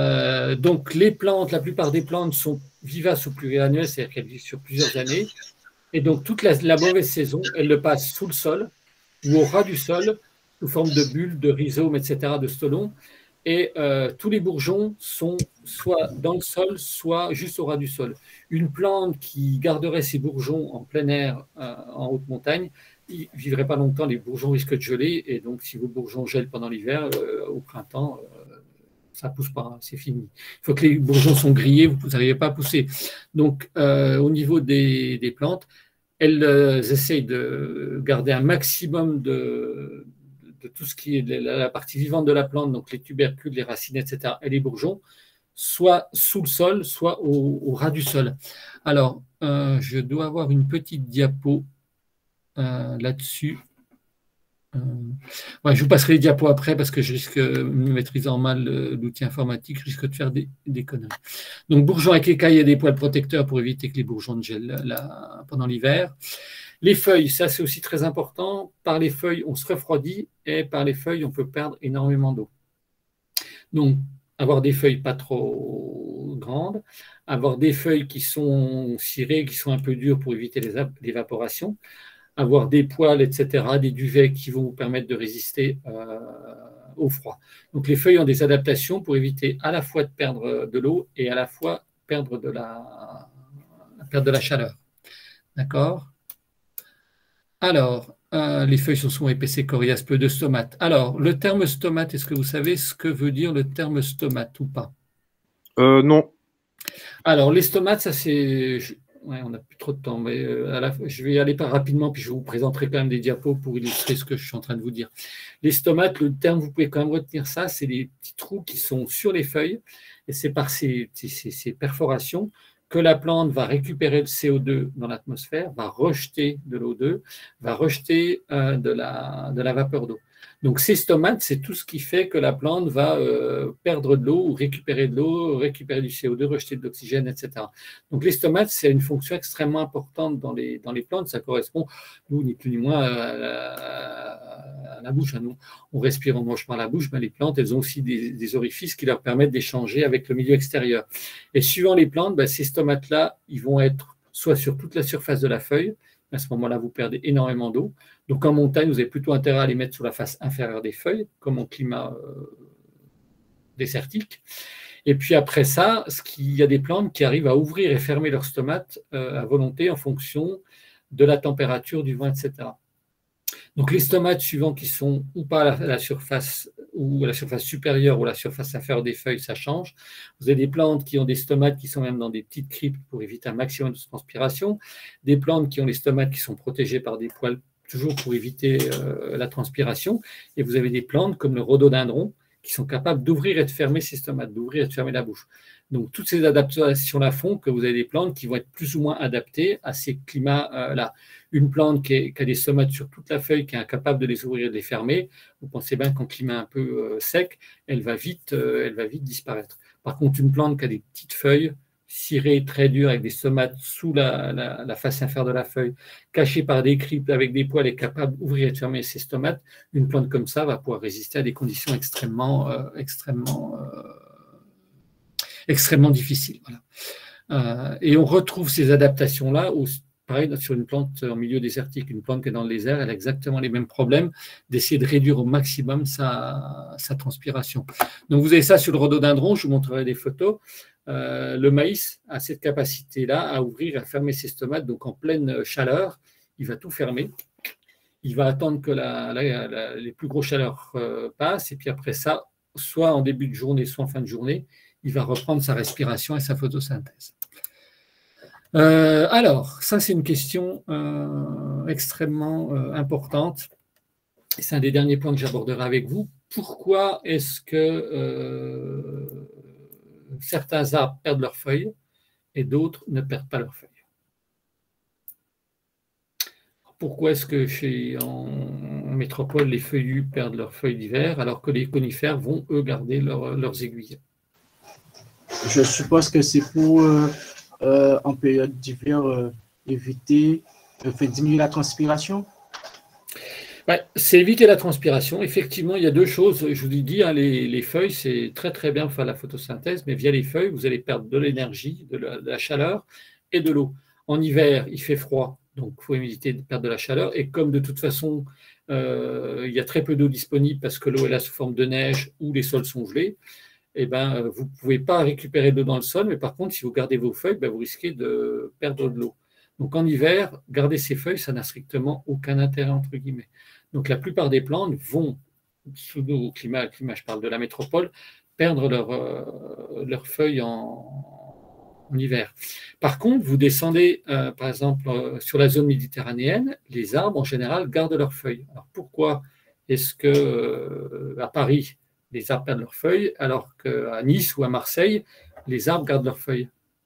S1: Euh, donc les plantes, la plupart des plantes sont vivaces ou pluriannuelles, c'est-à-dire qu'elles vivent sur plusieurs années. Et donc, toute la, la mauvaise saison, elle le passe sous le sol ou au ras du sol, sous forme de bulles, de rhizomes, et cetera, de stolons. Et euh, tous les bourgeons sont soit dans le sol, soit juste au ras du sol. Une plante qui garderait ses bourgeons en plein air, euh, en haute montagne, il ne vivrait pas longtemps, les bourgeons risquent de geler. Et donc, si vos bourgeons gèlent pendant l'hiver, euh, au printemps, euh, ça ne pousse pas, c'est fini. Il faut que les bourgeons sont grillés, vous n'arrivez pas à pousser. Donc, euh, au niveau des, des plantes, elles euh, essayent de garder un maximum de, de tout ce qui est la, la partie vivante de la plante, donc les tubercules, les racines, et cetera, et les bourgeons, soit sous le sol, soit au, au ras du sol. Alors, euh, je dois avoir une petite diapo euh, là-dessus. Euh, ouais, je vous passerai les diapos après parce que je risque, maîtrisant mal l'outil informatique, je risque de faire des, des conneries. Donc, bourgeons avec écailles et des poils protecteurs pour éviter que les bourgeons ne gèlent là, pendant l'hiver. Les feuilles, ça c'est aussi très important. Par les feuilles, on se refroidit et par les feuilles, on peut perdre énormément d'eau. Donc, avoir des feuilles pas trop grandes, avoir des feuilles qui sont cirées, qui sont un peu dures pour éviter l'évaporation, avoir des poils, et cetera, des duvets qui vont vous permettre de résister euh, au froid. Donc les feuilles ont des adaptations pour éviter à la fois de perdre de l'eau et à la fois perdre de la, perdre de la chaleur. D'accord? Alors, euh, les feuilles sont souvent épaissées, coriaces, peu de stomates. Alors, le terme stomate, est-ce que vous savez ce que veut dire le terme stomate ou pas?
S3: euh, Non.
S1: Alors, les stomates, ça c'est... Ouais, on n'a plus trop de temps, mais euh, à la... je vais y aller pas rapidement, puis je vous présenterai quand même des diapos pour illustrer ce que je suis en train de vous dire. Les stomates, le terme, vous pouvez quand même retenir ça, c'est les petits trous qui sont sur les feuilles, et c'est par ces, ces, ces perforations que la plante va récupérer le C O deux dans l'atmosphère, va rejeter de l'O deux, va rejeter euh, de, la, de la vapeur d'eau. Donc ces stomates, c'est tout ce qui fait que la plante va euh, perdre de l'eau ou récupérer de l'eau, récupérer du C O deux, rejeter de l'oxygène, et cetera. Donc les stomates, c'est une fonction extrêmement importante dans les, dans les plantes. Ça correspond, nous, ni plus ni moins, à la, à la bouche. Nous, on respire, on mange par la bouche, mais les plantes, elles ont aussi des, des orifices qui leur permettent d'échanger avec le milieu extérieur. Et suivant les plantes, ben, ces stomates-là, ils vont être soit sur toute la surface de la feuille. À ce moment-là, vous perdez énormément d'eau. Donc, en montagne, vous avez plutôt intérêt à les mettre sur la face inférieure des feuilles, comme en climat euh, désertique. Et puis après ça, il y a des plantes qui arrivent à ouvrir et fermer leurs stomates euh, à volonté en fonction de la température, du vent, et cetera. Donc, les stomates suivants qui sont ou pas à la, à la surface ou à la surface supérieure ou à la surface inférieure des feuilles, ça change. Vous avez des plantes qui ont des stomates qui sont même dans des petites cryptes pour éviter un maximum de transpiration. Des plantes qui ont les stomates qui sont protégées par des poils, toujours pour éviter euh, la transpiration. Et vous avez des plantes comme le rhododendron qui sont capables d'ouvrir et de fermer ces stomates, d'ouvrir et de fermer la bouche. Donc, toutes ces adaptations-là font que vous avez des plantes qui vont être plus ou moins adaptées à ces climats-là. Une plante qui, est, qui a des stomates sur toute la feuille, qui est incapable de les ouvrir et de les fermer, vous pensez bien qu'en climat un peu euh, sec, elle va, vite, euh, elle va vite disparaître. Par contre, une plante qui a des petites feuilles, cirées, très dures, avec des stomates sous la, la, la face inférieure de la feuille, cachées par des cryptes avec des poils et capable d'ouvrir et de fermer ses stomates, une plante comme ça va pouvoir résister à des conditions extrêmement, euh, extrêmement, euh, extrêmement difficiles. Voilà. Euh, et on retrouve ces adaptations-là au pareil, sur une plante en milieu désertique, une plante qui est dans le désert, elle a exactement les mêmes problèmes d'essayer de réduire au maximum sa, sa transpiration. Donc, vous avez ça sur le rhododendron, je vous montrerai des photos. Euh, le maïs a cette capacité-là à ouvrir et à fermer ses stomates, donc en pleine chaleur, il va tout fermer. Il va attendre que la, la, la, les plus grosses chaleurs euh, passent, et puis après ça, soit en début de journée, soit en fin de journée, il va reprendre sa respiration et sa photosynthèse. Euh, alors, ça c'est une question euh, extrêmement euh, importante. C'est un des derniers points que j'aborderai avec vous. Pourquoi est-ce que euh, certains arbres perdent leurs feuilles et d'autres ne perdent pas leurs feuilles? Pourquoi est-ce que chez, en, en métropole, les feuillus perdent leurs feuilles d'hiver alors que les conifères vont, eux, garder leur, leurs aiguilles?
S9: Je suppose que c'est pour... Euh... Euh, en période d'hiver, euh, éviter, euh, faire diminuer la transpiration?
S1: Ouais, c'est éviter la transpiration. Effectivement, il y a deux choses. Je vous ai dit, hein, les, les feuilles, c'est très très bien pour faire la photosynthèse, mais via les feuilles, vous allez perdre de l'énergie, de, de la chaleur et de l'eau. En hiver, il fait froid, Donc, il faut éviter de perdre de la chaleur. Et comme de toute façon, euh, il y a très peu d'eau disponible parce que l'eau est là sous forme de neige ou les sols sont gelés, eh ben, vous ne pouvez pas récupérer de l'eau dans le sol. Mais par contre, si vous gardez vos feuilles, ben, vous risquez de perdre de l'eau. Donc, en hiver, garder ces feuilles, ça n'a strictement aucun intérêt, entre guillemets. Donc, la plupart des plantes vont, sous nos climats, climat, je parle de la métropole, perdre leurs euh, leurs feuilles en, en hiver. Par contre, vous descendez, euh, par exemple, euh, sur la zone méditerranéenne, les arbres, en général, gardent leurs feuilles. Alors, pourquoi est-ce que euh, à Paris, les arbres perdent leurs feuilles, alors qu'à Nice ou à Marseille, les arbres gardent leurs feuilles?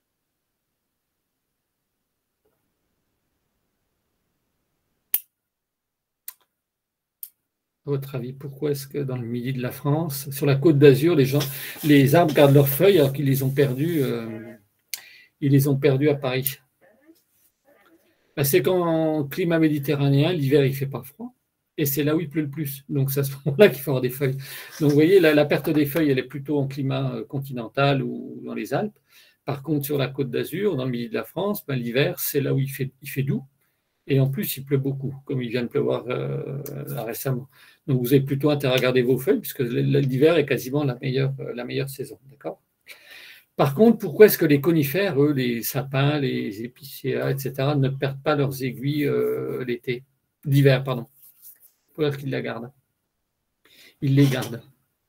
S1: À votre avis, pourquoi est-ce que dans le midi de la France, sur la Côte d'Azur, les gens, les arbres gardent leurs feuilles alors qu'ils les ont perdus, euh, ils les ont perdus à Paris? Ben, c'est qu'en climat méditerranéen, l'hiver il fait pas froid et c'est là où il pleut le plus. Donc c'est à ce moment-là qu'il faut avoir des feuilles. Donc vous voyez, la, la perte des feuilles, elle est plutôt en climat continental ou dans les Alpes. Par contre, sur la Côte d'Azur, dans le midi de la France, ben, l'hiver, c'est là où il fait, il fait doux. Et en plus, il pleut beaucoup, comme il vient de pleuvoir euh, là, récemment. Donc, vous avez plutôt intérêt à garder vos feuilles, puisque l'hiver est quasiment la meilleure, la meilleure saison. D'accord ? Par contre, pourquoi est-ce que les conifères, eux, les sapins, les épicéas, et cetera, ne perdent pas leurs aiguilles euh, l'été, l'hiver, pardon? Pourquoi est-ce qu'ils la gardent? Ils les gardent.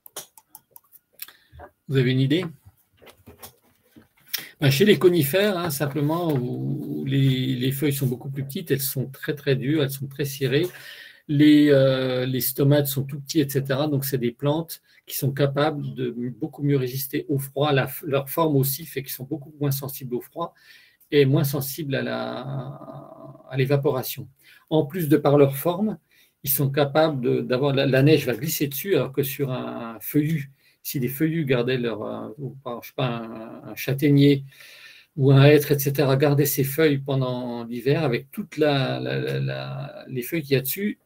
S1: Vous avez une idée? Ben, chez les conifères, hein, simplement, où les, les feuilles sont beaucoup plus petites, elles sont très très dures, elles sont très cirées. Les, euh, les stomates sont tout petits, et cetera. Donc, c'est des plantes qui sont capables de beaucoup mieux résister au froid. La, leur forme aussi fait qu'ils sont beaucoup moins sensibles au froid et moins sensibles à, la, à l'évaporation. En plus de par leur forme, ils sont capables d'avoir la, la neige va glisser dessus, alors que sur un feuillu, si les feuillus gardaient leur, je sais pas, un, un châtaignier ou un hêtre, et cetera, gardaient ses feuilles pendant l'hiver, avec toutes la, la, la, la, les feuilles qu'il y a dessus,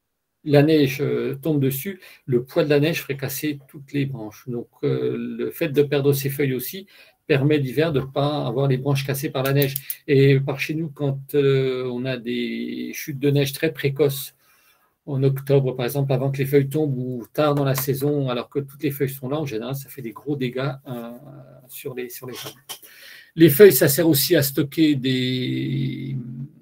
S1: la neige tombe dessus, le poids de la neige ferait casser toutes les branches. Donc, euh, le fait de perdre ses feuilles aussi permet l'hiver de ne pas avoir les branches cassées par la neige. Et par chez nous, quand euh, on a des chutes de neige très précoces, en octobre, par exemple, avant que les feuilles tombent ou tard dans la saison, alors que toutes les feuilles sont là, en général, ça fait des gros dégâts euh, sur les, sur les arbres. Les feuilles, ça sert aussi à stocker des,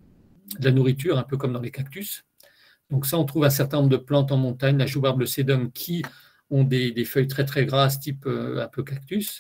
S1: de la nourriture, un peu comme dans les cactus. Donc ça, on trouve un certain nombre de plantes en montagne, la joubarbe, le sédum, qui ont des, des feuilles très très grasses, type euh, un peu cactus.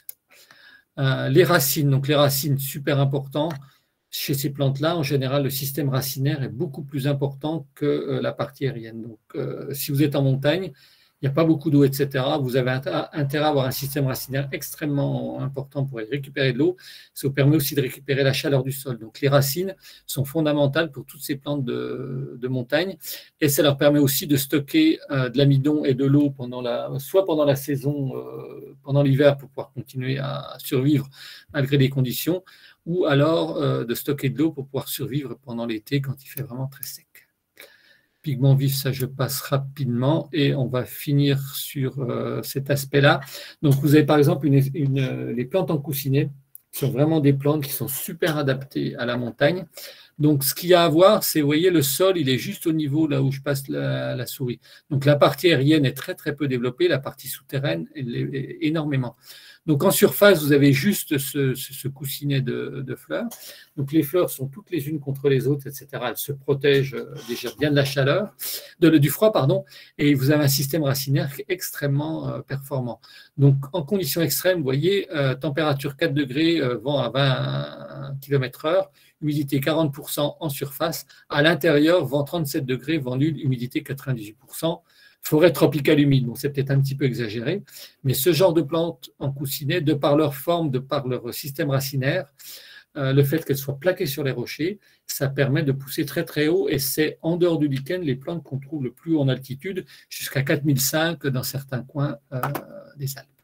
S1: Euh, les racines, donc les racines, super important. Chez ces plantes-là, en général, le système racinaire est beaucoup plus important que euh, la partie aérienne. Donc, euh, si vous êtes en montagne, il n'y a pas beaucoup d'eau, et cetera. Vous avez intérêt à avoir un système racinaire extrêmement important pour récupérer de l'eau. Ça vous permet aussi de récupérer la chaleur du sol. Donc, les racines sont fondamentales pour toutes ces plantes de, de montagne. Et ça leur permet aussi de stocker euh, de l'amidon et de l'eau pendant la, soit pendant la saison, euh, pendant l'hiver, pour pouvoir continuer à survivre malgré les conditions, ou alors euh, de stocker de l'eau pour pouvoir survivre pendant l'été quand il fait vraiment très sec. Pigments vifs, ça je passe rapidement et on va finir sur euh, cet aspect-là. Donc vous avez par exemple une, une, les plantes en coussinet, qui sont vraiment des plantes qui sont super adaptées à la montagne. Donc ce qu'il y a à voir, c'est, vous voyez, le sol, il est juste au niveau là où je passe la, la souris. Donc la partie aérienne est très très peu développée, la partie souterraine, elle est énormément. Donc en surface, vous avez juste ce, ce, ce coussinet de, de fleurs. Donc les fleurs sont toutes les unes contre les autres, et cetera. Elles se protègent déjà bien de la chaleur, de, du froid, pardon, et vous avez un système racinaire qui est extrêmement euh, performant. Donc en conditions extrêmes, vous voyez, euh, température quatre degrés, euh, vent à vingt kilomètres heure, humidité quarante pour cent en surface. À l'intérieur, vent trente-sept degrés, vent nul, humidité quatre-vingt-dix-huit pour cent. Forêt tropicale humide, bon, c'est peut-être un petit peu exagéré, mais ce genre de plantes en coussinet, de par leur forme, de par leur système racinaire, euh, le fait qu'elles soient plaquées sur les rochers, ça permet de pousser très très haut, et c'est en dehors du lichen les plantes qu'on trouve le plus haut en altitude, jusqu'à quatre mille cinq dans certains coins euh, des Alpes.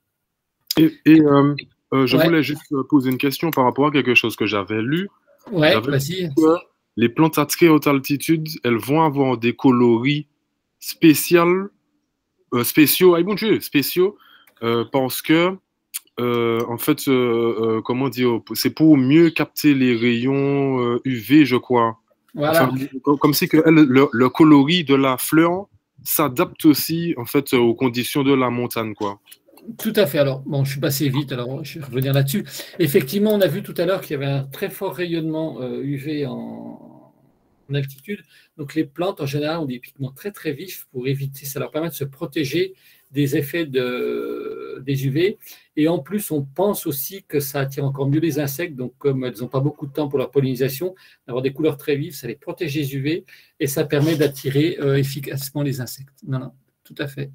S3: Et, et euh, euh, je
S1: ouais.
S3: voulais juste poser une question par rapport à quelque chose que j'avais lu.
S1: Ouais, vas-y.
S3: Les plantes à très haute altitude, elles vont avoir des coloris spécial, euh, spéciaux, ah, bon Dieu, spéciaux, euh, parce que, euh, en fait, euh, euh, comment dire, c'est pour mieux capter les rayons euh, U V, je crois.
S1: Voilà.
S3: Enfin, comme comme si que elle, le, le coloris de la fleur s'adapte aussi en fait aux conditions de la montagne, quoi.
S1: Tout à fait. Alors, bon, je suis passé vite, alors je vais revenir là-dessus. Effectivement, on a vu tout à l'heure qu'il y avait un très fort rayonnement euh, U V en, en altitude. Donc, les plantes, en général, ont des pigments très, très vifs pour éviter, ça leur permet de se protéger des effets de, des U V. Et en plus, on pense aussi que ça attire encore mieux les insectes. Donc, comme elles n'ont pas beaucoup de temps pour leur pollinisation, d'avoir des couleurs très vives, ça les protège des U V et ça permet d'attirer euh, efficacement les insectes. Non, non, tout à fait.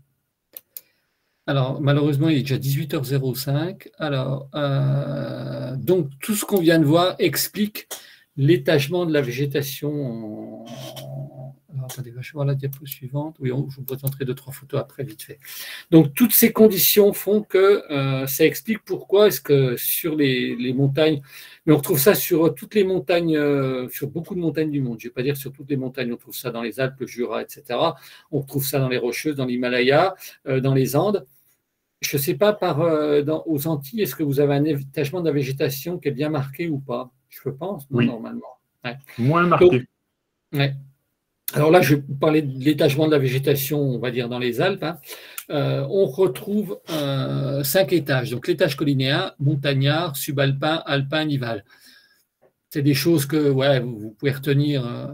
S1: Alors, malheureusement, il est déjà dix-huit heures zéro cinq. Alors, euh, donc, tout ce qu'on vient de voir explique l'étagement de la végétation. En... Alors, attendez, je vais voir la diapo suivante. Oui, on, je vous présenterai deux, trois photos après, vite fait. Donc, toutes ces conditions font que euh, ça explique pourquoi est-ce que sur les, les montagnes, mais on retrouve ça sur toutes les montagnes, euh, sur beaucoup de montagnes du monde. Je ne vais pas dire sur toutes les montagnes, on trouve ça dans les Alpes, le Jura, et cetera. On retrouve ça dans les Rocheuses, dans l'Himalaya, euh, dans les Andes. Je ne sais pas, par, euh, dans, aux Antilles, est-ce que vous avez un étagement de la végétation qui est bien marqué ou pas? Je pense, non,
S12: oui.
S1: Normalement. Ouais.
S12: Moins marqué.
S1: Donc, ouais. Alors là, je vais vous parler de l'étagement de la végétation, on va dire, dans les Alpes. Hein. Euh, on retrouve euh, cinq étages. Donc, l'étage collinéen, montagnard, subalpin, alpin, nival. C'est des choses que ouais, vous, vous pouvez retenir. Euh,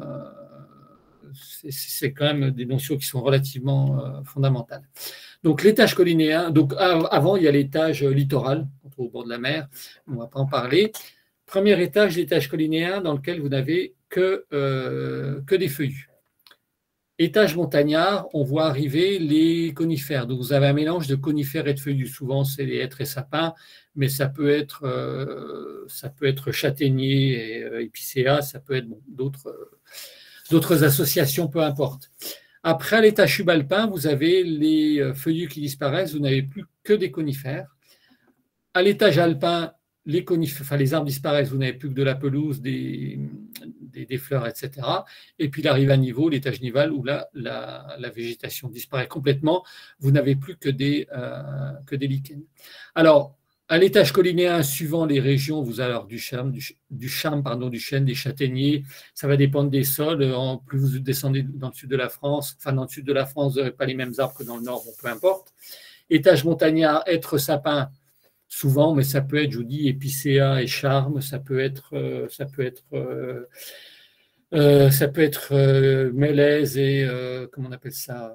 S1: c'est quand même des notions qui sont relativement euh, fondamentales. Donc, l'étage collinéen, donc avant, il y a l'étage littoral, on trouve au bord de la mer, on ne va pas en parler. Premier étage, l'étage collinéen, dans lequel vous n'avez que, euh, que des feuillus. Étage montagnard, on voit arriver les conifères. Donc, vous avez un mélange de conifères et de feuillus. Souvent, c'est les hêtres et sapins, mais ça peut être, euh, ça peut être châtaignier et euh, épicéa, ça peut être bon, d'autres euh, d'autres associations, peu importe. Après, à l'étage subalpin, vous avez les feuillus qui disparaissent, vous n'avez plus que des conifères. À l'étage alpin, les, conifères, enfin, les arbres disparaissent, vous n'avez plus que de la pelouse, des, des, des fleurs, et cetera. Et puis, il arrive à niveau, l'étage nival, où là, la, la végétation disparaît complètement, vous n'avez plus que des, euh, que des lichens. Alors, à l'étage collinéen, suivant les régions, vous avez alors du charme, du, du charme, pardon, du chêne, des châtaigniers. Ça va dépendre des sols. En plus vous descendez dans le sud de la France, enfin dans le sud de la France, vous n'aurez pas les mêmes arbres que dans le nord, bon, peu importe. Étage montagnard, hêtre, sapin, souvent, mais ça peut être, je vous dis, épicéa et charme. Ça peut être, euh, ça peut être, euh, euh, ça peut être euh, mélèze et euh, comment on appelle ça,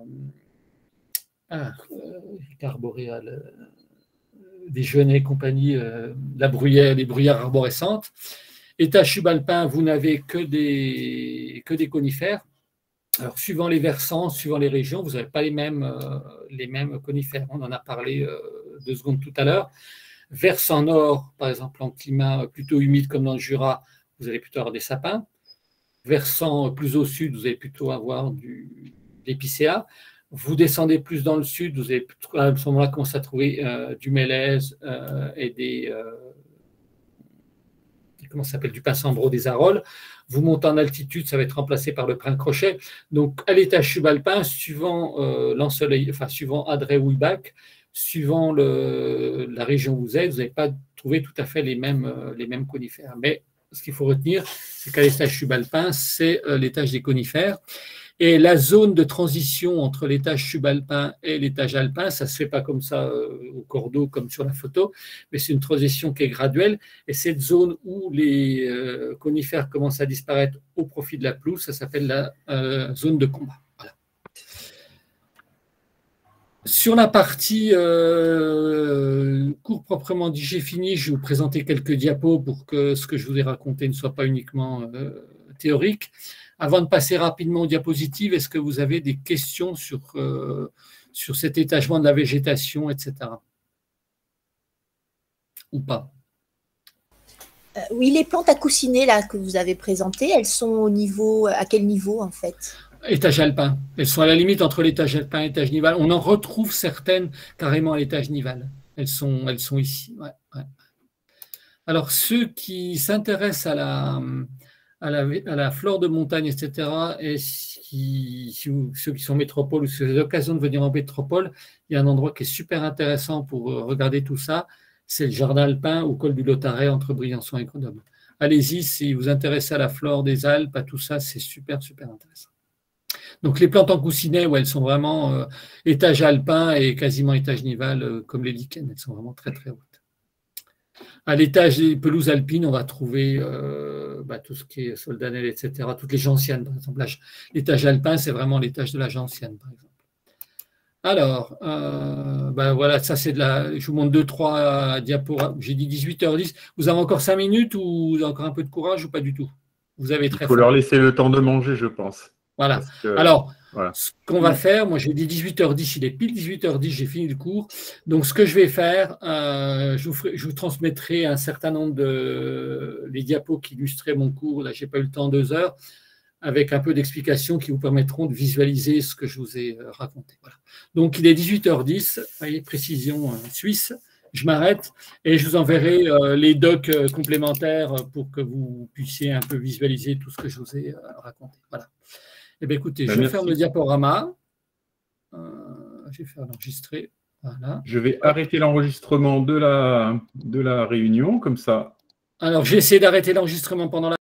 S1: ah, euh, arboréal. Des genêts et compagnie, euh, la bruyère, les bruyères arborescentes. Étage subalpin, vous n'avez que des, que des conifères. Alors, suivant les versants, suivant les régions, vous n'avez pas les mêmes, euh, les mêmes conifères. On en a parlé euh, deux secondes tout à l'heure. Versant nord, par exemple, en climat plutôt humide comme dans le Jura, vous allez plutôt avoir des sapins. Versant plus au sud, vous allez plutôt avoir du, de l'épicéa. Vous descendez plus dans le sud, vous allez à ce moment-là commencer à trouver euh, du mélèze euh, et des euh, comment ça s'appelle, du pinsambro, des aroles. Vous montez en altitude, ça va être remplacé par le prin crochet. Donc à l'étage subalpin, suivant euh, l'ensoleil, enfin suivant Adré ou Ibach, suivant le, la région où vous êtes, vous n'allez pas trouver tout à fait les mêmes, euh, les mêmes conifères. Mais ce qu'il faut retenir, c'est qu'à l'étage subalpin, c'est euh, l'étage des conifères. Et la zone de transition entre l'étage subalpin et l'étage alpin, ça ne se fait pas comme ça euh, au cordeau, comme sur la photo, mais c'est une transition qui est graduelle. Et cette zone où les euh, conifères commencent à disparaître au profit de la pelouse, ça s'appelle la euh, zone de combat. Voilà. Sur la partie euh, cours proprement dit, j'ai fini. Je vais vous présenter quelques diapos pour que ce que je vous ai raconté ne soit pas uniquement euh, théorique. Avant de passer rapidement aux diapositives, est-ce que vous avez des questions sur, euh, sur cet étagement de la végétation, et cetera. Ou pas?
S6: euh, Oui, les plantes à coussiner là, que vous avez présentées, elles sont au niveau, à quel niveau en fait?
S1: Étage alpin. Elles sont à la limite entre l'étage alpin et l'étage nival. On en retrouve certaines carrément à l'étage nival. Elles sont, elles sont ici. Ouais, ouais. Alors, ceux qui s'intéressent à la... À la, à la flore de montagne, et cetera. Et si, si vous, ceux qui sont en métropole ou si vous avez l'occasion de venir en métropole, il y a un endroit qui est super intéressant pour regarder tout ça. C'est le jardin alpin au col du Lotaret entre Briançon et Grenoble. allez-y si vous vous intéressez à la flore des Alpes, à tout ça, c'est super, super intéressant. Donc les plantes en coussinet, ouais, elles sont vraiment euh, étage alpin et quasiment étage nival, euh, comme les lichens, elles sont vraiment très, très hautes. À l'étage des pelouses alpines, on va trouver euh, bah, tout ce qui est soldanelle, et cetera. Toutes les gentianes, par exemple. L'étage alpin, c'est vraiment l'étage de la gentiane, par exemple. Alors, euh, bah, voilà, ça c'est de la. Je vous montre deux, trois diapos. J'ai dit dix-huit heures dix. Vous avez encore cinq minutes ou vous avez encore un peu de courage ou pas du tout? Vous avez très
S12: Il faut
S1: faim.
S12: leur laisser le temps de manger, je pense.
S1: Voilà.
S12: Que,
S1: Alors,
S12: voilà.
S1: ce qu'on va faire, moi j'ai dit dix-huit heures dix, il est pile dix-huit heures dix, j'ai fini le cours. Donc, ce que je vais faire, euh, je, vous ferai, je vous transmettrai un certain nombre de les diapos qui illustraient mon cours. Là, je n'ai pas eu le temps, deux heures, avec un peu d'explications qui vous permettront de visualiser ce que je vous ai raconté. Voilà. Donc, il est dix-huit heures dix, vous voyez, précision euh, suisse. Je m'arrête et je vous enverrai euh, les docs euh, complémentaires pour que vous puissiez un peu visualiser tout ce que je vous ai euh, raconté. Voilà. Eh bien, écoutez, ben, je merci. ferme le diaporama. Euh, je vais faire l'enregistrer. Voilà.
S12: Je vais arrêter l'enregistrement de la, de la réunion, comme ça.
S1: Alors, j'ai essayé d'arrêter l'enregistrement pendant la